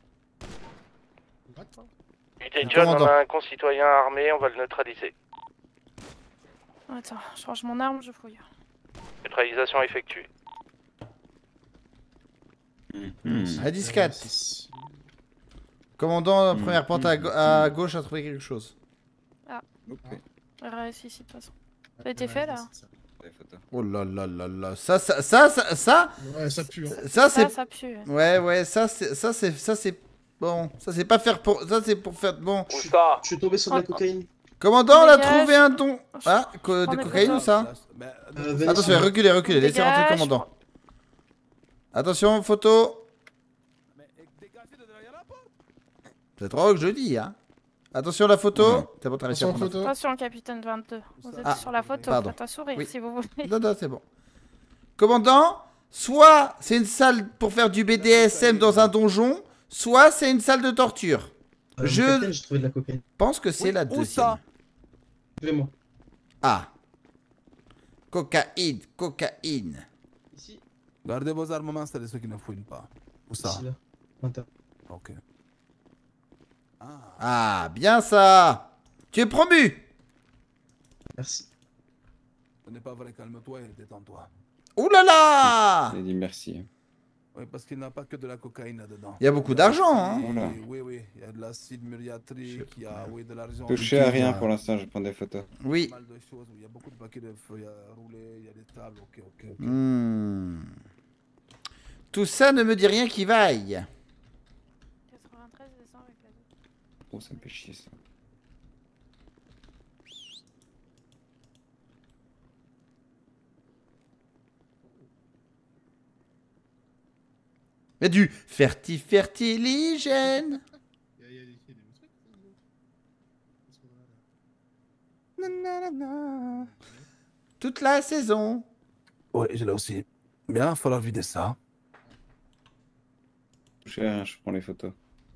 Unité Un John, on commandant. a un concitoyen armé, on va le neutraliser. Attends, je range mon arme, je fouille. Neutralisation effectuée. À dix quatre. Commandant, première porte à, ga- à gauche a trouvé quelque chose. Ah. R S ici de toute façon. Ça a été fait là? Oh là là là là. Ça, ça, ça, ça, ça. Ouais, ça pue. Hein. Ça, c'est. Ça, ça pue. Ouais, ouais, ça, c'est. Ça, c'est. Ça, c'est. Bon. Ça, c'est pas faire pour. Ça, c'est pour faire. Bon. Où ça? Je suis tombé sur de la cocaïne. Commandant, on a Dégage. trouvé un don. Ah, co- prends de mes cocaïne ou photos. ça? Euh, venez Attention, sur- reculez, reculez. Laissez rentrer le Dégage. commandant. Attention, photo. C'est trop que je dis, hein. Attention, la photo. C'est bon, t'as réussi à Attention, prendre la photo. Attention, capitaine vingt-deux. Vous êtes Ah, sur la photo, pardon. faites un sourire Oui. si vous voulez. Non, non, c'est bon. Commandant, soit c'est une salle pour faire du B D S M dans un donjon, soit c'est une salle de torture. Euh, Je capitaine, j'ai trouvé de la cocaïne. pense que c'est la Où deuxième. ça? Suivez-moi. Ah. Cocaïne, cocaïne. Ici. Gardez vos armements, c'est ceux qui ne fouillent pas. Où ça? Ici, là. Inter. Ok. Ah, bien ça. Tu es promu. Merci. Ce n'est pas vrai, calme-toi et détends-toi. Ouh là là. Il a dit merci. Oui, parce qu'il n'a pas que de la cocaïne là-dedans. Il y a beaucoup d'argent, hein. Oula. Oui, oui, il y a de l'acide muriatrique, il y a oui, de l'argent. Touchez à rien pour l'instant, je prends des photos. Oui. Pas mal de choses, il y a beaucoup de paquets de feuilles à rouler, il y a des tables, ok, ok, ok. Hmm. Tout ça ne me dit rien qui vaille. quatre-vingt-treize, descend avec la deux. Oh, ça me fait chier ça. Il y a du ferti fertiligène. Il y a- il y a des- il y a des trucs. Toute la saison. Oui, je l'ai aussi. Bien, il va falloir vider ça. Touchez à rien, je prends les photos.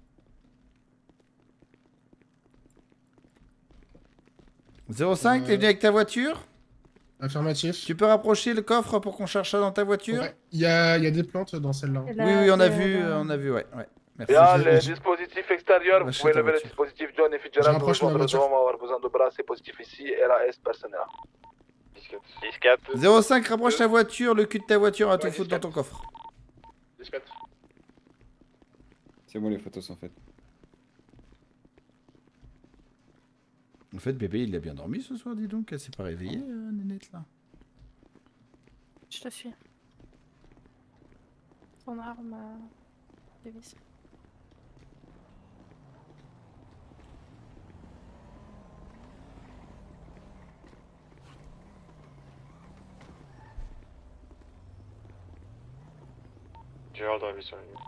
zéro cinq, t'es venu avec ta voiture? Affirmatif. Tu peux rapprocher le coffre pour qu'on cherche ça dans ta voiture? Ouais. Il y a, il y a des plantes dans celle-là. Oui, oui, on a vu, euh, on a vu, ouais. ouais. Merci. Bien, Je- les je- dispositifs extérieurs, vous Achète pouvez ta lever le voiture. dispositif John et Je Fitzgerald pour rapproche ma rejoindre le voiture. dôme, on va avoir besoin de bras, c'est positif ici, R A S personnel. dix quatre. zéro cinq, rapproche ta voiture, le cul de ta voiture à tout Ouais, foutre dans ton coffre. dix quatre. C'est bon, les photos sont faites. En fait, bébé, il a bien dormi ce soir, dis donc. Elle s'est pas réveillée, euh, Nénette, là. Je te suis. Ton arme, euh, Davis. Gerald Davis sur la ligne.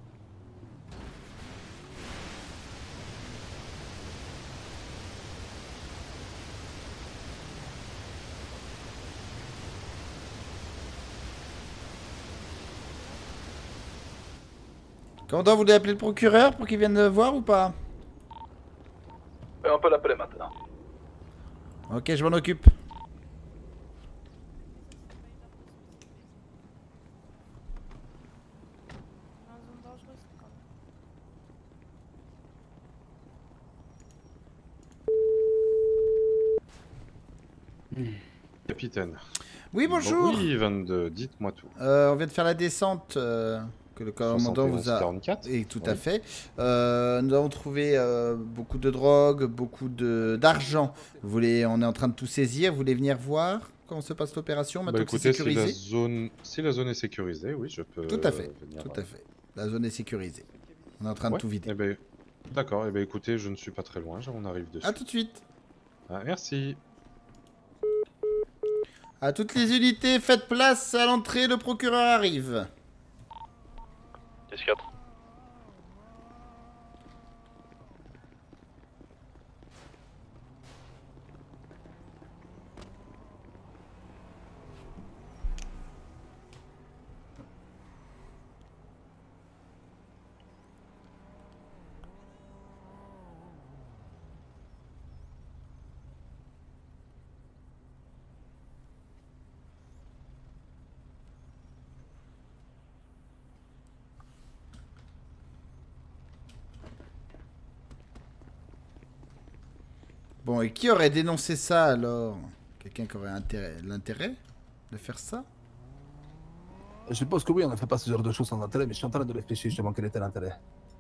Commandant, vous voulez appeler le procureur pour qu'il vienne voir ou pas? On peut l'appeler maintenant. Ok, je m'en occupe. Capitaine. Oui, bonjour. Oui, vingt-deux, dites-moi tout. Euh, on vient de faire la descente euh, que le commandant vous a... quarante-quatre. Et tout à Oui. fait. Euh, nous avons trouvé euh, beaucoup de drogue, beaucoup de d'argent. Vous voulez, on est en train de tout saisir. Vous voulez venir voir comment se passe l'opération Bah, maintenant que c'est écoutez, si la, sécurisé? zone... si la zone est sécurisée, oui, je peux. Tout à fait. venir, Tout euh, à fait. La zone est sécurisée. On est en train de ouais, tout vider. eh ben, d'accord. Eh ben, écoutez, je ne suis pas très loin. On arrive dessus. À tout de suite. Ah, merci. À toutes les unités, faites place à l'entrée. Le procureur arrive. dix quatre. Bon, et qui aurait dénoncé ça alors? Quelqu'un qui aurait intérêt, l'intérêt de faire ça? Je suppose que oui, on ne fait pas ce genre de choses sans intérêt, mais je suis en train de réfléchir justement quel était l'intérêt.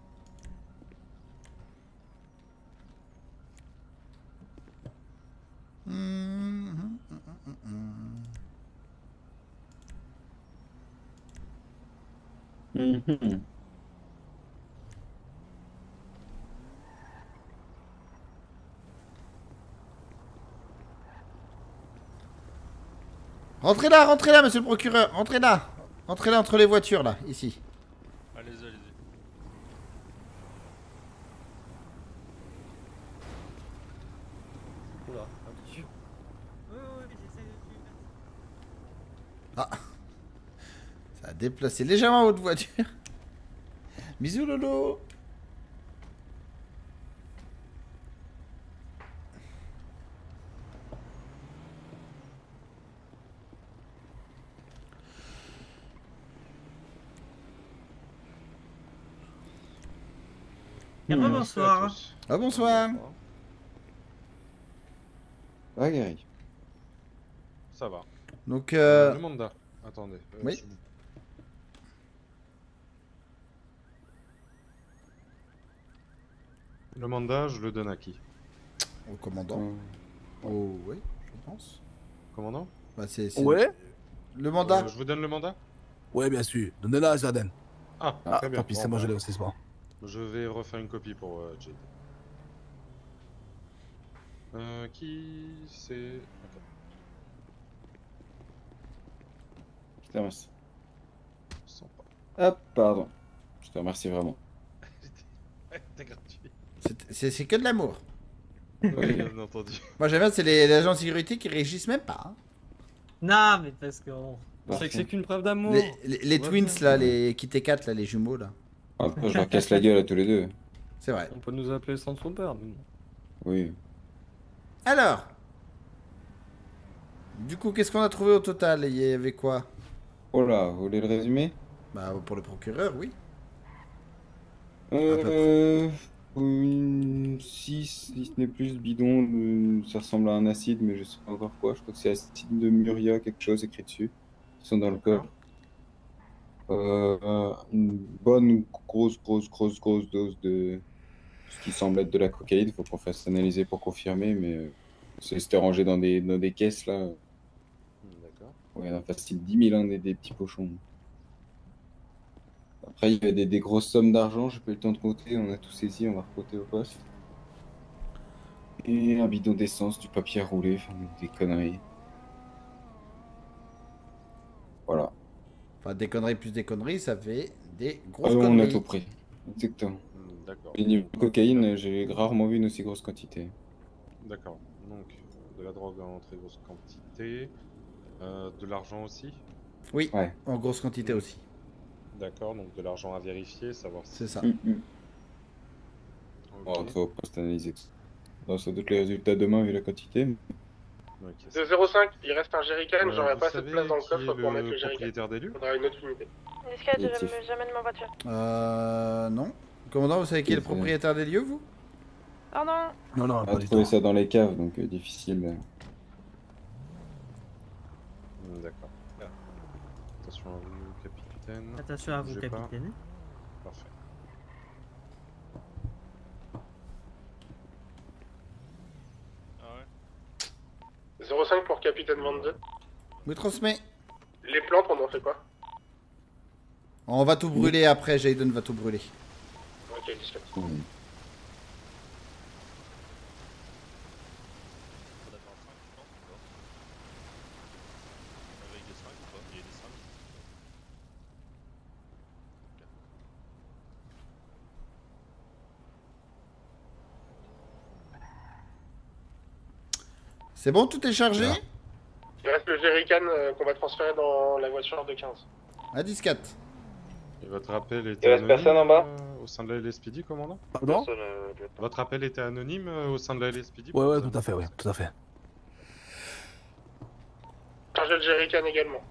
Mmh, mmh, mmh, mmh. Mhm. Rentrez là, rentrez là, monsieur le procureur. Rentrez là. Rentrez là entre les voitures, là, ici. Allez-y, allez-y. Oula, attention. Ah. Ça a déplacé légèrement votre voiture. Bisous, Lolo. Bonsoir. Ah, bonsoir. Ah, Gary. Ça va. Donc, euh... Le mandat. Attendez. euh, Oui. je- Le mandat, je le donne à qui? Au commandant. Oh, oui, je pense. Commandant? Bah, c'est... c'est- Ouais. Le mandat. Euh, je vous donne le mandat? Ouais, bien sûr. Donnez-la à Jaden. Ah, Ah, très bien. tant pis, c'est Bon, moi, bah, je l'ai aussi, c'est bon. Je vais refaire une copie pour euh, Jade. Euh, qui c'est... Ok. Je te remercie. Sans pas. Hop, pardon. Je te remercie vraiment. T'es gratuit. C'est- C'est c'est que de l'amour. Oui, bien entendu. Moi, j'aime bien, c'est les, les agents de sécurité qui réagissent même pas. hein. Non, mais parce que on on sait que c'est qu'une preuve d'amour. Les, les- les Ouais, twins, bien. là, les Kit et Kat, là, les jumeaux, là. Après, je leur casse la gueule à tous les deux. C'est vrai. On peut nous appeler sans son père. mais bon. Oui. Alors, du coup, qu'est-ce qu'on a trouvé au total? Il y avait quoi? Oh là, vous voulez le résumer? Bah, pour le procureur, oui. Euh... six, si ce n'est plus, bidon, euh, ça ressemble à un acide, mais je sais pas encore quoi. Je crois que c'est acide de Muria, quelque chose écrit dessus. Ils sont dans le corps. Euh, une bonne grosse, grosse, grosse, grosse dose de ce qui semble être de la cocaïne. Il faut qu'on fasse analyser pour confirmer, mais euh, c'était rangé dans des, dans des caisses là. D'accord. Ouais, il y en a facile dix mille, hein, des, des petits pochons. Après, il y a des, des grosses sommes d'argent, j'ai pas eu le temps de compter, on a tout saisi, on va recompter au poste. Et un bidon d'essence, du papier roulé, enfin des conneries. Voilà. Enfin, des conneries plus des conneries, ça fait des grosses Ah, on conneries. a tout pris. Exactement. D'accord. Et niveau cocaïne, j'ai rarement vu une aussi grosse quantité. D'accord. Donc, de la drogue en très grosse quantité. Euh, de l'argent aussi. Oui, ouais. En grosse quantité aussi. D'accord, donc de l'argent à vérifier, savoir si... C'est ça. Mm -hmm. Okay. On va rentrer au poste analysé. On sans doute les résultats demain vu la quantité. Mais... Okay. De zéro cinq, il reste un jerrycan, Euh, j'aurais vous pas assez de savez place dans le qui coffre est pour le mettre le jerrycan. propriétaire des lieux? Faudra une autre unité. Discat, Négatif. j'amène ma voiture. Euh... Non. Commandant, vous savez qui est le propriétaire des lieux, vous? Pardon? Non, non, On pas a du trouvé tout. ça dans les caves, donc euh, difficile. euh. D'accord. Attention à vous, capitaine. Attention à vous, Bougez pas. capitaine. Parfait. zéro cinq pour capitaine vingt-deux. Vous transmet. Les plantes, on en fait quoi? On va tout brûler après, Jayden va tout brûler. Ok, discat. Mmh. C'est bon, tout est chargé? Il reste le jerrycan euh, qu'on va transférer dans la voiture de quinze. À dix quatre. Et votre appel était Il reste anonyme personne en bas euh, au sein de la L S P D, commandant? Pardon? Personne, euh, Votre appel était anonyme euh, au sein de la L S P D? Ouais, ouais, tout à fait, oui, tout à fait. Chargez le jerrycan également.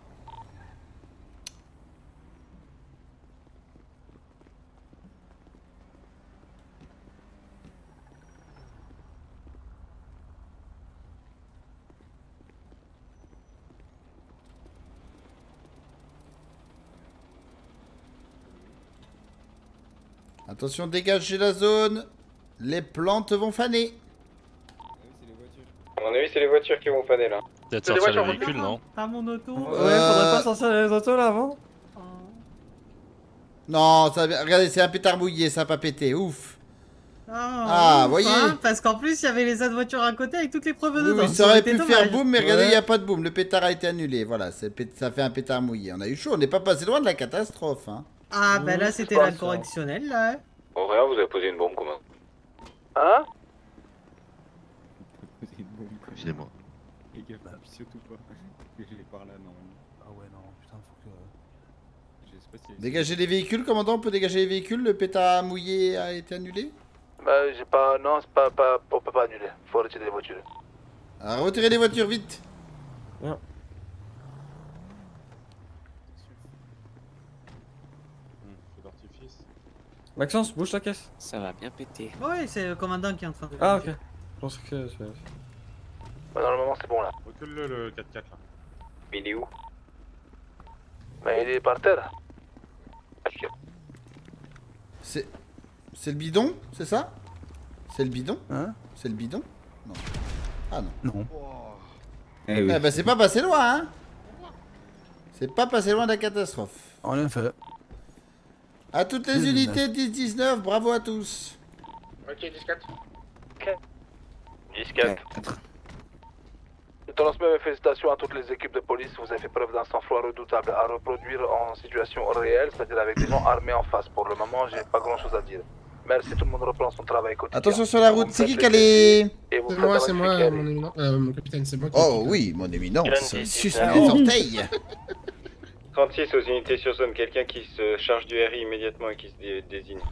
Attention, dégagez la zone. Les plantes vont faner. À mon avis, c'est les voitures qui vont faner là. Peut-être C'est des sortir le voitures véhicule, non? Pas mon auto. Euh, Ouais, faudrait pas sortir les autos là avant. Non, ça, regardez, c'est un pétard mouillé, ça a pas pété. Ouf. Ah, Ah, ouf, voyez. hein, parce qu'en plus, il y avait les autres voitures à côté avec toutes les preuves Oui, dedans. oui, ça aurait pu été faire dommage. boum, mais regardez, il Ouais. n'y a pas de boum. Le pétard a été annulé. Voilà, c'est pét- ça fait un pétard mouillé. On a eu chaud, on n'est pas passé loin de la catastrophe. Hein. Ah, bah là, Mmh, c'était c'est pas la ça. correctionnelle là. Bon, rien, vous avez posé une bombe, comment? Hein? Excusez-moi. Les gars, surtout pas. Je l'ai par là, normalement. Ah ouais, non, putain, faut que... Je sais pas si... Dégagez les véhicules, commandant, on peut dégager les véhicules. Le pétard mouillé a été annulé. Bah, j'ai pas. Non, c'est pas, pas. On peut pas annuler. Faut retirer les voitures. Alors, retirez les voitures vite. Ouais. Feu d'artifice. Maxence, bouge ta caisse. Ça va bien péter. Ouais, c'est le commandant qui est en train de. Ah, ok. Je pense que c'est... Bah, dans le moment, c'est bon là. Recule-le, le quatre quatre là. Il est où? Bah, il est par terre. C'est. C'est le bidon, c'est ça? C'est le bidon? Hein? C'est le bidon? Non. Ah non. Non. Eh oui. Eh bah, c'est pas passé loin, hein? C'est pas passé loin de la catastrophe. En effet. À toutes les unités dix dix-neuf, bravo à tous. Ok, discat. dix quatre. Je transmets mes félicitations à toutes les équipes de police. Vous avez fait preuve d'un sang-froid redoutable à reproduire en situation réelle, c'est-à-dire avec des gens armés en face. Pour le moment, j'ai pas grand-chose à dire. Merci, tout le monde reprend son travail quotidien. Attention sur la Vous route, me c'est faites qui qui a plaisir. les... Et vous C'est faites moi, un c'est moi, magnifique euh, mon éminent. Euh, mon capitaine, c'est moi qui. Oh oui, mon éminence. Grande Suce dix-neuf. les orteils. trente-six aux unités sur zone, quelqu'un qui se charge du R I immédiatement et qui se dé- désigne.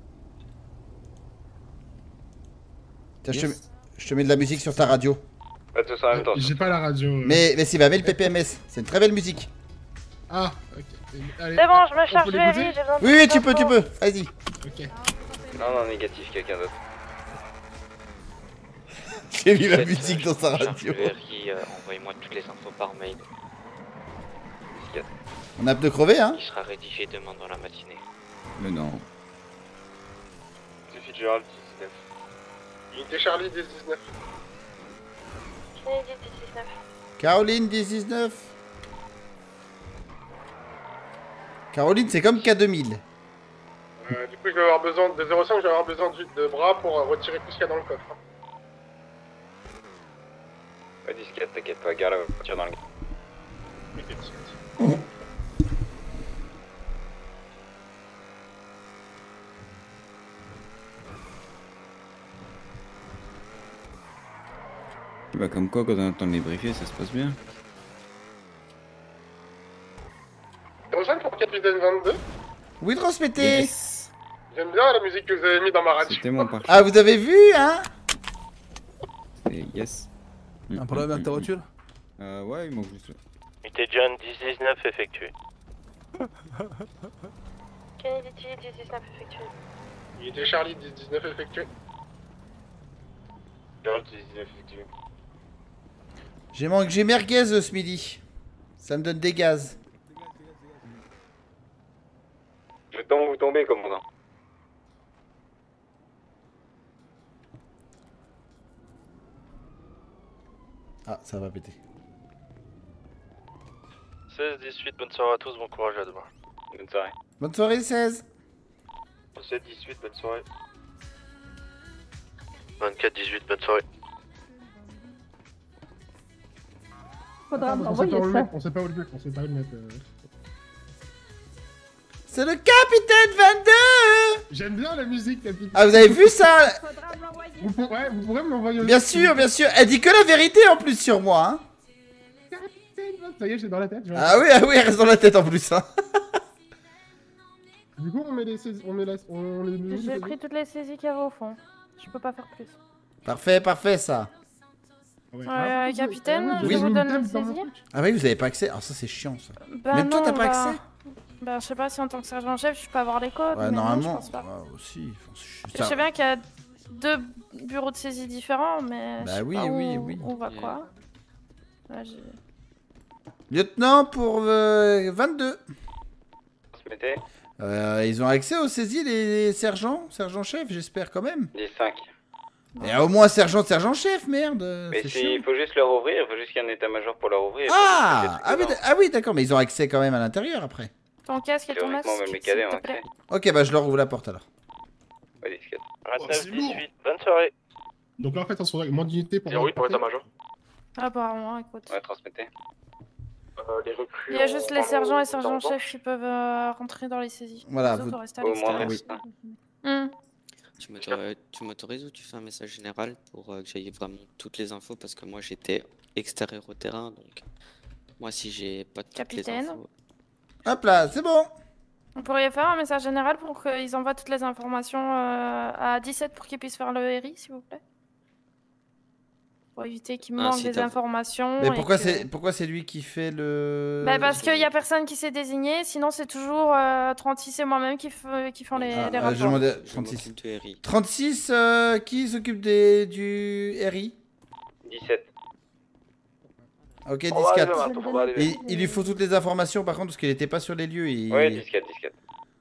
Tiens, je, te... je te mets de la musique sur ta radio. Pas tous en même temps. J'ai pas la radio. euh. Mais, mais si, bah mets le P P M S. C'est une très belle musique. Ah, ok. Allez, C'est bon, je me on charge peut du l'écouter R I, j'ai besoin de Oui, oui, tu plus peux, tu d'infos. peux. Vas-y. Ok. Non, non, négatif, quelqu'un d'autre. J'ai mis la musique dans sa radio. Le R I, euh, envoyez-moi toutes les infos par mail. On a pneu crevé, hein? Il sera rédigé demain dans la matinée. Mais non. C'est Fitzgerald, dix-neuf. Unité Charlie dix dix-neuf. Kennedy dix dix-neuf. Caroline dix dix-neuf. Caroline, c'est comme K deux mille. Euh, du coup, je vais avoir besoin de zéro cinq, je vais avoir besoin de, de bras pour euh, retirer tout ce qu'il y a dans le coffre. Ouais, dix-quatre, t'inquiète pas, garde la voiture dans le gars. Unité dix-sept. Bah comme quoi, quand on entend les briefings, ça se passe bien. zéro cinq pour capitaine vingt-deux. Oui, transmettez. Yes. J'aime bien la musique que vous avez mis dans ma radio. C'était mon parcours. Ah, vous avez vu, hein? Et yes. Un problème avec ta voiture? Euh, ouais, il manque juste. Unité John dix dix-neuf effectué. Kennedy dix dix-neuf effectué. Unité Charlie dix dix-neuf effectué. Charles dix dix-neuf effectué. J'ai manqué, j'ai merguez euh, ce midi. Ça me donne des gaz. Je tombe, vous tombez, commandant. Ah, ça va péter. seize dix-huit, bonne soirée à tous, bon courage à demain. Bonne soirée. Bonne soirée, seize. sept dix-huit, bonne soirée. vingt-quatre dix-huit, bonne soirée. Faudra on, sait pas où le m'envoyer mettre, ça. on sait pas où le mettre, on sait pas où le mettre. Euh... C'est le capitaine vingt-deux. J'aime bien la musique, capitaine. Ah, vous avez vu ça? Faudra me l'envoyer. Vous, pour- ouais, vous pourrez me l'envoyer Bien aussi. sûr, bien sûr. Elle dit que la vérité en plus sur moi, hein. Capitaine vingt-deux. Ça y est, j'ai dans la tête. je vois. Ah oui, ah oui, elle reste dans la tête en plus, hein. Du coup, on met les saisies, on met la, on les met où, les J'ai saisies pris toutes les saisies qu'il y avait au fond. Je peux pas faire plus. Parfait, parfait, ça. Ouais. Euh, capitaine, Ah, je oui, vous j'ai donne mis une les table dans mon saisies. truc. Ah oui, vous avez pas accès. Ah, ça, c'est chiant, ça. Bah Même toi, non, t'as pas bah- accès? Bah, je sais pas si en tant que sergent-chef, je peux avoir les codes. Ouais, mais non, normalement. je pense pas. Ah, aussi. Enfin, je- Je ça- sais bien qu'il y a deux bureaux de saisie différents, mais. Bah je sais oui, pas oui, où, oui. Où va quoi. Là, j'ai- Lieutenant pour euh, vingt-deux. Transmettez. Euh, ils ont accès aux saisies, les, les sergents, sergent-chef, j'espère quand même. dix-cinq. Et au moins sergent, sergent-chef, merde. Mais c'est si, chiant. il faut juste leur ouvrir, il faut juste qu'il y ait un état-major pour leur ouvrir. Ah, ah oui, d- ah oui, d'accord, mais ils ont accès quand même à l'intérieur après. Ton casque et ton masque. Théoriquement, même les cadets ont s'il te plaît. accès. Ok, bah je leur ouvre la porte alors. Ouais, dix-quatre. vingt-neuf dix-huit, bonne soirée. Donc là, en fait, on se retrouve avec moins d'unités pour. zéro huit pour l'état-major. Apparemment, écoute. Ouais, transmettez. Euh, les recrues. Il y a juste on les parle sergents et aux- aux sergents-chefs qui peuvent euh, rentrer dans les saisies. Voilà, Les autres vous- restent à Au moins l'extérieur. reste. Hmm. Tu m'autorises tu m'autorises ou tu fais un message général pour euh, que j'aille vraiment toutes les infos parce que moi j'étais extérieur au terrain donc moi si j'ai pas toutes Capitaine. les infos. Hop là, c'est bon. On pourrait faire un message général pour qu'ils envoient toutes les informations euh, à dix-sept pour qu'ils puissent faire le R I, s'il vous plaît. Pour éviter qu'il me Ah, manque si, des t'as- informations. Mais et pourquoi que- c'est pourquoi c'est lui qui fait le. Bah parce qu'il y a personne qui s'est désigné, sinon c'est toujours euh, trente-six et moi-même qui, f- qui font les, Ah, les euh, rapports. je demandais Je trente-six. m'occupe du R I. trente-six, euh, qui s'occupe des du R I? dix-sept. Ok, On va arriver, dix-quatre. Marteau, on va arriver. Et il lui faut toutes les informations par contre parce qu'il était pas sur les lieux. Et... Ouais, dix-quatre, dix-quatre.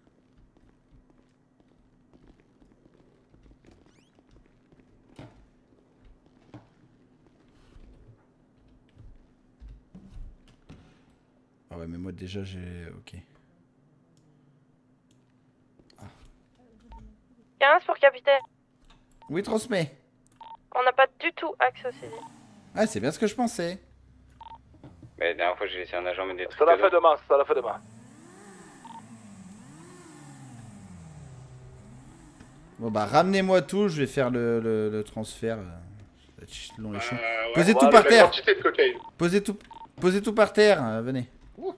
Ah ouais, mais moi déjà j'ai. Ok. quinze pour capitaine. Oui, transmet. On n'a pas du tout accès aux saisies. Ah, c'est bien ce que je pensais. Mais la dernière fois, j'ai laissé un agent mettre des trucs. Ça l'a dedans. fait demain, ça l'a fait demain. Bon bah ramenez-moi tout, je vais faire le, le, le transfert. euh, Ça va être ch- long et chiant. Euh, ouais, Posez on tout va par avec la terre. quantité de cocaïne. Posez tout, posez tout par terre. euh, venez.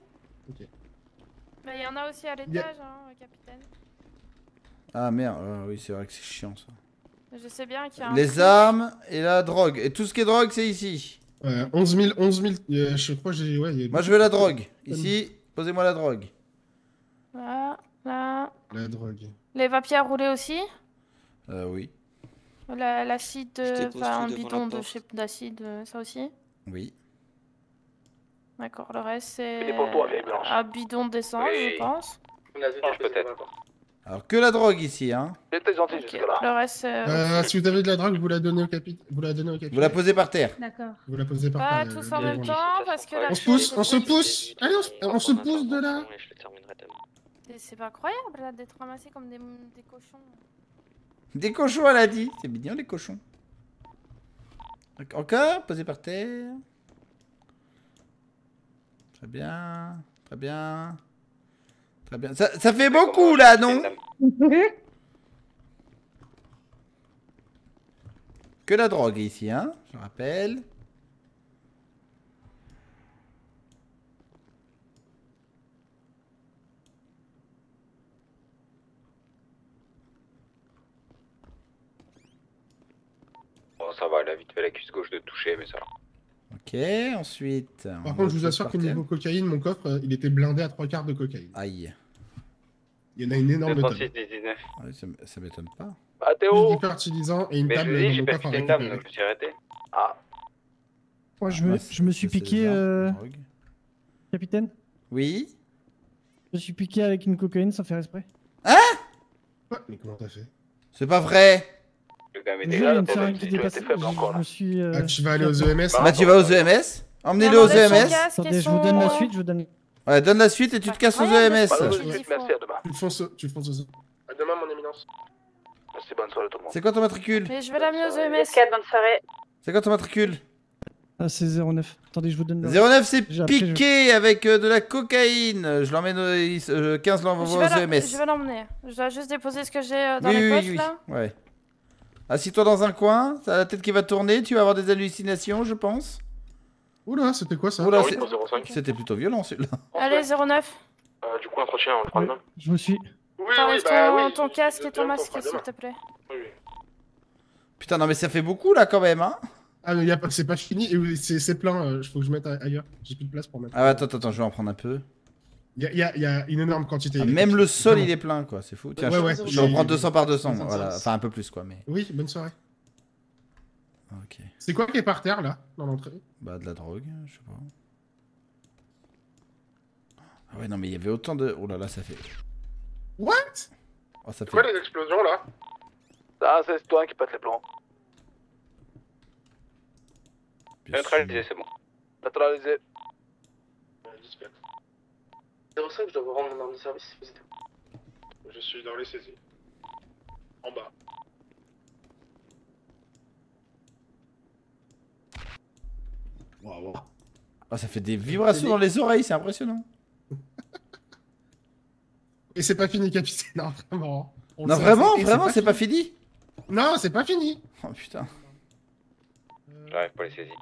Mais il y en a aussi à Y a- l'étage, hein, capitaine. Ah merde, ah oui c'est vrai que c'est chiant ça. Je sais bien qu'il y a un. Les truc. armes et la drogue. Et tout ce qui est drogue c'est ici. Euh, onze mille, onze mille, euh, je crois que j'ai. Ouais, il y a- Moi je veux la drogue. Ici, posez-moi la drogue. Voilà, là. La drogue. Les papiers à rouler aussi. Euh oui. La- L'acide, Je euh, dépose enfin tout un devant bidon la de porte. chez d'acide, euh, ça aussi. Oui. D'accord, le reste c'est C'est pour toi, vieille blanche. un bidon d'essence, Oui. je pense. Change peut-être. Alors que la drogue ici, hein. J'étais gentil Ok, jusque-là. le reste, euh, Euh, si vous avez de la drogue, vous la donnez au capitaine. Vous la donnez au capitaine. Vous la posez par terre. D'accord. Vous la posez par pas terre. tous euh, en bien même vendu. temps parce que la On se pousse, on se pousse. Allez, on se, on se pousse de là. Et je le terminerai demain. C'est- C'est pas croyable là d'être ramassés comme des, des cochons. Des cochons, elle a dit. C'est mignon, les cochons. Encore, posé par terre. Très bien, très bien. Très bien. Ça, ça fait beaucoup là, non? Que la drogue ici, hein, je rappelle. Bon, ça va, elle a vite fait la cuisse gauche de toucher, mais ça va. Ok, ensuite. Par contre, je vous assure que niveau cocaïne, mon coffre, euh, il était blindé à trois quarts de cocaïne. Aïe. Il y en a une énorme tonne. trente-six dix-neuf. Ah oui, ça, m- ça m'étonne pas. Ah, Plus Théo. d'hypertilisant et une Mais je table vous dis, dans j'ai mon pas coffre à piqué une dame, récupérer. donc je me suis arrêté. Ah. Moi, je me, Ouais, je me suis c'est- c'est piqué, les armes, euh, la drogue. capitaine. Oui. Je me suis piqué avec une cocaïne sans faire exprès. Hein? Mais comment t'as fait? C'est pas vrai. Le gars, mais Je déjà, jure, il y a la une problème, seringue qui c'est que tu dépasse. étais faible Je, encore je là. me suis. euh, Ah, tu vas aller aux E M S? Bah tu vas aux E M S. Emmenez-le aux E M S. Attendez, je vous donne la suite, je vous donne. Ouais, donne la suite et tu te casses aux E M S. Bah, tout de suite, merci, à demain. Tu fonces, tu fonces aux... À demain, mon éminence. Merci, bonne soirée tout le monde. C'est quoi ton matricule? Mais je vais l'amener aux E M S. Bonne soirée. C'est quoi ton matricule? Ah, c'est zéro neuf. Attendez, je vous donne. le- zéro neuf, c'est J'ai- après, je- piqué avec euh, de la cocaïne. Je l'emmène au euh, quinze, Je l'envoie vais aux la- E M S. je vais l'emmener. Je dois juste déposer ce que j'ai euh, dans Oui, les oui, poches oui, là. oui. Ouais. Assis-toi dans un coin, t'as la tête qui va tourner, tu vas avoir des hallucinations, je pense. Oula, c'était quoi ça? Oula, Ah oui, c'est- pour zéro cinq. c'était plutôt violent celui-là. Allez, zéro neuf. Euh, du coup, entretien, on le fera Ouais, demain. je me suis. Oui, T'enlèves bah ton, oui, ton je- casque je et ton viens, on masque fera s'il demain. te plaît. Oui, oui. Putain, non mais ça fait beaucoup là quand même, hein. Ah, mais y a pas- c'est pas fini, et oui, c'est c'est plein, euh, faut que je mette a- ailleurs. J'ai plus de place pour mettre. Ah, attends, attends, attends, je vais en prendre un peu. Il y a, y a- y a une énorme quantité. Ah, même le sol il est plein quoi, c'est fou. Tiens, Ouais, je, ouais, je vais en j'ai- prendre deux cents par deux cents, j'ai- voilà. Enfin un peu plus quoi, mais. Oui, bonne soirée. Ok. C'est quoi qui est par terre là, dans l'entrée? Bah de la drogue, je sais pas. Ah ouais, non mais il y avait autant de. Oh là là, ça fait. What? Oh, ça C'est fait. quoi les explosions là? Ah, c'est toi qui pète les plombs. Neutralisé, c'est bon. Neutralisé. zéro cinq, je dois vous rendre mon arme de service. Vous êtes où? Je suis dans les saisies. En bas. Waouh. Ah, ça fait des vibrations dans les oreilles, c'est impressionnant. Et c'est pas fini, capitaine. Non, vraiment. On Non, le sait, vraiment, et vraiment, c'est pas fini. Non, c'est pas fini. Oh putain. J'arrive pas à les saisir.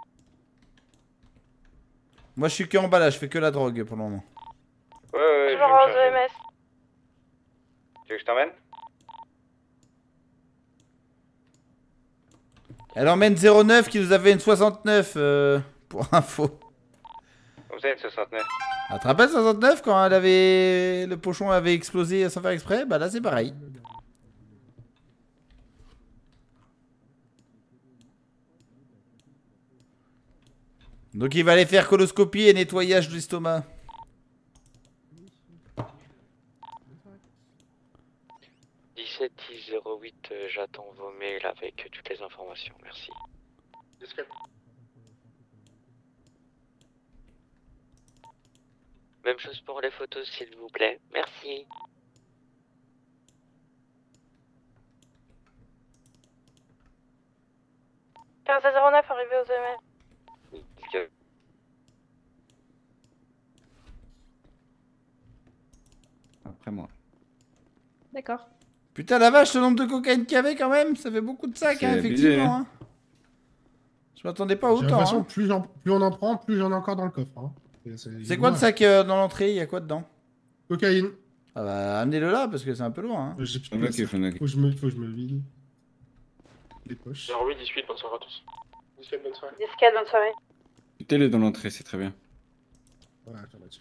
Moi je suis que en bas là, je fais que la drogue pour le moment. Ouais, ouais, Je je vais rendre aux E M charger. S. Tu veux que je t'emmène? Elle emmène zéro neuf qui nous avait une soixante-neuf euh, pour info. Vous avez une soixante-neuf. Ah, tu te rappelles soixante-neuf quand elle avait le pochon avait explosé sans faire exprès? Bah là c'est pareil. Donc il va aller faire coloscopie et nettoyage de l'estomac. dix-sept dix zéro huit, euh, j'attends vos mails avec toutes les informations, merci. Même chose pour les photos, s'il vous plaît. Merci. quinze à zéro neuf, arrivé aux E M S. Après moi. D'accord. Putain la vache, le nombre de cocaïne qu'il y avait quand même, ça fait beaucoup de sacs C'est hein, abusé, effectivement. hein. Hein. Je m'attendais pas J'ai autant. l'impression Hein. que plus, j'en- plus on en prend, plus j'en ai encore dans le coffre. Hein. C'est quoi le sac euh, dans l'entrée? Il y a quoi dedans? Cocaïne. Ah bah amenez-le là parce que c'est un peu loin. Hein. J'ai plus J'en de ai place. qui, j'en ai qui. Faut que je me, faut que je me vide les poches. zéro huit dix-huit, bonne soirée à tous. dix-quatre, bonne soirée. dix-quatre, bonne soirée. Mettez-les dans l'entrée, c'est très bien. Voilà, affirmatif.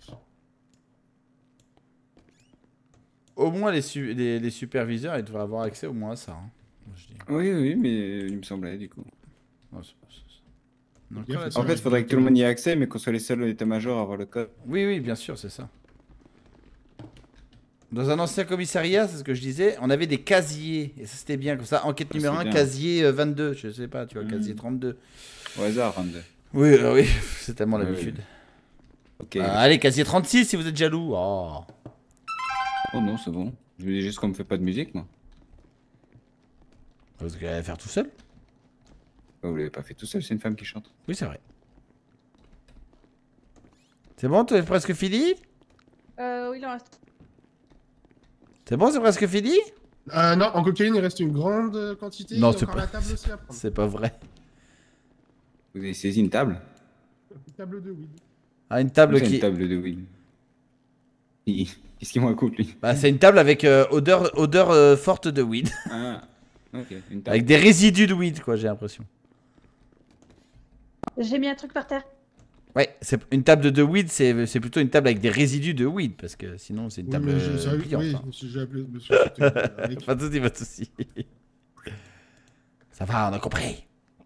Au moins les, su- les, les superviseurs ils devraient avoir accès au moins à ça. Hein. Moi, je dis. Oui, oui, mais il me semblait du coup. Non, c'est pas ça. Donc, Bien voilà, fait, En ça- fait, il faudrait que tout le monde y ait accès, mais qu'on soit les seuls au état-major à avoir le code. Oui, oui, bien sûr, c'est ça. Dans un ancien commissariat, c'est ce que je disais, on avait des casiers. Et ça, c'était bien. Comme ça, enquête numéro un, casier euh, vingt-deux. Je sais pas, tu vois, mmh. casier trente-deux. Au hasard, vingt-deux. Oui, euh, oui, c'est tellement oui, l'habitude. Oui. Ok. Euh, allez, casier trente-six si vous êtes jaloux. Oh, oh non, c'est bon. Je dis juste qu'on me fait pas de musique, moi. Parce qu'elle va faire tout seul. Vous l'avez pas fait tout seul, c'est une femme qui chante. Oui, c'est vrai. C'est bon, t'es presque fini? Euh, oui, il en reste. C'est bon, c'est presque fini? Euh, non, en cocaïne, il reste une grande quantité. Non, c'est pas... la table aussi à prendre. C'est pas vrai. Vous avez saisi une table? Une table de weed. Ah, une table qui... une table de weed. Qu'est-ce qu'il m'en coûte, lui? Bah, c'est une table avec euh, odeur, odeur euh, forte de weed. Ah, ok. Une table. Avec des résidus de weed, quoi, j'ai l'impression. J'ai mis un truc par terre. Ouais, c'est une table de weed, c'est plutôt une table avec des résidus de weed, parce que sinon c'est une table oui, je, ça, pliante. oui, hein. monsieur, j'ai appelé monsieur. Avec... Pas de soucis, pas de soucis. Ça va, on a compris.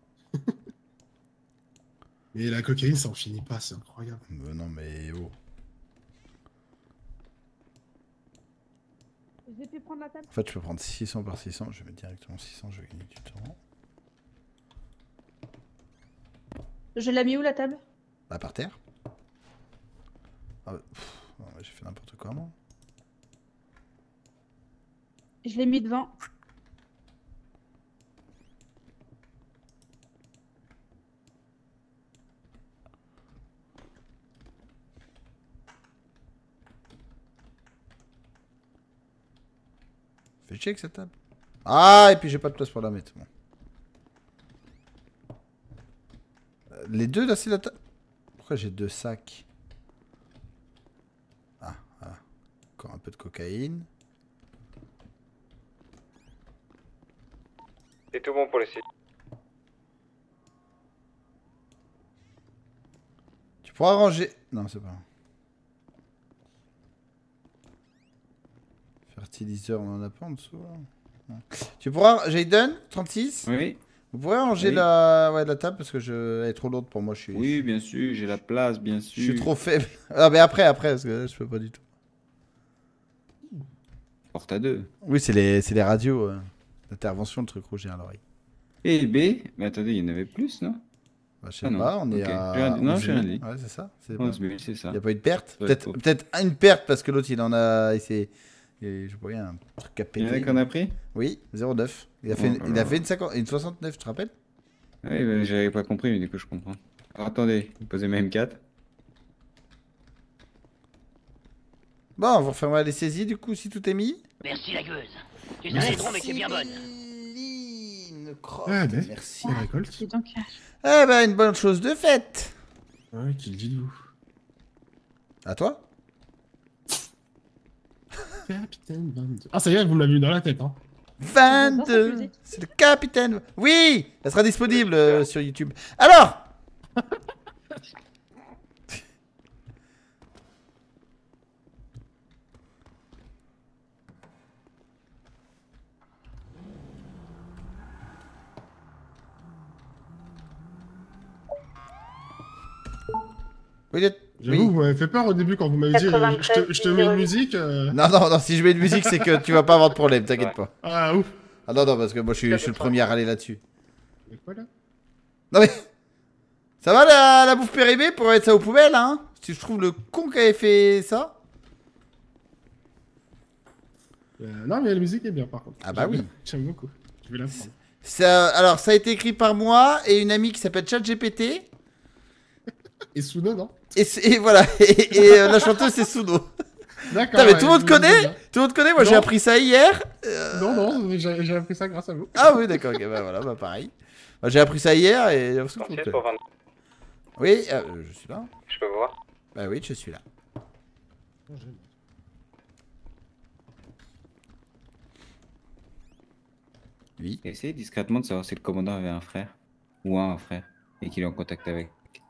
Mais la cocaïne, ça en finit pas, c'est incroyable. Euh, non, mais oh. J'ai pu prendre la table. En fait, je peux prendre six cents par six cents, je vais mettre directement six cents, je vais gagner du temps. Je l'ai mis où la table? Bah, par terre. Ah, j'ai fait n'importe quoi, moi. Je l'ai mis devant. Fais check cette table. Ah, et puis j'ai pas de place pour la mettre. Bon. Euh, les deux là, c'est la table. Pourquoi j'ai deux sacs? Ah, voilà. Encore un peu de cocaïne. C'est tout bon pour le site. Tu pourras ranger... Non, c'est pas... Fertiliseur, on en a pas en dessous là. Non. Tu pourras... Jayden, trente-six? Oui. Vous pourrez ranger oui. la... Ouais, la table parce que je... elle est trop lourde pour moi. Je suis... Oui, bien sûr, j'ai la place, bien sûr. Je suis trop faible. Ah, mais après, après, parce que là, je peux pas du tout. Porte à deux. Oui, c'est les, les radios. Euh... L'intervention, le truc rouge à l'oreille. Et B, mais attendez, il y en avait plus, non? Bah, je sais ah, pas, on est okay. à... Non, j'ai rien dit. Ouais, c'est ça. onze mille, c'est ça. Il n'y a pas eu de perte? Ouais, Peut-être faut... peut une perte parce que l'autre, il en a... Il s'est... Je vois un truc à péter. Il y en a qu'on a pris? Oui, zéro neuf. Il a fait, oh, une... il a fait une, cinquante... une soixante-neuf, tu te rappelles? Oui, bah, j'avais pas compris, mais du coup, je comprends. Alors, attendez, posez ma M quatre. Bon, vous refermerez les saisies, du coup, si tout est mis. Merci la gueuse. Tu es un étron, mais tu es bien bonne. Ah, ben, merci. La récolte. Donc... Eh ben, une bonne chose de faite. Ouais, qui le dites-vous? À toi? Capitaine vingt-deux. Ah, ça y est, vous me l'avez eu dans la tête, hein. vingt-deux. C'est le capitaine. Oui, elle sera disponible euh, sur YouTube. Alors. Oui, j'avoue, oui. Vous m'avez fait peur au début quand vous m'avez dit euh, je, te, je te mets une musique. Euh... Non, non, non, si je mets une musique, c'est que tu vas pas avoir de problème, t'inquiète ouais. pas. Ah, ouf. Ah non, non, parce que moi je suis, je suis le premier à râler là-dessus. Mais quoi là? Non mais. Ça va la, la bouffe périmée pour mettre ça aux poubelles, hein? Si je trouve le con qui avait fait ça. Euh, non, mais la musique est bien par contre. Ah bah oui. J'aime beaucoup. Je vais la prendre. Ça, alors, ça a été écrit par moi et une amie qui s'appelle ChatGPT. Et Suno, non? Et, et voilà, et, et euh, la chanteuse c'est Suno. D'accord. Mais ouais, tout le monde connaît? Tout le monde connaît? Moi j'ai appris ça hier. Euh... Non, non, j'ai appris ça grâce à vous. Ah oui, d'accord, ok, bah voilà, bah pareil. Bah, j'ai appris ça hier et... Oui, euh, je suis là. Je peux voir? Bah oui, je suis là. Oui. Essayez discrètement de savoir si le commandant avait un frère. Ou un frère. Et qu'il est en contact avec.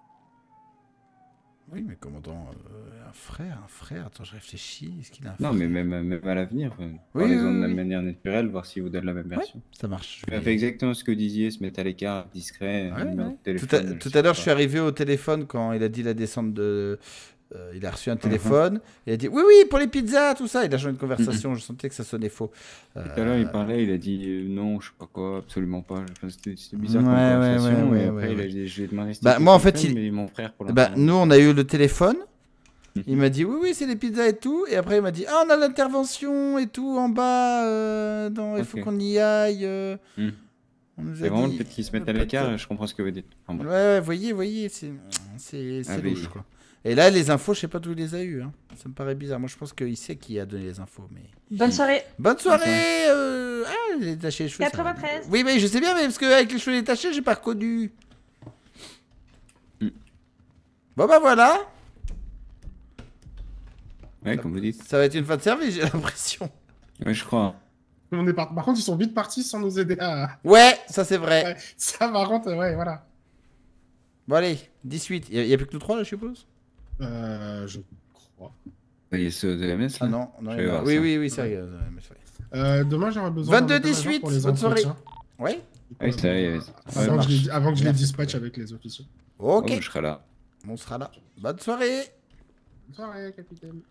Oui, mais commandant, euh, un frère, un frère, attends, je réfléchis, est-ce qu'il a un frère? Non, mais même, même à l'avenir, euh, oui, parlez-en oui, de la oui. manière naturelle, voir s'il vous donne la même version. Ouais, ça marche. Je vais... fait exactement ce que vous disiez, se mettre à l'écart, discret, ouais, ouais. téléphone, Tout à, tout à l'heure, je suis arrivé au téléphone quand il a dit la descente de, Euh, il a reçu un téléphone, il a dit oui, oui, pour les pizzas, tout ça. Il a changé de conversation, je sentais que ça sonnait faux. Euh, Tout à l'heure, il parlait, il a dit euh, non, je sais pas quoi, absolument pas. Enfin, c'était c'était bizarre comme Ouais, ouais, conversation. ouais, et ouais, après, ouais, il a ouais. dit, je lui ai demandé si Bah, c'était moi, en fait, quelqu'un, il... mais mon frère pour bah, l'instant. nous, on a eu le téléphone. Il m'a dit oui, oui, c'est des pizzas et tout. Et après, il m'a dit ah, on a l'intervention et tout en bas. Euh, dans... Il faut Ok. qu'on y aille. Euh... Hmm. On nous a C'est vraiment dit- le fait qu'ils se mettent à Peut-être. l'écart, je comprends ce que vous dites. Enfin, bon. Ouais, ouais, voyez, voyez, c'est c'est c'est Ah, mais- louche, quoi. Et là, les infos, je sais pas d'où il les a eu. Hein. Ça me paraît bizarre. Moi, je pense qu'il sait qui a donné les infos, mais. Bonne soirée. Bonne soirée. Euh... Ah, il a détaché les cheveux. ça va. quatre-vingt-treize. Oui, mais je sais bien, mais parce qu'avec les cheveux détachés, j'ai pas reconnu. Hmm. Bon bah voilà. Ouais, comme vous dites. Ça va être une fin de service, j'ai l'impression. Ouais, je crois. On est par... par contre, ils sont vite partis sans nous aider à. Ouais, ça c'est vrai. Ouais, ça, par contre, ouais, voilà. Bon allez, dix-huit. Il y, a plus que nous trois là, je suppose. Euh, je crois. Il y a ceux de M S là. Ah non, non, Je il vais y en a- voir oui, ça. oui, oui, sérieux. euh, mais sérieux. Euh, demain, j'aurais besoin. vingt-deux d'un dix-huit, pour les bonne soirée. entretiens. Ouais. Oui, ça y est. ça Avant, que marche. je les, avant que je les Merci. dispatche avec les officiers. Ok. Oh, je serai là. On sera là. Bonne soirée. Bonne soirée, capitaine.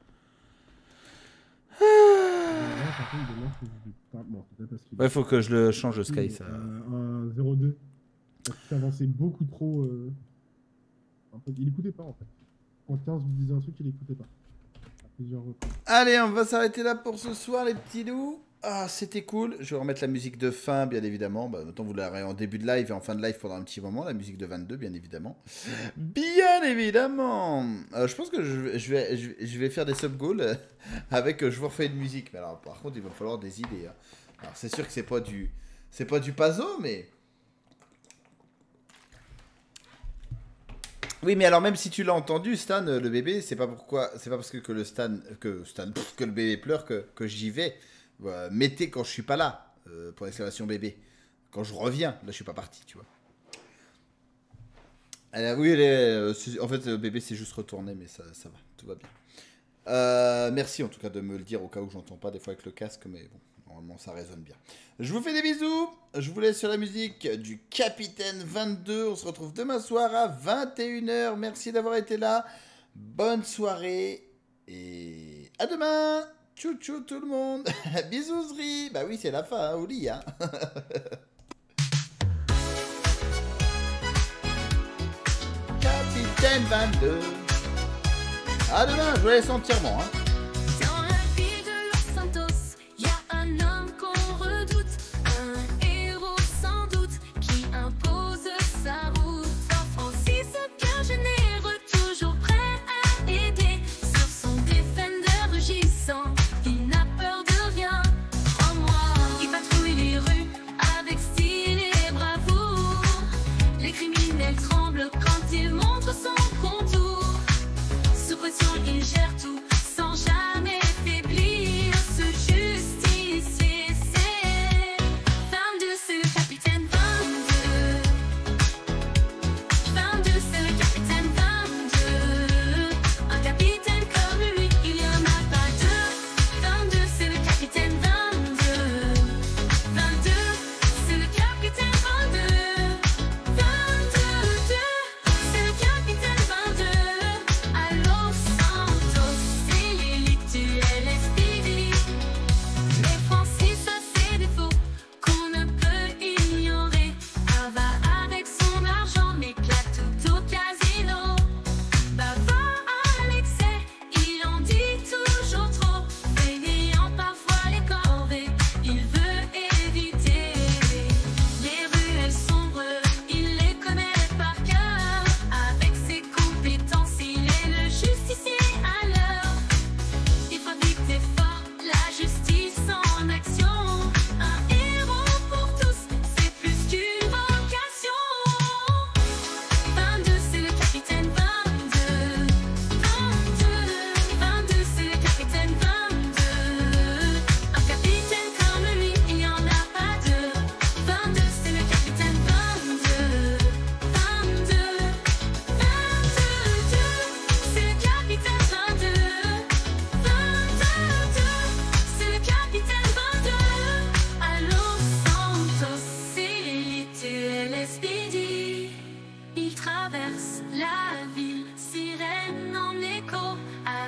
Ouais, faut que je le change, Sky. Ça... Euh, un zéro deux. Parce qu'il avançait beaucoup trop. Euh... En fait, il écoutait pas en fait. Quand quinze vous disait un truc, il écoutait pas. À plusieurs reprises. Allez, on va s'arrêter là pour ce soir, les petits loups. Ah, c'était cool. Je vais remettre la musique de fin, bien évidemment. Bah, autant vous l'aurez en début de live et en fin de live pendant un petit moment. La musique de vingt-deux, bien évidemment. Bien évidemment. Euh, je pense que je, je vais, je, vais- je vais faire des sub-goals euh, avec euh, je vous refais une musique. Mais alors, par contre, il va falloir des idées. Hein. Alors, c'est sûr que c'est pas du, c'est pas du Pazo, mais. Oui, mais alors même si tu l'as entendu, Stan, euh, le bébé, c'est pas pourquoi, c'est pas parce que, que le Stan, que Stan, pff, que le bébé pleure que, que j'y vais. Euh, mettez quand je suis pas là, euh, pour l'exclamation bébé. Quand je reviens, là je suis pas parti, tu vois. Elle a- oui, elle est, euh, c'est- en fait, le bébé s'est juste retourné, mais ça, ça va, tout va bien. Euh, merci en tout cas de me le dire au cas où j'entends pas des fois avec le casque, mais bon, normalement ça résonne bien. Je vous fais des bisous, je vous laisse sur la musique du Capitaine vingt-deux. On se retrouve demain soir à vingt et une heures. Merci d'avoir été là. Bonne soirée et à demain. Tchou tchou tout le monde. Bisouserie. Bah oui, c'est la fin, hein, au lit. Hein. Capitaine vingt-deux. À demain, je vous laisse entièrement. Hein. Dans la ville de Los Santos, y a un homme qu'on redoute, un héros sans doute qui impose sa route. Saint Francis, cœur généreux, toujours prêt à aider. Sur son Defender rugissant, il n'a peur de rien. En moi, il patrouille les rues avec style et bravoure. Les criminels tremblent quand il montre son contour. Sous pression, il gère tout sans jamais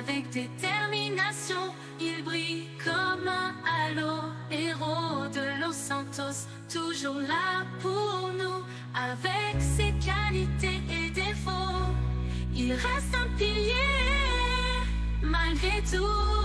Avec détermination, il brille comme un halo. Héros de Los Santos, toujours là pour nous. Avec ses qualités et défauts, il reste un pilier malgré tout.